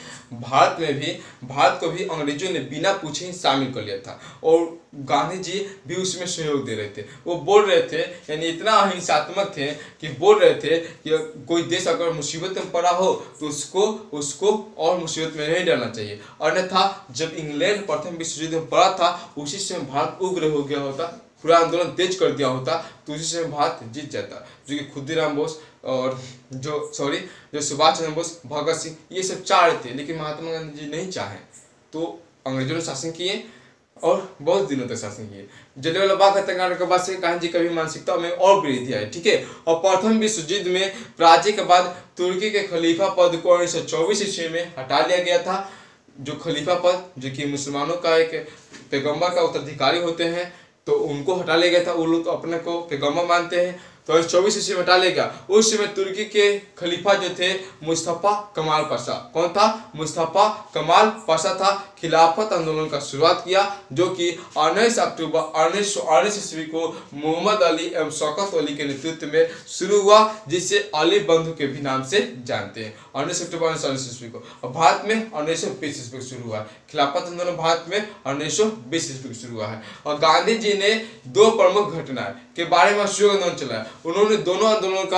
भारत को भी अंग्रेजों ने बिना पूछे ही शामिल कर लिया था। और गांधी जी भी उसमें सहयोग दे रहे थे। वो बोल रहे थे, यानी इतना अहिंसात्मक थे कि बोल रहे थे कि कोई देश अगर मुसीबत में पड़ा हो तो उसको और मुसीबत में नहीं डालना चाहिए। अन्यथा जब इंग्लैंड प्रथम विश्व युद्ध में पड़ा था, उसी समय भारत उग्र हो गया होता, पूरा आंदोलन तेज कर दिया होता, तो उसी समय भारत जीत जाता। जो कि खुदीराम बोस और जो सुभाष चंद्र बोस, भगत सिंह, ये सब चाह रहे थे, लेकिन महात्मा गांधी जी नहीं चाहे, तो अंग्रेजों ने शासन किए और बहुत दिनों तक शासन किए। जलियांवाला बाग हत्याकांड के बाद से गांधी जी की मानसिकता में और वृद्धि आई, ठीक है। और प्रथम विश्व युद्ध में पराजय के बाद तुर्की के खलीफा पद को 1924 ईस्वी में हटा लिया गया था। जो खलीफा पद, जो कि मुसलमानों का एक पैगंबर का उत्तराधिकारी होते हैं, तो उनको हटा लिया गया था। वो लोग तो अपने को पैगंबर मानते हैं, तो 24 ईस्वी में हटा लेगा। उस समय तुर्की के खलीफा जो थे मुस्तफा कमाल पाशा, कौन था, मुस्तफा कमाल पाशा था। खिलाफत आंदोलन का शुरुआत किया, जो कि 19 अक्टूबर 1919 ईस्वी को मोहम्मद अली एवं शौकत अली के नेतृत्व में शुरू हुआ, जिसे अली बंधु के भी नाम से जानते हैं। 19 अक्टूबर 1919 ईस्वी को। और भारत में 1920 ईस्वी को शुरू हुआ है खिलाफत आंदोलन, भारत में 1920 ईस्वी को शुरू हुआ है। और गांधी जी ने 2 प्रमुख घटनाएं के बारे में असहयोग आंदोलन चलाया। उन्होंने दोनों आंदोलनों का,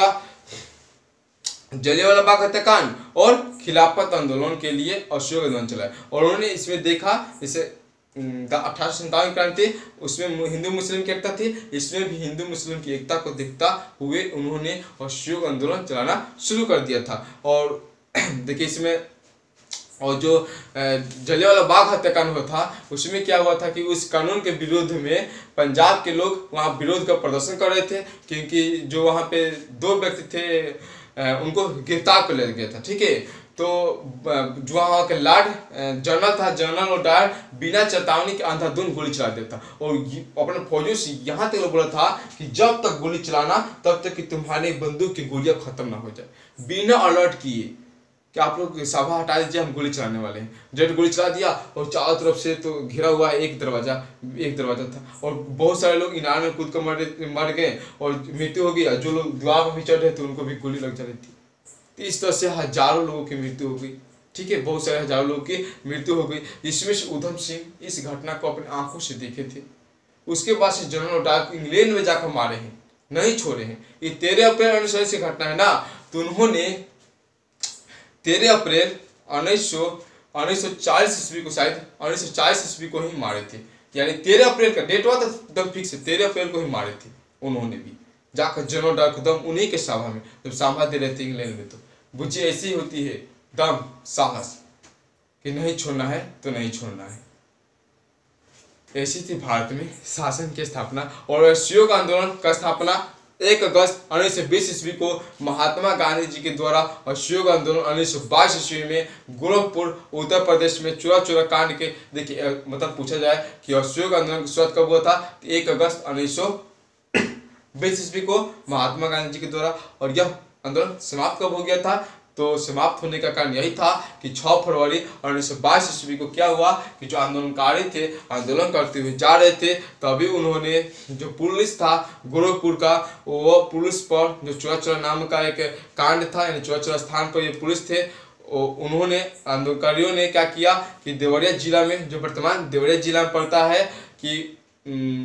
जलियांवाला बाग हत्याकांड और खिलाफत आंदोलन के लिए असहयोग आंदोलन चलाया। और उन्होंने इसमें देखा, जैसे 1857 क्रांति, उसमें हिंदू मुस्लिम की एकता थी, इसमें भी हिंदू मुस्लिम की एकता को देखता हुए उन्होंने असहयोग आंदोलन चलाना शुरू कर दिया था। और देखिए इसमें, और जो जलियांवाला बाग हत्याकांड हुआ था, उसमें क्या हुआ था कि उस कानून के विरोध में पंजाब के लोग वहाँ विरोध का प्रदर्शन कर रहे थे, क्योंकि जो वहाँ पे 2 व्यक्ति थे, उनको गिरफ्तार कर लिया गया था, ठीक है। तो जो वहाँ के लॉर्ड जनरल था, जनरल और डायर, बिना चेतावनी के अंधाधुंध गोली चला देता और अपने फौजियों से यहाँ तक बोला था कि जब तक गोली चलाना तब तक कि तुम्हारी बंदूक की गोलियां खत्म ना हो जाए, बिना अलर्ट किए कि आप लोग सभा हटा दीजिए, हम गोली चलाने वाले हैं। जब गोली चला दिया और चारों तरफ से तो घिरा हुआ है, एक दरवाजा था और बहुत सारे लोग इनार में कूद कर मर गए और मृत्यु हो गई। जो लोग दीवार पर भी चढ़ रहे थे उनको भी गोली लग जा रही थी। तो इस तरह से हजारों लोगों की मृत्यु हो गई, ठीक है, बहुत सारे हजारों लोगों की मृत्यु हो गई, जिसमें से उधम सिंह इस घटना को अपनी आंखों से देखे थे। उसके बाद से जनरल डायर को इंग्लैंड में जाकर मारे हैं, नहीं छोड़े हैं। ये 13 अप्रैल 1940 की घटना है ना, तो उन्होंने 13 अप्रैल 1940 ईस्वी को, शायद 1940 ईस्वी को ही मारे थे। यानी 13 अप्रैल का डेट हुआ था एकदम फिक्स है, 13 अप्रैल को ही मारे थे उन्होंने भी जाकर जनरल डायर को दम उन्हीं के सभा में, जब सभा दे रहे थे इंग्लैंड में। तो बुझे ऐसी होती है दम, साहस कि नहीं छोड़ना है तो नहीं छोड़ना है। ऐसी थी भारत में शासन की स्थापना। और असहयोग आंदोलन का स्थापना 1 अगस्त 1920 ईस्वी को महात्मा गांधी जी के द्वारा असहयोग आंदोलन 1922 ईस्वी में गोरखपुर उत्तर प्रदेश में चोरा कांड के, देखिए मतलब पूछा जाए कि असहयोग आंदोलन की शुरुआत कब हुआ था, 1 अगस्त 1920 ईस्वी को महात्मा गांधी जी के द्वारा। और यह आंदोलन समाप्त कब हो गया था, तो समाप्त होने का कारण यही था कि 6 फरवरी 1922 ईस्वी को क्या हुआ कि जो आंदोलनकारी थे, आंदोलन करते हुए जा रहे थे, तभी उन्होंने जो पुलिस था गोरखपुर का, वो पुलिस पर जो चोरा नाम का एक कांड था, यानी चोरा स्थान पर ये पुलिस थे, उन्होंने आंदोलनकारियों ने क्या किया कि देवरिया जिला में, जो वर्तमान देवरिया जिला में पड़ता है, कि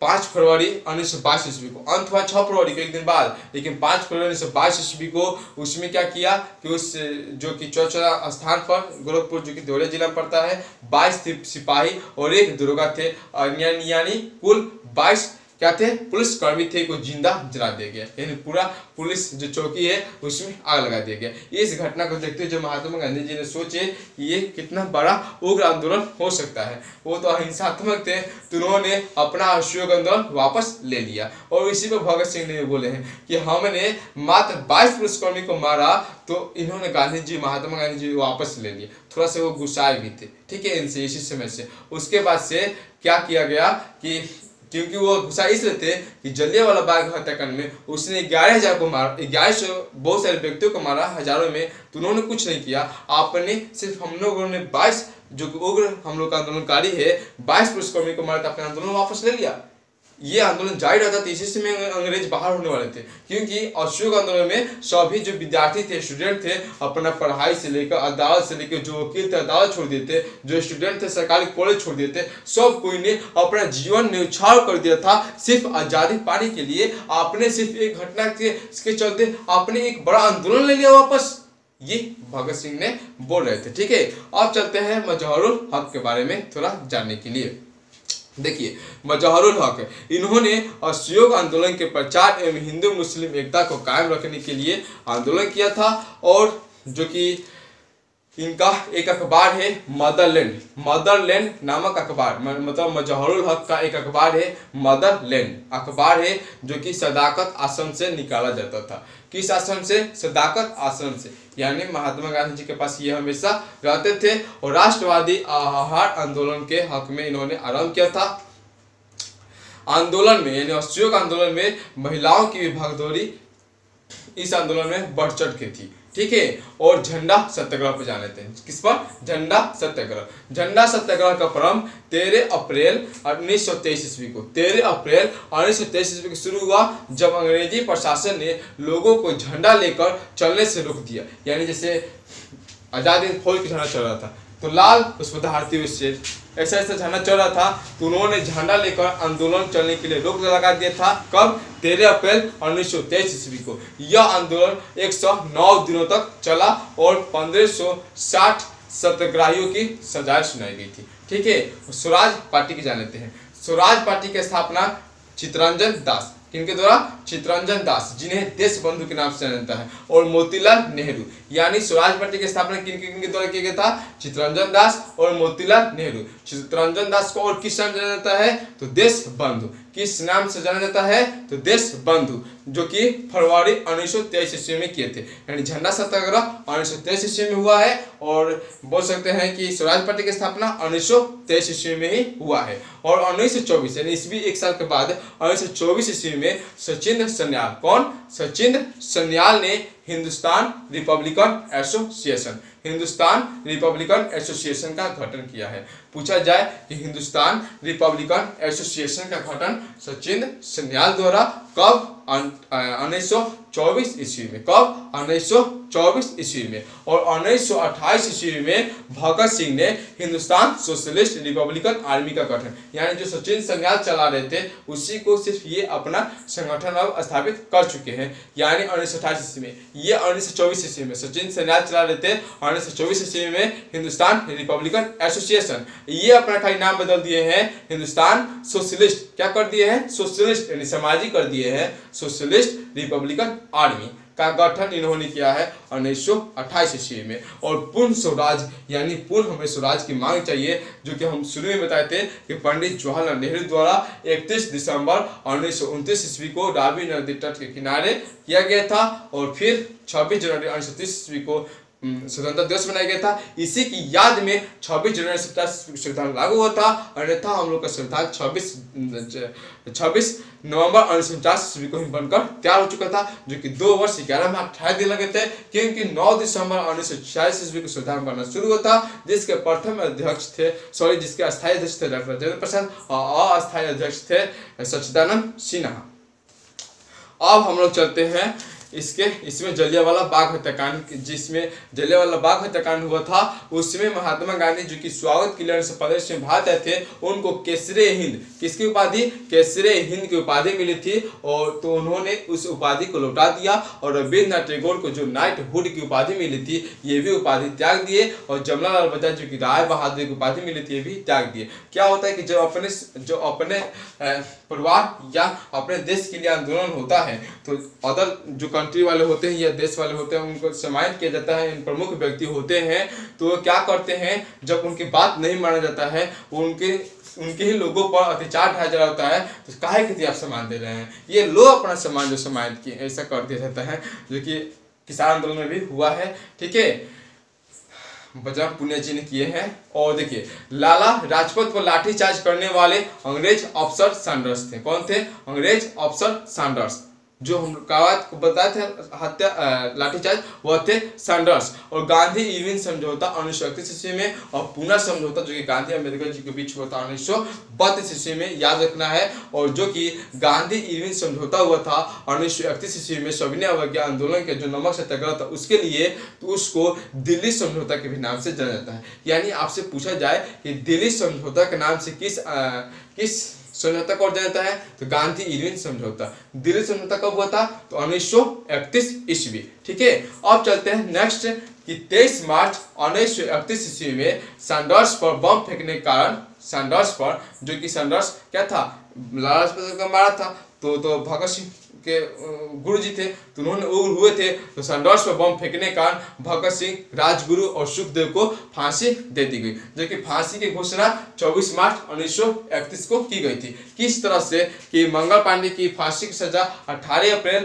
5 फरवरी 1922 ईस्वी को। अंत हुआ 6 फरवरी के एक दिन बाद, लेकिन 5 फरवरी 1922 ईस्वी को उसमें क्या किया कि उस जो कि चौचरा स्थान पर गोरखपुर जो कि देवरिया जिला में पड़ता है 22 सिपाही और 1 दरोगा थे, यानी कुल 22 क्या थे पुलिस कर्मी थे को जिंदा जला दिया गया, यानी पूरा पुलिस जो चौकी है उसमें आग लगा दिया गया। इस घटना को देखते हुए जो महात्मा गांधी जी ने सोचे कि ये कितना बड़ा उग्र आंदोलन हो सकता है, वो तो अहिंसात्मक थे, तो उन्होंने अपना असहयोग आंदोलन वापस ले लिया। और इसी पर भगत सिंह ने बोले हैं कि हमने मात्र 22 पुलिसकर्मी को मारा, तो इन्होंने गांधी जी महात्मा गांधी जी वापस ले लिए। थोड़ा से वो गुस्साए भी थे, ठीक है, इनसे इसी समय से। उसके बाद से क्या किया गया कि क्योंकि वो गुस्सा इसलिए थे कि जलियांवाला बाग हत्याकांड में उसने 11,000 को मारा, 1100 बहुत सारे व्यक्तियों को मारा हजारों में, तो उन्होंने कुछ नहीं किया। आपने सिर्फ हम लोगों ने 22 जो उग्र हम लोग का आंदोलनकारी है 22 पुलिसकर्मी को मारा, तो अपना आंदोलन वापस ले लिया। ये आंदोलन जारी रहता था, इसी समय अंग्रेज बाहर होने वाले थे, क्योंकि असहयोग आंदोलन में सभी जो विद्यार्थी थे, स्टूडेंट थे, अपना पढ़ाई से लेकर अदालत से लेकर जो वकील थे अदालत छोड़ देते, जो स्टूडेंट थे सरकारी कॉलेज छोड़ देते, सब कोई ने अपना जीवन न्यौछावर कर दिया था सिर्फ आज़ादी पाने के लिए। आपने सिर्फ एक घटना के चलते आपने एक बड़ा आंदोलन ले लिया वापस, ये भगत सिंह ने बोल रहे थे, ठीक है। अब चलते हैं मजहरुल हक के बारे में थोड़ा जानने के लिए। देखिए, मजहरुल हक इन्होंने असहयोग आंदोलन के प्रचार एवं हिंदू मुस्लिम एकता को कायम रखने के लिए आंदोलन किया था, और जो कि इनका एक अखबार है मदरलैंड नामक अखबार, मतलब मजहरुल हक का एक अखबार है मदरलैंड अखबार है, जो कि सदाकत आश्रम से निकाला जाता था। किस आश्रम से? सदाकत आश्रम से, यानी महात्मा गांधी जी के पास ये हमेशा रहते थे। और राष्ट्रवादी आहार आंदोलन के हक में इन्होंने आरंभ किया था। आंदोलन में यानी असहयोग आंदोलन में महिलाओं की भी भागीदारी इस आंदोलन में बढ़ चढ़ के थी, ठीक है। और झंडा सत्याग्रह पर जाने थे, किस पर? झंडा सत्याग्रह। झंडा सत्याग्रह का प्रारंभ 13 अप्रैल 1923 ईस्वी को 13 अप्रैल 1923 ईस्वी को शुरू हुआ, जब अंग्रेजी प्रशासन ने लोगों को झंडा लेकर चलने से रोक दिया। यानी जैसे आजाद हिंद फौज का झंडा चल रहा था तो लाल उस पर भारतीय विशेष ऐसा ऐसा झंडा चल रहा था, तो उन्होंने झंडा लेकर आंदोलन चलने के लिए रोक लगा दिया था। कब? 13 अप्रैल 1923 ईस्वी को। यह आंदोलन 109 दिनों तक चला और 1560 सत्याग्रहियों की सजाएं सुनाई गई थी, ठीक है। स्वराज पार्टी की जान लेते हैं। स्वराज पार्टी की स्थापना चित्तरंजन दास, किनके द्वारा? चित्तरंजन दास, जिन्हें देश बंधु के नाम से जाना जाता है, और मोतीलाल नेहरू। यानी स्वराज पार्टी की स्थापना किनके द्वारा किया गया था? चित्तरंजन दास और मोतीलाल नेहरू। चित्तरंजन दास को और किस नाम से जाना जाता है? तो देश बंधु। किस नाम से जाना जाता है? तो देश बंधु, जो कि फरवरी 1923 ईस्वी में किए थे। यानी झंडा सत्याग्रह 1923 ईस्वी में हुआ है, और बोल सकते हैं कि स्वराज पार्टी की स्थापना 1923 ईस्वी में ही हुआ है। और 1924 यानी ईस्वी एक साल के बाद 1924 ईस्वी में सचिंद्र सन्याल, कौन? सचिंद्र सन्याल ने हिंदुस्तान रिपब्लिकन एसोसिएशन का गठन किया है। पूछा जाए कि हिंदुस्तान रिपब्लिकन एसोसिएशन का गठन सचिंद्र सन्याल द्वारा कब? 1924 ईस्वी में। कब? 1924 ईस्वी में। और 1928 ईस्वी में भगत सिंह ने हिंदुस्तान सोशलिस्ट रिपब्लिकन आर्मी का गठन, यानी जो सचिंद्र सन्याल चला रहे थे उसी को सिर्फ ये अपना संगठन अब स्थापित कर चुके हैं। यानी 1928 ईस्वी में, ये 1924 ईस्वी में सचिंद्र सन्याल चला रहे थे, 1924 ईस्वी में हिंदुस्तान रिपब्लिकन एसोसिएशन, ये अपना खाली नाम बदल दिए हैं, हिंदुस्तान सोशलिस्ट, क्या कर दिए हैं? सोशलिस्ट यानी सामाजिक कर दिए हैं, सोशलिस्ट रिपब्लिकन आर्मी का गठन इन्होंने किया है 1928 ईस्वी में। और पूर्ण स्वराज यानी पूर्ण हमें स्वराज की मांग चाहिए, जो कि हम शुरू में बताए थे कि पंडित जवाहरलाल नेहरू द्वारा 31 दिसंबर 1929 ईस्वी को रावी नदी तट के किनारे किया गया था, और फिर 26 जनवरी 1930 ईस्वी को स्वतंत्रता दिवस मनाया गया था। इसी की याद में 26 जनवरी संविधान लागू हुआ था, अन्यथा हम लोग का संविधान 26 नवंबर 1949 ईस्वी को ही बनकर तैयार हो चुका था, जो कि 2 वर्ष 11 माह 28 दिन लगे थे, क्योंकि 9 दिसंबर 1946 ईस्वी को संविधान बनना शुरू हुआ था, जिसके प्रथम अध्यक्ष थे जिसके अस्थायी अध्यक्ष थे डॉक्टर राजेंद्र प्रसाद और अस्थायी अध्यक्ष थे सच्चिदानंद सिन्हा। अब हम लोग चलते हैं इसमें जलियांवाला बाग हत्याकांड, जिसमें जलियांवाला बाग हत्याकांड हुआ था, उसमें महात्मा गांधी जो कि स्वागत के लिए प्रदेश में भारत आए थे, उनको केसरे हिंद, किसकी उपाधि, केसरे हिंद की उपाधि मिली थी। और तो उन्होंने उस उपाधि को लौटा दिया और रविंद्रनाथ टैगोर को जो नाइटहुड की उपाधि मिली थी, ये भी उपाधि त्याग दिए। और जमनालाल बजाज जो कि राय बहादुर की उपाधि मिली थी, ये भी त्याग दिए। क्या होता है कि जो अपने परिवार या अपने देश के लिए आंदोलन होता है, तो अदर जो कंट्री वाले होते हैं या देश वाले होते हैं, उनको सम्मानित किया जाता है। इन प्रमुख व्यक्ति होते हैं तो वो क्या करते हैं, जब उनकी बात नहीं माना जाता है, उनके ही लोगों पर अत्याचार ढाया जा रहा होता है, तो काहे के लिए आप सम्मान दे रहे हैं, ये लो अपना सम्मान जो सम्मानित किए, ऐसा कर दिया जाता है, जो कि किसान आंदोलन में भी हुआ है। ठीक है, बजरंग पुनिया जी ने किए हैं। और देखिए, लाला राजपथ पर लाठीचार्ज करने वाले अंग्रेज अफसर सैंडर्स थे। कौन थे? अंग्रेज अफसर सैंडर्स, जो हम को बताए थे हत्या लाठीचार्ज, वह थे सैंडर्स। और गांधी इरविन समझौता 1931 ईस्वी में, और पूना समझौता जो कि गांधी अम्बेडकर जी के बीच हुआ था 1932 ईस्वी में, याद रखना है। और जो कि गांधी इरविन समझौता हुआ था 1931 ईस्वी में सविनय अवज्ञा आंदोलन के जो नमक सत्याग्रह था उसके लिए, तो उसको दिल्ली समझौता के भी नाम से जाना जाता है। यानी आपसे पूछा जाए कि दिल्ली समझौता के नाम से किस समझौता को जाना जाता है, तो गांधी इरविन समझौता। दिल्ली समझौता कब हुआ था? तो 1931 ईस्वी। ठीक है, अब चलते हैं नेक्स्ट कि 23 मार्च 1931 ईस्वी में सैंडर्स पर बम फेंकने के कारण, सैंडर्स पर, जो कि सैंडर्स क्या था, लाला लाजपत का मारा था, तो भगत सिंह के गुरु जी थे, तो उन्होंने उग्र हुए थे, तो सैंडर्स पर बम फेंकने के कारण भगत सिंह, राजगुरु और सुखदेव को फांसी दे दी गई, जो कि फांसी की घोषणा 24 मार्च 1931 को की गई थी। किस तरह से कि मंगल पांडे की फांसी की सजा 18 अप्रैल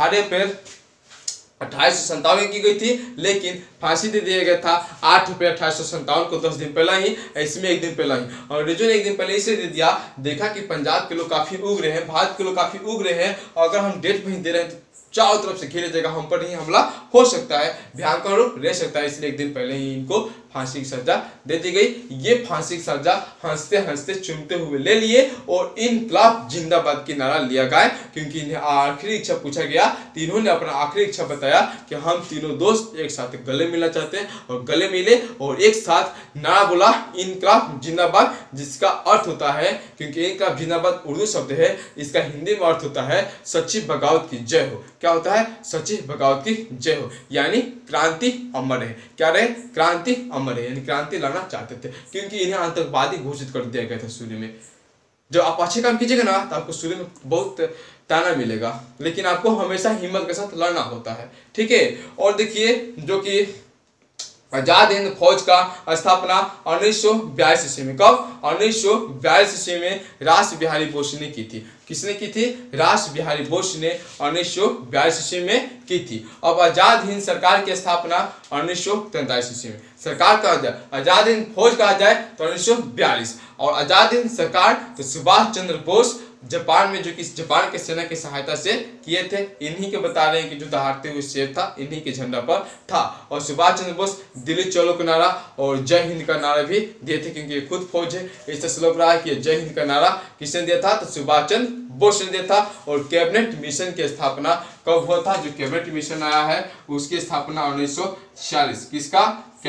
1857 की गई थी, लेकिन फांसी दे दिया गया था 8 अप्रैल 1857 को, 10 दिन पहले ही, इसमें एक दिन पहले ही। अंग्रेजों ने एक दिन पहले इसे दे दिया, देखा कि पंजाब के लोग काफी उग्र हैं, भारत के लोग काफी उग्र हैं, और अगर हम डेट नहीं दे रहे हैं तो चारों तरफ से घेरे जगह हम पर ही हमला हो सकता है, भयंकर रूप ले सकता है, इसलिए एक दिन पहले ही इनको फांसी की सजा दे दी गई। ये फांसी की सजा हंसते हंसते चूमते हुए ले लिए और इनकलाब जिंदाबाद की नारा लिया गया, क्योंकि इन्हें आखिरी इच्छा पूछा गया, तीनों ने अपना आखिरी इच्छा बताया कि हम तीनों दोस्त एक साथ गले मिलना चाहते हैं, और गले मिले और एक साथ नारा बोला, इनकलाब जिंदाबाद, जिसका अर्थ होता है, क्योंकि इनकलाब जिंदाबाद उर्दू शब्द है, इसका हिंदी में अर्थ होता है सच्ची बगावत की जय हो। क्या होता है? सच्ची बगावत की जय हो, यानी क्रांति अमर है। क्या रहे? क्रांति अमर है, यानी क्रांति लाना चाहते थे, क्योंकि इन्हें आतंकवादी घोषित कर दिया गया था शुरू में। जब आप अच्छे काम कीजिएगा ना, तो आपको शुरू में बहुत ताना मिलेगा, लेकिन आपको हमेशा हिम्मत के साथ लड़ना होता है। ठीक है, और देखिए, जो कि आजाद हिंद फौज का स्थापना 1942 ईस्वी में, कब? 1942 ईस्वी में रास बिहारी बोस ने की थी। किसने की थी? रास बिहारी बोस ने 1942 ईस्वी में की थी। अब आजाद हिंद सरकार की स्थापना 1943 ईस्वी में, सरकार कहा जाए, आजाद हिंद फौज कहा जाए तो 1942, और आजाद हिंद सरकार तो सुभाष चंद्र बोस जापान में, जो कि जापान के सेना की सहायता से किए थे, इन्हीं के बता रहे हैं कि जो दहाड़ते हुए शेर था इन्हीं के झंडा पर था। और सुभाष चंद्र बोस दिल्ली चलो का नारा और जय हिंद का नारा भी दिए थे, क्योंकि ये खुद फौज है, इससे श्लोक रहा है कि जय हिंद का नारा किसने दिया था? तो सुभाष चंद्र बोस ने दिया था। और कैबिनेट मिशन की स्थापना कब हुआ था? जो कैबिनेट मिशन आया है उसकी स्थापना 1946, किसका?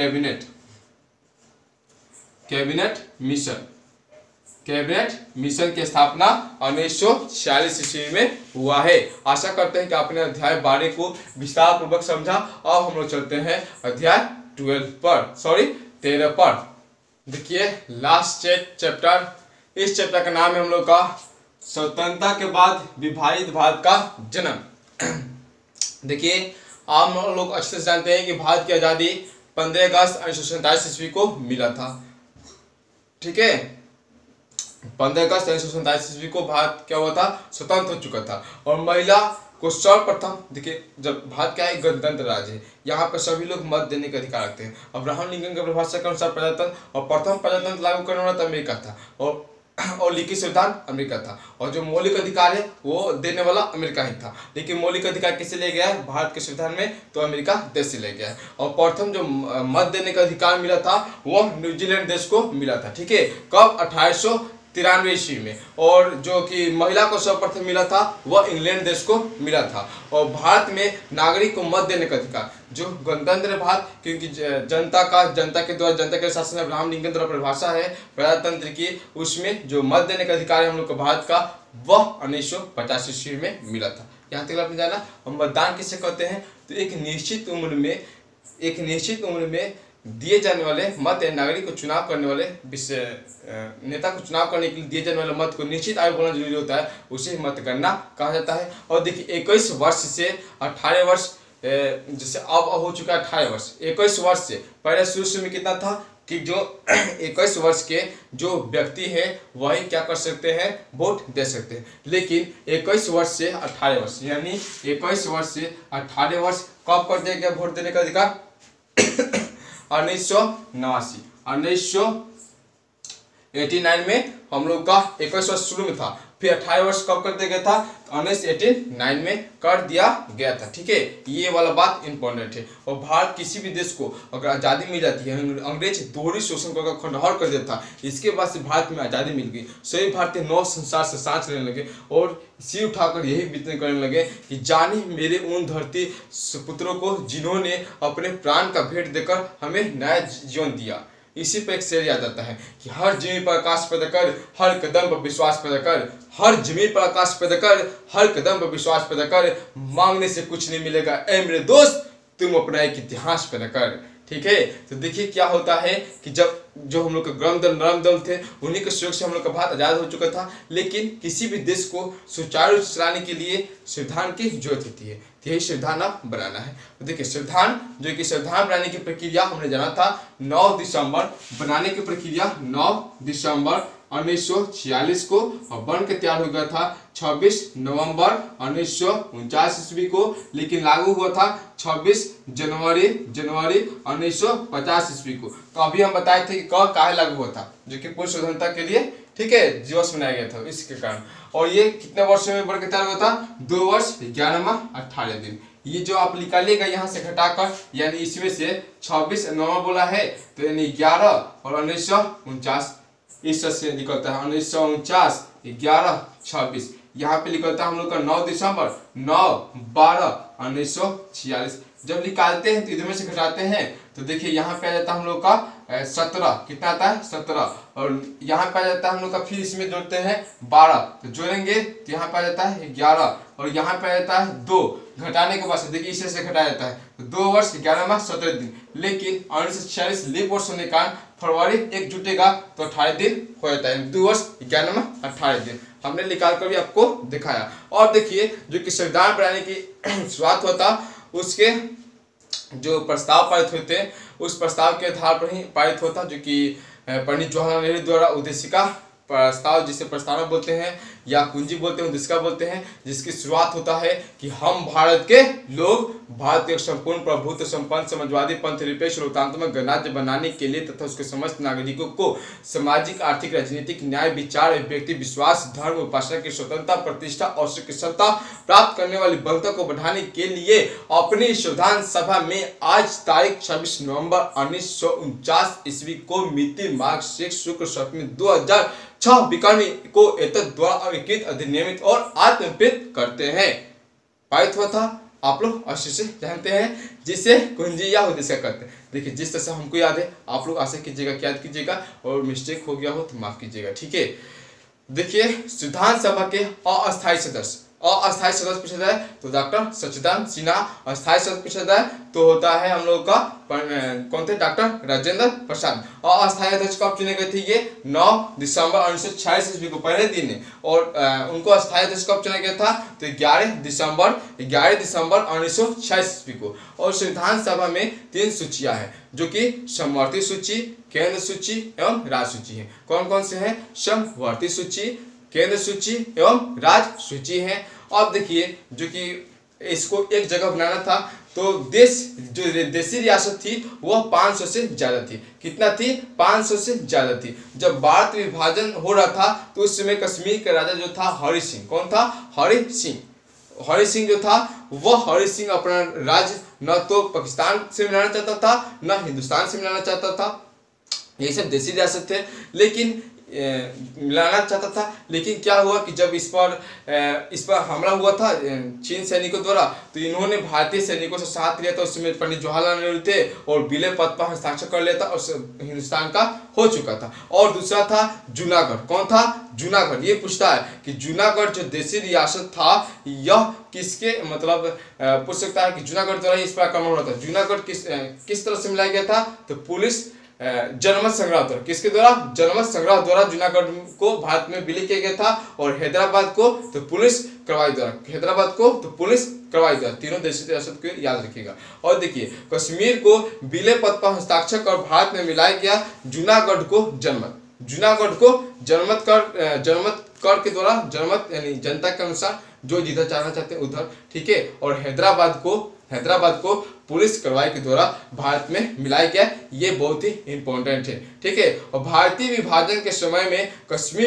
कैबिनेट मिशन की स्थापना 1946 ईस्वी में हुआ है। आशा करते हैं कि आपने अध्याय 12 को विस्तार पूर्वक समझा। अब हम लोग चलते हैं अध्याय 13 पर। देखिए, लास्ट चैप्टर, इस चैप्टर का नाम है हम लोग का स्वतंत्रता के बाद विभाजित भारत का जन्म। देखिए, आप लोग अच्छे से जानते हैं कि भारत की आज़ादी 15 अगस्त 1947 ईस्वी को मिला था। ठीक है, 15 अगस्त 1947 ईस्वी को भारत क्या हुआ था? स्वतंत्र हो चुका था। और महिला को सर्वप्रथम, देखिए, जब भारत क्या है? गणतंत्र राज्य है, यहाँ पर सभी लोग मत देने का अधिकार रखते हैं। अब्राहम लिंकन के परिभाषा के अनुसार प्रजातंत्र, और प्रथम प्रजातंत्र लागू करने वाला अमेरिका था, और लिखित संविधान अमेरिका था, और जो मौलिक अधिकार है वो देने वाला अमेरिका ही था। लेकिन मौलिक अधिकार किसे ले गया है भारत के संविधान में? तो अमेरिका देश से ले गया है। और प्रथम जो मत देने का अधिकार मिला था वो न्यूजीलैंड देश को मिला था। ठीक है, कब? 93 ईस्वी में। और जो कि महिला को सर्वप्रथम मिला था वह इंग्लैंड देश को मिला था। और भारत में नागरिक को मत देने का अधिकार, जो गणतंत्र भारत, क्योंकि जनता के शासन अब्राहम लिंकन द्वारा परिभाषा है प्रजातंत्र की, उसमें जो मत देने का अधिकार है हम लोग को भारत का, वह 1950 ईस्वी में मिला था। यहाँ तक आपने जाना। और मतदान किसे कहते हैं, तो एक निश्चित उम्र में दिए जाने वाले मत, नागरिक को चुनाव करने वाले नेता को चुनाव करने के लिए दिए जाने वाले मत को निश्चित आयु होना जरूरी होता है, उसे मतगणना कहा जाता है। और देखिए 21 वर्ष से 18 वर्ष, जैसे अब हो चुका है 18 वर्ष, 21 वर्ष से पहले शुरू में कितना था कि जो 21 वर्ष के जो व्यक्ति है वही क्या कर सकते हैं, वोट दे सकते हैं। लेकिन 21 वर्ष से 18 वर्ष, यानी 21 वर्ष से 18 वर्ष कब कर दिया गया वोट देने का अधिकार, 1989 में हम लोग का 21 वर्ष शुरू में था, फिर 18 वर्ष कब कर दिया गया था, 1989 में कर दिया गया था। ठीक है, ये वाला बात इंपॉर्टेंट है। और भारत किसी भी देश को अगर आज़ादी मिल जाती है, अंग्रेज दोहरी शोषण का खंडहर कर देता था, इसके बाद से भारत में आज़ादी मिल गई, सभी भारतीय नौ संसार से सांस लेने लगे और सिर उठाकर यही विनती करने लगे कि जाने मेरे उन धरती पुत्रों को जिन्होंने अपने प्राण का भेंट देकर हमें नया जीवन दिया। इसी पे एक शेर याद आता है कि हर जमीन पर आकाश पैदा कर, हर कदम पर विश्वास पैदा कर, हर जमीन पर आकाश पैदा कर, हर कदम पर विश्वास पैदा कर, मांगने से कुछ नहीं मिलेगा ऐ मेरे दोस्त, तुम अपना एक इतिहास पैदा कर। ठीक है, तो देखिए क्या होता है कि जब जो हम लोग के नरम दल थे, उन्हीं के सहयोग से हम लोग का भारत आज़ाद हो चुका था। लेकिन किसी भी देश को सुचारू रूप से चलाने के लिए संविधान की जरूरत होती है, तो यही संविधान अब बनाना है। तो देखिए संविधान, जो कि संविधान बनाने की प्रक्रिया हमने जाना था 9 दिसंबर, बनाने की प्रक्रिया 9 दिसंबर 1946 को, और बन के तैयार हो गया था 26 नवंबर 1949 ईस्वी को, लेकिन लागू हुआ था 26 जनवरी 1950 ईस्वी को। तो अभी हम बताए थे कि कब काहे लागू हुआ था, जो कि पूर्ण स्वतंत्रता के लिए, ठीक है, दिवस मनाया गया था इसके कारण। और ये कितने वर्षों में बढ़ के तैयार हुआ था, 2 वर्ष 11 माह 18 दिन। ये जो आप निकालिएगा यहाँ से घटाकर, यानी इसमें से 26 नवंबर बोला है तो यानी 11 और 1949 इस से निकलता है 1949 11 26, यहाँ पे निकलता है हम लोग का 9 दिसंबर 9/12/1946। जब निकालते हैं तो इधर में से घटाते हैं तो देखिए यहाँ पे आ जाता है हम लोग का 17, कितना आता है 17, और यहाँ पे आ जाता है हम लोग का, फिर इसमें जोड़ते हैं 12, तो जोड़ेंगे तो यहाँ पे आ जाता है 11, और यहाँ पे आ जाता है 2, घटाने के बाद से देखिए इसे से घटाया जाता है तो 2 वर्ष 11 माह 17 दिन। लेकिन 1946 लीप वर्ष होने का फरवरी 1 जुटेगा तो 18 दिन हो जाता है, 2 वर्ष 11 माह 18 दिन हमने निकाल कर भी आपको दिखाया। और देखिए जो कि संविधान बनाने की शुरुआत होता, उसके जो प्रस्ताव पारित होते हैं उस प्रस्ताव के आधार पर ही पारित होता, जो कि पंडित जवाहरलाल नेहरू द्वारा उद्देशिका प्रस्ताव, जिसे प्रस्तावना बोलते हैं या कुंजी बोलते हैं, उद्देशिका बोलते हैं, जिसकी शुरुआत होता है कि हम भारत के लोग भारत एक संपूर्ण प्रभुत्व संपन्न समाजवादी पंथ निरपेक्ष लोकतांत्रिक गणराज्य बनाने के लिए तथा उसके समस्त नागरिकों को सामाजिक आर्थिक राजनीतिक न्याय विचार व्यक्ति विश्वास धर्म उपासना की स्वतंत्रता प्रतिष्ठा और स्वतंत्रता प्राप्त करने वाली बहुलता को बढ़ाने के लिए अपनी संविधान सभा में आज तारीख 26 नवंबर 1949 ईस्वी को मिति मार्ग 6 शुक्र सप्तमी 2006 विक्रमी को एतद द्वारा अंगीकृत अधिनियमित और आत्मप्रेरित करते हैं। पारित हुआ था, आप लोग अच्छे से जानते हैं, जिसे कुंजी या उद्देश्य करते हैं। देखिए जिस तरह से हमको याद है आप लोग आशा कीजिएगा, याद कीजिएगा, और मिस्टेक हो गया हो तो माफ कीजिएगा। ठीक है, देखिए विधान सभा के अस्थायी सदस्य पूछा जाए तो डॉक्टर सच्चिदानंद सिन्हा, अस्थायी सदस्य पूछा जाए तो होता है हम लोग का कौन थे, डॉक्टर राजेंद्र प्रसाद। अस्थायी अध्यक्ष कब चुने गए थे, ये 9 दिसंबर 1946 ईस्वी को, पहले दिन है। और उनको अस्थायी अध्यक्ष कब चुना गया था तो 11 दिसंबर 1946 ईस्वी को। और संविधान सभा में 3 सूचियां हैं, जो कि समवर्ती सूची, केंद्र सूची एवं राज्य सूची है। कौन कौन से हैं, समवर्ती सूची, केंद्र सूची एवं राज्य सूची है। अब देखिए जो कि इसको एक जगह बनाना था तो जो देशी रियासत थी वह 500 से ज्यादा थी। कितना थी, 500 से ज्यादा थी। जब भारत विभाजन हो रहा था तो उस समय कश्मीर का राजा जो था हरि सिंह, कौन था, हरि सिंह जो था वह हरि सिंह अपना राज्य न तो पाकिस्तान से मिलाना चाहता था न हिंदुस्तान से मिलाना चाहता था, ये सब देशी रियासत थे। लेकिन मिलाना चाहता था, लेकिन क्या हुआ कि जब इस पर हमला हुआ था चीन सैनिकों द्वारा, तो इन्होंने भारतीय सैनिकों से साथ लिया था। उस समय पंडित जवाहरलाल नेहरू थे और विलय पत्र पर हस्ताक्षर कर लिया था और हिंदुस्तान का हो चुका था। और दूसरा था जूनागढ़। कौन था? जूनागढ़। ये पूछता है कि जूनागढ़ जो देसी रियासत था यह किसके मतलब पूछ सकता है कि जूनागढ़ द्वारा इस पर आक्रमण हुआ था। जूनागढ़ किस तरह से मिलाया गया था? तो पुलिस जनमत संग्रह द्वारा। किसके द्वारा? जनमत संग्रह द्वारा जूनागढ़ को भारत में विलय किया गया था। और हैदराबाद को तो पुलिस करवाई द्वारा। हैदराबाद को तो पुलिस करवाई द्वारा। तीनों देशी रियासत को याद रखिएगा। और देखिए कश्मीर को विलय पत्र पर हस्ताक्षर कर भारत में मिलाया गया। जूनागढ़ को जनमत, जूनागढ़ को जनमत कर के द्वारा, जनमत यानी जनता के अनुसार जो जिधर जाना चाहते हैं उधर, ठीक है। और हैदराबाद को पुलिस कार्रवाई के द्वारा भारत में मिलाया गया। ये बहुत ही इंपॉर्टेंट है, ठीक है। और भारतीय विभाजन के समय में कश्मीर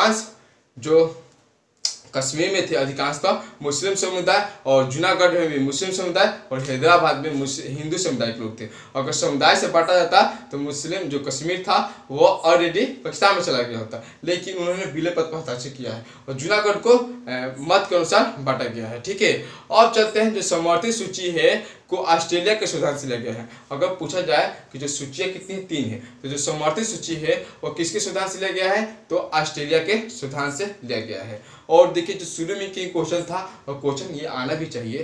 में थे अधिकांशतः मुस्लिम समुदाय, और जूनागढ़ में भी मुस्लिम समुदाय, और हैदराबाद में हिंदू समुदाय के लोग थे। अगर समुदाय से बांटा जाता तो मुस्लिम जो कश्मीर था वो ऑलरेडी पाकिस्तान में चला गया होता, लेकिन उन्होंने विलय पत्र पर हस्ताक्षर किया है और जूनागढ़ को मत के अनुसार बांटा गया है, ठीक है। अब चलते हैं जो समर्थित सूची है को ऑस्ट्रेलिया के संविधान से लिया गया है। अगर पूछा जाए कि जो सूचियाँ कितनी है? 3 है। तो जो समर्थित सूची है वो किसके संविधान से लिया गया है? तो ऑस्ट्रेलिया के संविधान से लिया गया है। और देखिए जो शुरू में की क्वेश्चन था और क्वेश्चन ये आना भी चाहिए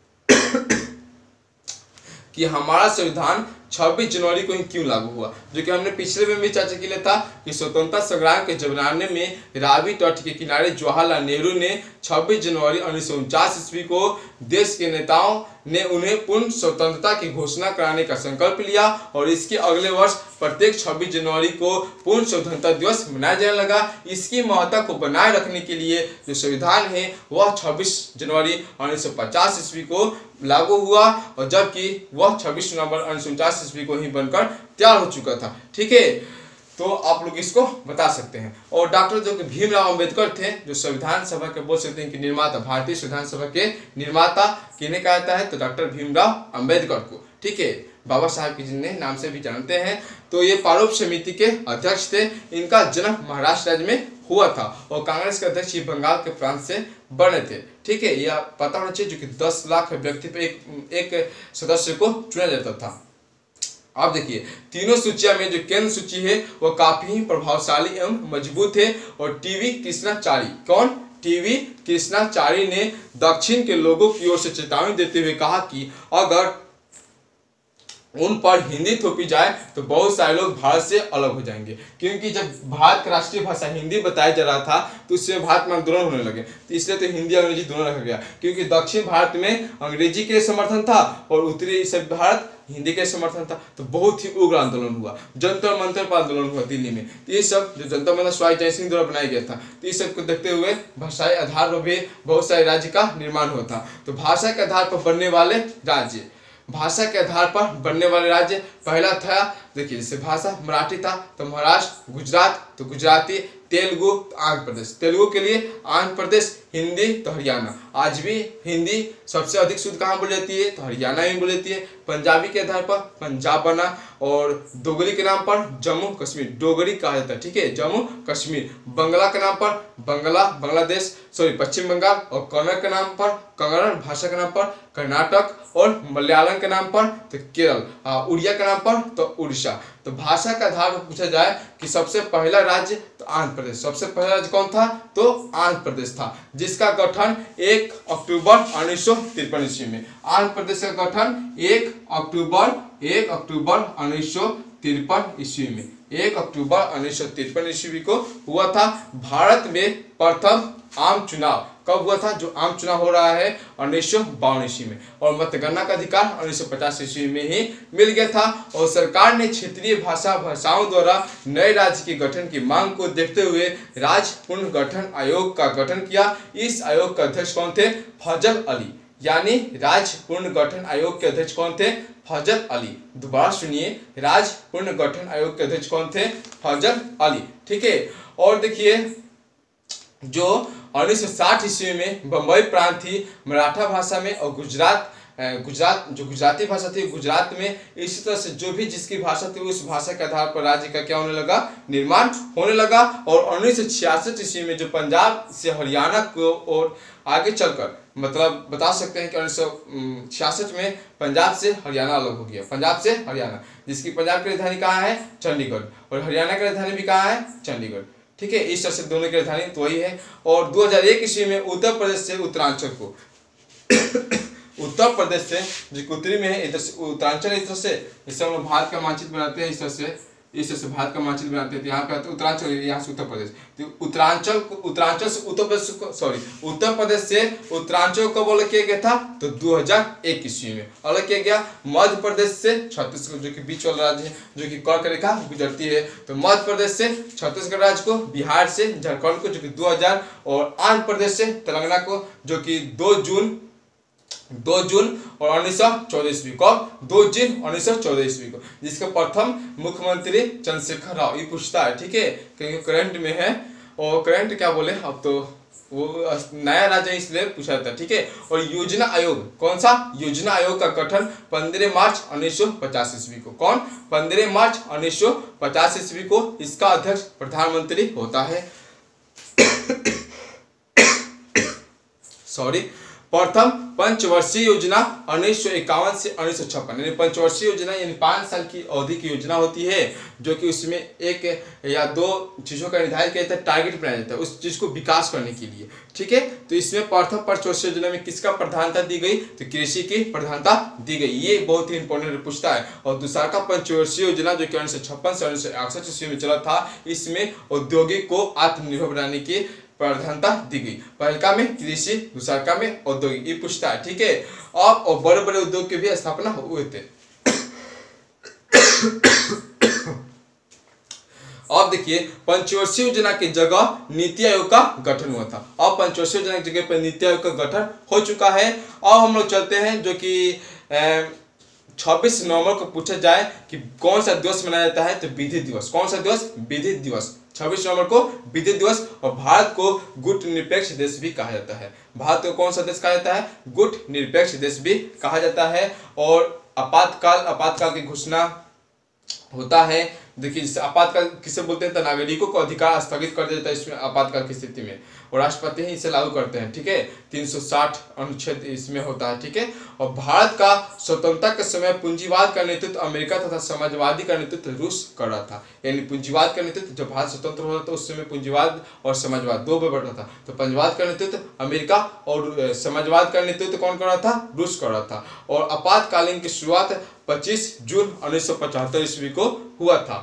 कि हमारा संविधान 26 जनवरी को ही क्यों लागू हुआ, जो कि हमने पिछले में भी चर्चा के लिए था कि स्वतंत्रता संग्राम के जमाने में रावी तट के किनारे जवाहरलाल नेहरू ने 26 जनवरी 1949 ईस्वी को देश के नेताओं ने उन्हें पूर्ण स्वतंत्रता की घोषणा कराने का संकल्प लिया और इसके अगले वर्ष प्रत्येक 26 जनवरी को पूर्ण स्वतंत्रता दिवस मनाया जाने लगा। इसकी महत्ता को बनाए रखने के लिए जो संविधान है वह 26 जनवरी 1950 ईस्वी को लागू हुआ, और जबकि वह 26 नवंबर 1949 ईस्वी को ही बनकर तैयार हो चुका था, ठीक है। तो आप लोग इसको बता सकते हैं। और डॉक्टर जो कि भीमराव अंबेडकर थे, जो संविधान सभा के बोल सकते हैं कि निर्माता, भारतीय संविधान सभा के निर्माता किन्हें कहा जाता है? तो डॉक्टर भीमराव अंबेडकर को, ठीक है। बाबा साहब की जिन्हें नाम से भी जानते हैं। तो ये प्रारूप समिति के अध्यक्ष थे। इनका जन्म महाराष्ट्र राज्य में हुआ था और कांग्रेस के अध्यक्ष ये बंगाल के प्रांत से बने थे, ठीक है। यह पता होना चाहिए जो कि 10 लाख व्यक्ति पे एक सदस्य को चुना जाता था। आप देखिए तीनों सूचियों में जो केंद्र सूची है वो काफी ही प्रभावशाली एवं मजबूत है। और टीवी कृष्णाचारी, कौन? टीवी कृष्णाचारी ने दक्षिण के लोगों की ओर से चेतावनी देते हुए कहा कि अगर उन पर हिंदी थोपी जाए तो बहुत सारे लोग भारत से अलग हो जाएंगे, क्योंकि जब भारत की राष्ट्रीय भाषा हिंदी बताया जा रहा था तो उससे भारत में आंदोलन होने लगे। तो इसलिए तो हिंदी अंग्रेजी दोनों रखा गया, क्योंकि दक्षिण भारत में अंग्रेजी के समर्थन था और उत्तरी भारत हिंदी के समर्थन था। तो बहुत ही उग्र आंदोलन हुआ, जंतर मंतर पर आंदोलन हुआ दिल्ली में। तो ये सब जो जंतर मंतर सवाई जय सिंह द्वारा बनाया गया था, तो इस सब को देखते हुए भाषाई आधार पर भी बहुत सारे राज्य का निर्माण हुआ था। तो भाषा के आधार पर बनने वाले राज्य, भाषा के आधार पर बनने वाले राज्य पहला था, देखिए जैसे भाषा मराठी था तो महाराष्ट्र, गुजरात तो गुजराती, तेलुगु तो आंध्र प्रदेश, तेलुगु के लिए आंध्र प्रदेश, हिंदी तो हरियाणा। आज भी हिंदी सबसे अधिक शुद्ध कहाँ बोली जाती है? तो हरियाणा में बोली जाती है। पंजाबी के आधार पर पंजाब बना, और डोगरी के नाम पर जम्मू कश्मीर डोगरी कहा जाता है, ठीक है, जम्मू कश्मीर। बंगला के नाम पर बांग्लादेश पश्चिम बंगाल, और कन्नड़ के नाम पर, कन्नड़ भाषा के नाम पर कर्नाटक, और मलयालम के नाम पर तो केरल, उड़िया के नाम पर तो उड़ीसा। तो भाषा के आधार पर पूछा जाए कि सबसे पहला राज्य तो आंध्र प्रदेश। सबसे पहला राज्य कौन था? तो आंध्र प्रदेश था, जिसका गठन 1 अक्टूबर 1953 ईस्वी में। आंध्र प्रदेश का गठन 1 अक्टूबर 1953 ईस्वी में, 1 अक्टूबर 1953 ईस्वी को हुआ था। भारत में प्रथम आम चुनाव कब हुआ था? जो आम चुनाव हो रहा है 1952 ईस्वी में, और मतगणना का अधिकार 1950 ईस्वी में ही मिल गया था। और सरकार ने क्षेत्रीय भाषाओं द्वारा नए राज्य के गठन की मांग को देखते हुए राज्य पुनर्गठन आयोग का गठन किया। इस आयोग के अध्यक्ष कौन थे? फजल अली। यानी राज्य पुनर्गठन आयोग के अध्यक्ष कौन थे? फजल अली। दोबारा सुनिए, राज्य पुनर्गठन आयोग के अध्यक्ष कौन थे? फजल अली, ठीक है। और देखिए जो 1960 ईस्वी में बंबई प्रांत थी मराठा भाषा में, और गुजरात गुजरात जो गुजराती भाषा थी गुजरात में, इसी तरह से जो भी जिसकी भाषा थी उस भाषा के आधार पर राज्य का क्या होने लगा, निर्माण होने लगा। और 1966 ईस्वी में जो पंजाब से हरियाणा को और आगे चलकर मतलब बता सकते हैं कि 1966 में पंजाब से हरियाणा अलग हो गया, पंजाब से हरियाणा, जिसकी पंजाब की राजधानी कहाँ है, चंडीगढ़, और हरियाणा की राजधानी भी कहाँ है, चंडीगढ़। ठीक है, इस तरह से दोनों की राजधानी तो वही है। और 2001 ईस्वी में उत्तर प्रदेश से उत्तरांचल को उत्तर प्रदेश से जो उत्तरी में है इधर से उत्तरांचल, इस तरह से इससे हम लोग भारत का मानचित्र बनाते हैं, इस तरह से भारत का मानचित्र बनाते हैं। तो यहाँ पे उत्तरांचल, यहाँ से उत्तर प्रदेश, तो उत्तरांचल से उत्तर प्रदेश को उत्तर प्रदेश से उत्तरांचल कब अलग किया गया था, तो 2001 ईस्वी में अलग किया गया। मध्य प्रदेश से छत्तीसगढ़ जो कि बीच वाला राज्य है, जो कि कर्क रेखा गुजरती है, तो मध्य प्रदेश से छत्तीसगढ़ राज्य को, बिहार से झारखंड को जो कि 2000, और आंध्र प्रदेश से तेलंगाना को जो कि 2 जून और 1914 ईस्वी को, 2 जून 1914 ईस्वी को, जिसका प्रथम मुख्यमंत्री चंद्रशेखर राव, ये पूछता है। ठीक है, क्योंकि करंट में है, और करंट क्या बोले, अब तो वो नया राज्य इसलिए पूछा जाता है। ठीक है, और योजना आयोग, कौन सा योजना आयोग का गठन 15 मार्च 1950 ईस्वी को, कौन, 15 मार्च 1950 ईस्वी को, इसका अध्यक्ष प्रधानमंत्री होता है। सॉरी, प्रथम पंचवर्षीय योजना 1951 से 1956, यानी पंचवर्षीय योजना यानी 5 साल की अवधि की योजना होती है, जो कि उसमें 1 या 2 चीज़ों का निर्धारित किया जाता है, टारगेट बनाया जाता है उस चीज़ को विकास करने के लिए। ठीक है, तो इसमें प्रथम पंचवर्षीय योजना में किसका प्रधानता दी गई, तो कृषि की प्रधानता दी गई, ये बहुत ही इंपॉर्टेंट पूछता है। और दूसरा का पंचवर्षीय योजना जो कि 1956 से 1961 ईस्वी में चला था, इसमें औद्योगिक को आत्मनिर्भर बनाने की प्रधानता दी गई। पहलका में कृषि, दूसरा का में औद्योगिक, ये पूछता है। ठीक है, और बड़े बड़े उद्योग की भी स्थापना हुए थे। अब देखिए, पंचवर्षीय योजना की जगह नीति आयोग का गठन हुआ था। अब पंचवर्षीय योजना की जगह पर नीति आयोग का गठन हो चुका है। अब हम लोग चलते हैं जो कि 26 नवंबर को पूछा जाए कि कौन सा दिवस मनाया जाता है, तो विधि दिवस। कौन सा दिवस, विधि दिवस, 26 नवंबर को विधि दिवस। और भारत को गुट निरपेक्ष देश भी कहा जाता है। भारत को कौन सा देश कहा जाता है, गुट निरपेक्ष देश भी कहा जाता है। और आपातकाल की घोषणा होता है। देखिए, जिससे आपातकाल किसे बोलते हैं, तो नागरिकों को अधिकार स्थगित कर देता है इसमें आपातकाल की स्थिति में, और राष्ट्रपति ही इसे लागू करते हैं। ठीक है, 360 अनुच्छेद इसमें होता है। ठीक है, और भारत का स्वतंत्रता के समय पूंजीवाद का नेतृत्व अमेरिका तथा समाजवादी का नेतृत्व रूस कर रहा था। यानी पूंजीवाद का नेतृत्व, जब भारत स्वतंत्र हो रहा था उस समय पूंजीवाद और समाजवाद 2 में बढ़ रहा था। तो पूंजीवाद का नेतृत्व अमेरिका और समाजवाद का नेतृत्व कौन कर रहा था, रूस कर रहा था। और आपातकालीन की शुरुआत 25 जून 1975 ईस्वी को हुआ था।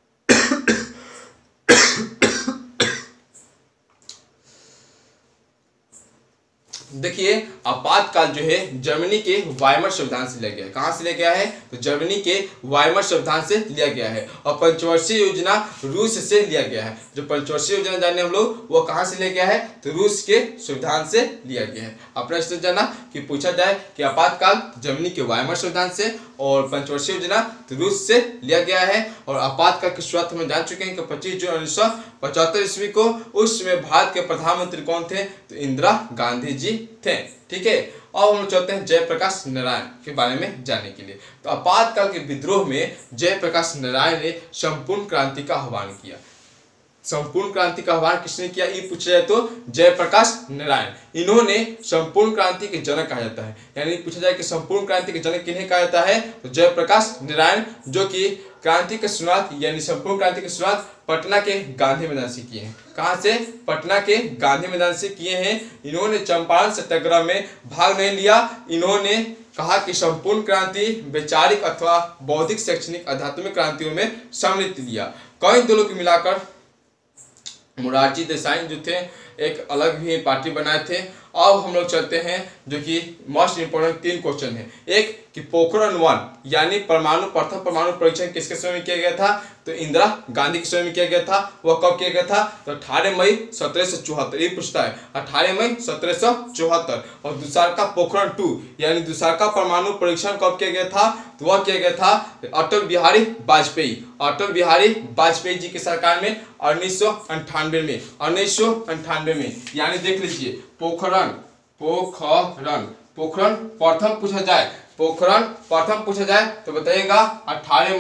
देखिए, आपातकाल जो है जर्मनी के वाइमर संविधान से लिया गया है। कहां से लिया गया है, तो जर्मनी के वाइमर संविधान से लिया गया है। और पंचवर्षीय योजना रूस से लिया गया है। जो पंचवर्षीय योजना जाने हम लोग, वो कहां से लिया गया है, तो रूस के संविधान से लिया गया है। अपना इससे जाना कि पूछा जाए कि आपातकाल जर्मनी के वाइमर संविधान से और पंचवर्षीय योजना तो रूस से लिया गया है। और आपातकाल की शुरुआत हम जान चुके हैं कि 25 जून 1975 ईस्वी को, उस समय भारत के प्रधानमंत्री कौन थे, तो इंदिरा गांधी जी थे। ठीक है, अब हम चलते हैं जयप्रकाश नारायण के बारे में जानने के लिए। तो आपातकाल के विद्रोह में जयप्रकाश नारायण ने संपूर्ण क्रांति का आह्वान किया। संपूर्ण क्रांति का आह्वान किसने किया, ये पूछा जाए तो जयप्रकाश नारायण। इन्होंने संपूर्ण क्रांति के जनक कहा जाता है। यानी पूछा जाए कि संपूर्ण क्रांति के जनक किन्हें कहा जाता है, तो जयप्रकाश नारायण, जो कि क्रांति की शुरुआत यानी संपूर्ण क्रांति की शुरुआत पटना के गांधी मैदान से किए हैं। कहां से, पटना के गांधी मैदान से किए हैं। इन्होंने चंपारण सत्याग्रह में भाग नहीं लिया। इन्होंने कहा कि संपूर्ण क्रांति वैचारिक अथवा बौद्धिक, शैक्षणिक, आध्यात्मिक क्रांतियों में सम्मिलित लिया। कई दलों को मिलाकर मोरारजी देसाई जो थे एक अलग भी पार्टी बनाए थे। अब हम लोग चलते हैं जो कि मोस्ट इंपोर्टेंट 3 क्वेश्चन है। एक कि पोखरण 1 यानी प्रथम परमाणु परीक्षण किसके समय में किया गया था, तो इंदिरा गांधी के समय में किया गया था। वह कब किया गया था, तो 18 मई 1774, ये पूछता है 18 मई 1774। और दूसरा का पोखरण 2 यानी दूसरा का परमाणु परीक्षण कब किया गया था, तो वह किया गया था अटल बिहारी वाजपेयी जी की सरकार में 1998 में। यानी देख लीजिए पोखरण पोखरण प्रथम पूछा जाए, पोखरण प्रथम पूछा जाए तो बताइएगा 18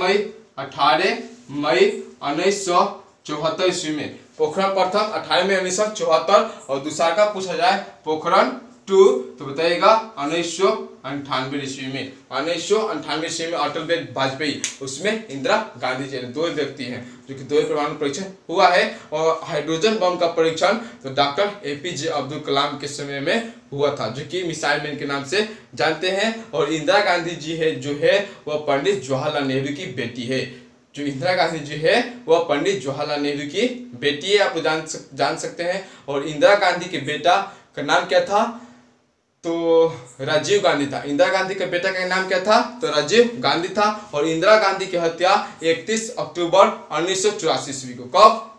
मई 1974 ईस्वी में। पोखरण प्रथम 18 मई 1974। और दूसरा का पूछा जाए पोखरण 2 तो बताइएगा 1998 ईस्वी में। 1998 ईस्वी में अटल बिहारी वाजपेयी, उसमें इंदिरा गांधी जी, दो व्यक्ति हैं जो कि दो परमाणु परीक्षण हुआ है। और हाइड्रोजन बम का परीक्षण तो डॉक्टर एपीजे अब्दुल कलाम के समय में हुआ था, जो कि मिसाइल मैन के नाम से जानते हैं। और इंदिरा गांधी जी है जो है वह पंडित जवाहरलाल नेहरू की बेटी है। जो इंदिरा गांधी जी है वह पंडित जवाहरलाल नेहरू की बेटी है, आप जान सकते हैं। और इंदिरा गांधी के बेटा का नाम क्या था तो राजीव गांधी था। इंदिरा गांधी के बेटा का नाम क्या था तो राजीव गांधी था। और इंदिरा गांधी की हत्या 31 अक्टूबर 1984 ईस्वी को, कब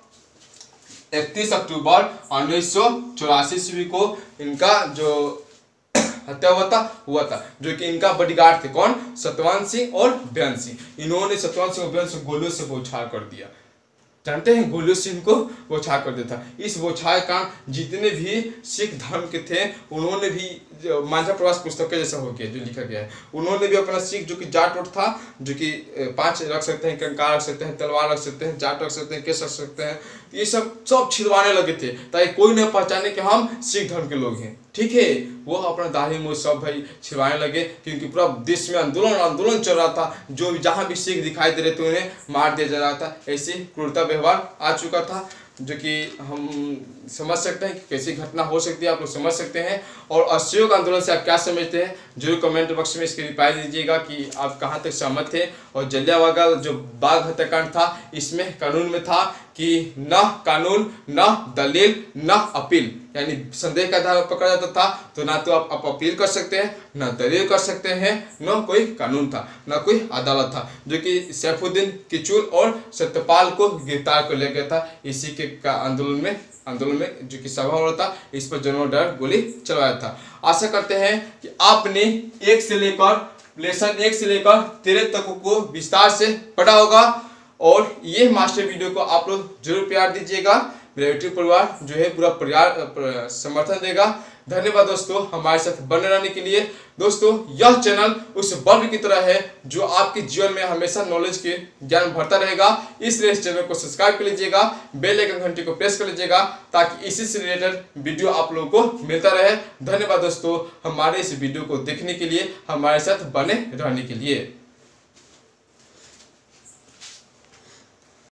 31 अक्टूबर 1984 ईस्वी को इनका जो हत्या हुआ था, जो कि इनका बॉडीगार्ड थे कौन, सतवंत सिंह और बेअंत सिंह। इन्होंने सतवंत सिंह और बेअंत सिंह गोलियों से बौछार कर दिया, जानते हैं, गोलियों से इनको बौछार कर देता। इस बौछार का जितने भी सिख धर्म के थे उन्होंने भी, मांझा प्रवास पुस्तक के जैसा हो गया जो लिखा गया है, उन्होंने भी अपना सिख जो कि जाट उठ था, जो कि 5 रख सकते हैं, कंकार रख सकते हैं, तलवार रख सकते हैं, जाट रख सकते हैं, केस रख सकते हैं, ये सब छिदवाने लगे थे ताकि कोई न पहचाने कि हम सिख धर्म के लोग हैं। ठीक है, वो अपना दाढ़ी मूछ सब भाई छिदवाने लगे, क्योंकि पूरा देश में आंदोलन चल रहा था। जो भी जहाँ भी सिख दिखाई दे रहे थे उन्हें मार दिया जा रहा था। ऐसी क्रूरता व्यवहार आ चुका था, जो कि हम समझ सकते हैं कि कैसी घटना हो सकती है, आप लोग समझ सकते हैं। और असहयोग आंदोलन से आप क्या समझते हैं जरूर कमेंट बॉक्स में इसकी रिप्लाई दीजिएगा कि आप कहाँ तक सहमत थे। और जलियांवाला जो बाग हत्याकांड था, इसमें कानून में था कि न कानून न दलील न अपील, यानी संदेह का आधार पकड़ा जाता था तो ना तो आप अपील कर सकते हैं, न दलील कर सकते हैं, न कोई कानून था, न कोई अदालत था, जो कि सैफुद्दीन किचलू और सत्यपाल को गिरफ्तार कर लिया गया था इसी के आंदोलन में जो कि सभा हो रहा था, इस पर जनरल डायर गोली चलाया था। आशा करते हैं कि आपने लेसन 1 से लेकर 13 तक को विस्तार से पढ़ा होगा। और ये मास्टर वीडियो को आप लोग जरूर प्यार दीजिएगा। मेरा यूट्यूब परिवार जो है पूरा समर्थन देगा। धन्यवाद दोस्तों हमारे साथ बने रहने के लिए। दोस्तों यह चैनल उस बल्ब की तरह है जो आपके जीवन में हमेशा नॉलेज के ज्ञान भरता रहेगा, इसलिए इस चैनल को सब्सक्राइब कर लीजिएगा, बेल आइकन घंटी को प्रेस कर लीजिएगा ताकि इसी से रिलेटेड वीडियो आप लोगों को मिलता रहे। धन्यवाद दोस्तों हमारे इस वीडियो को देखने के लिए, हमारे साथ बने रहने के लिए।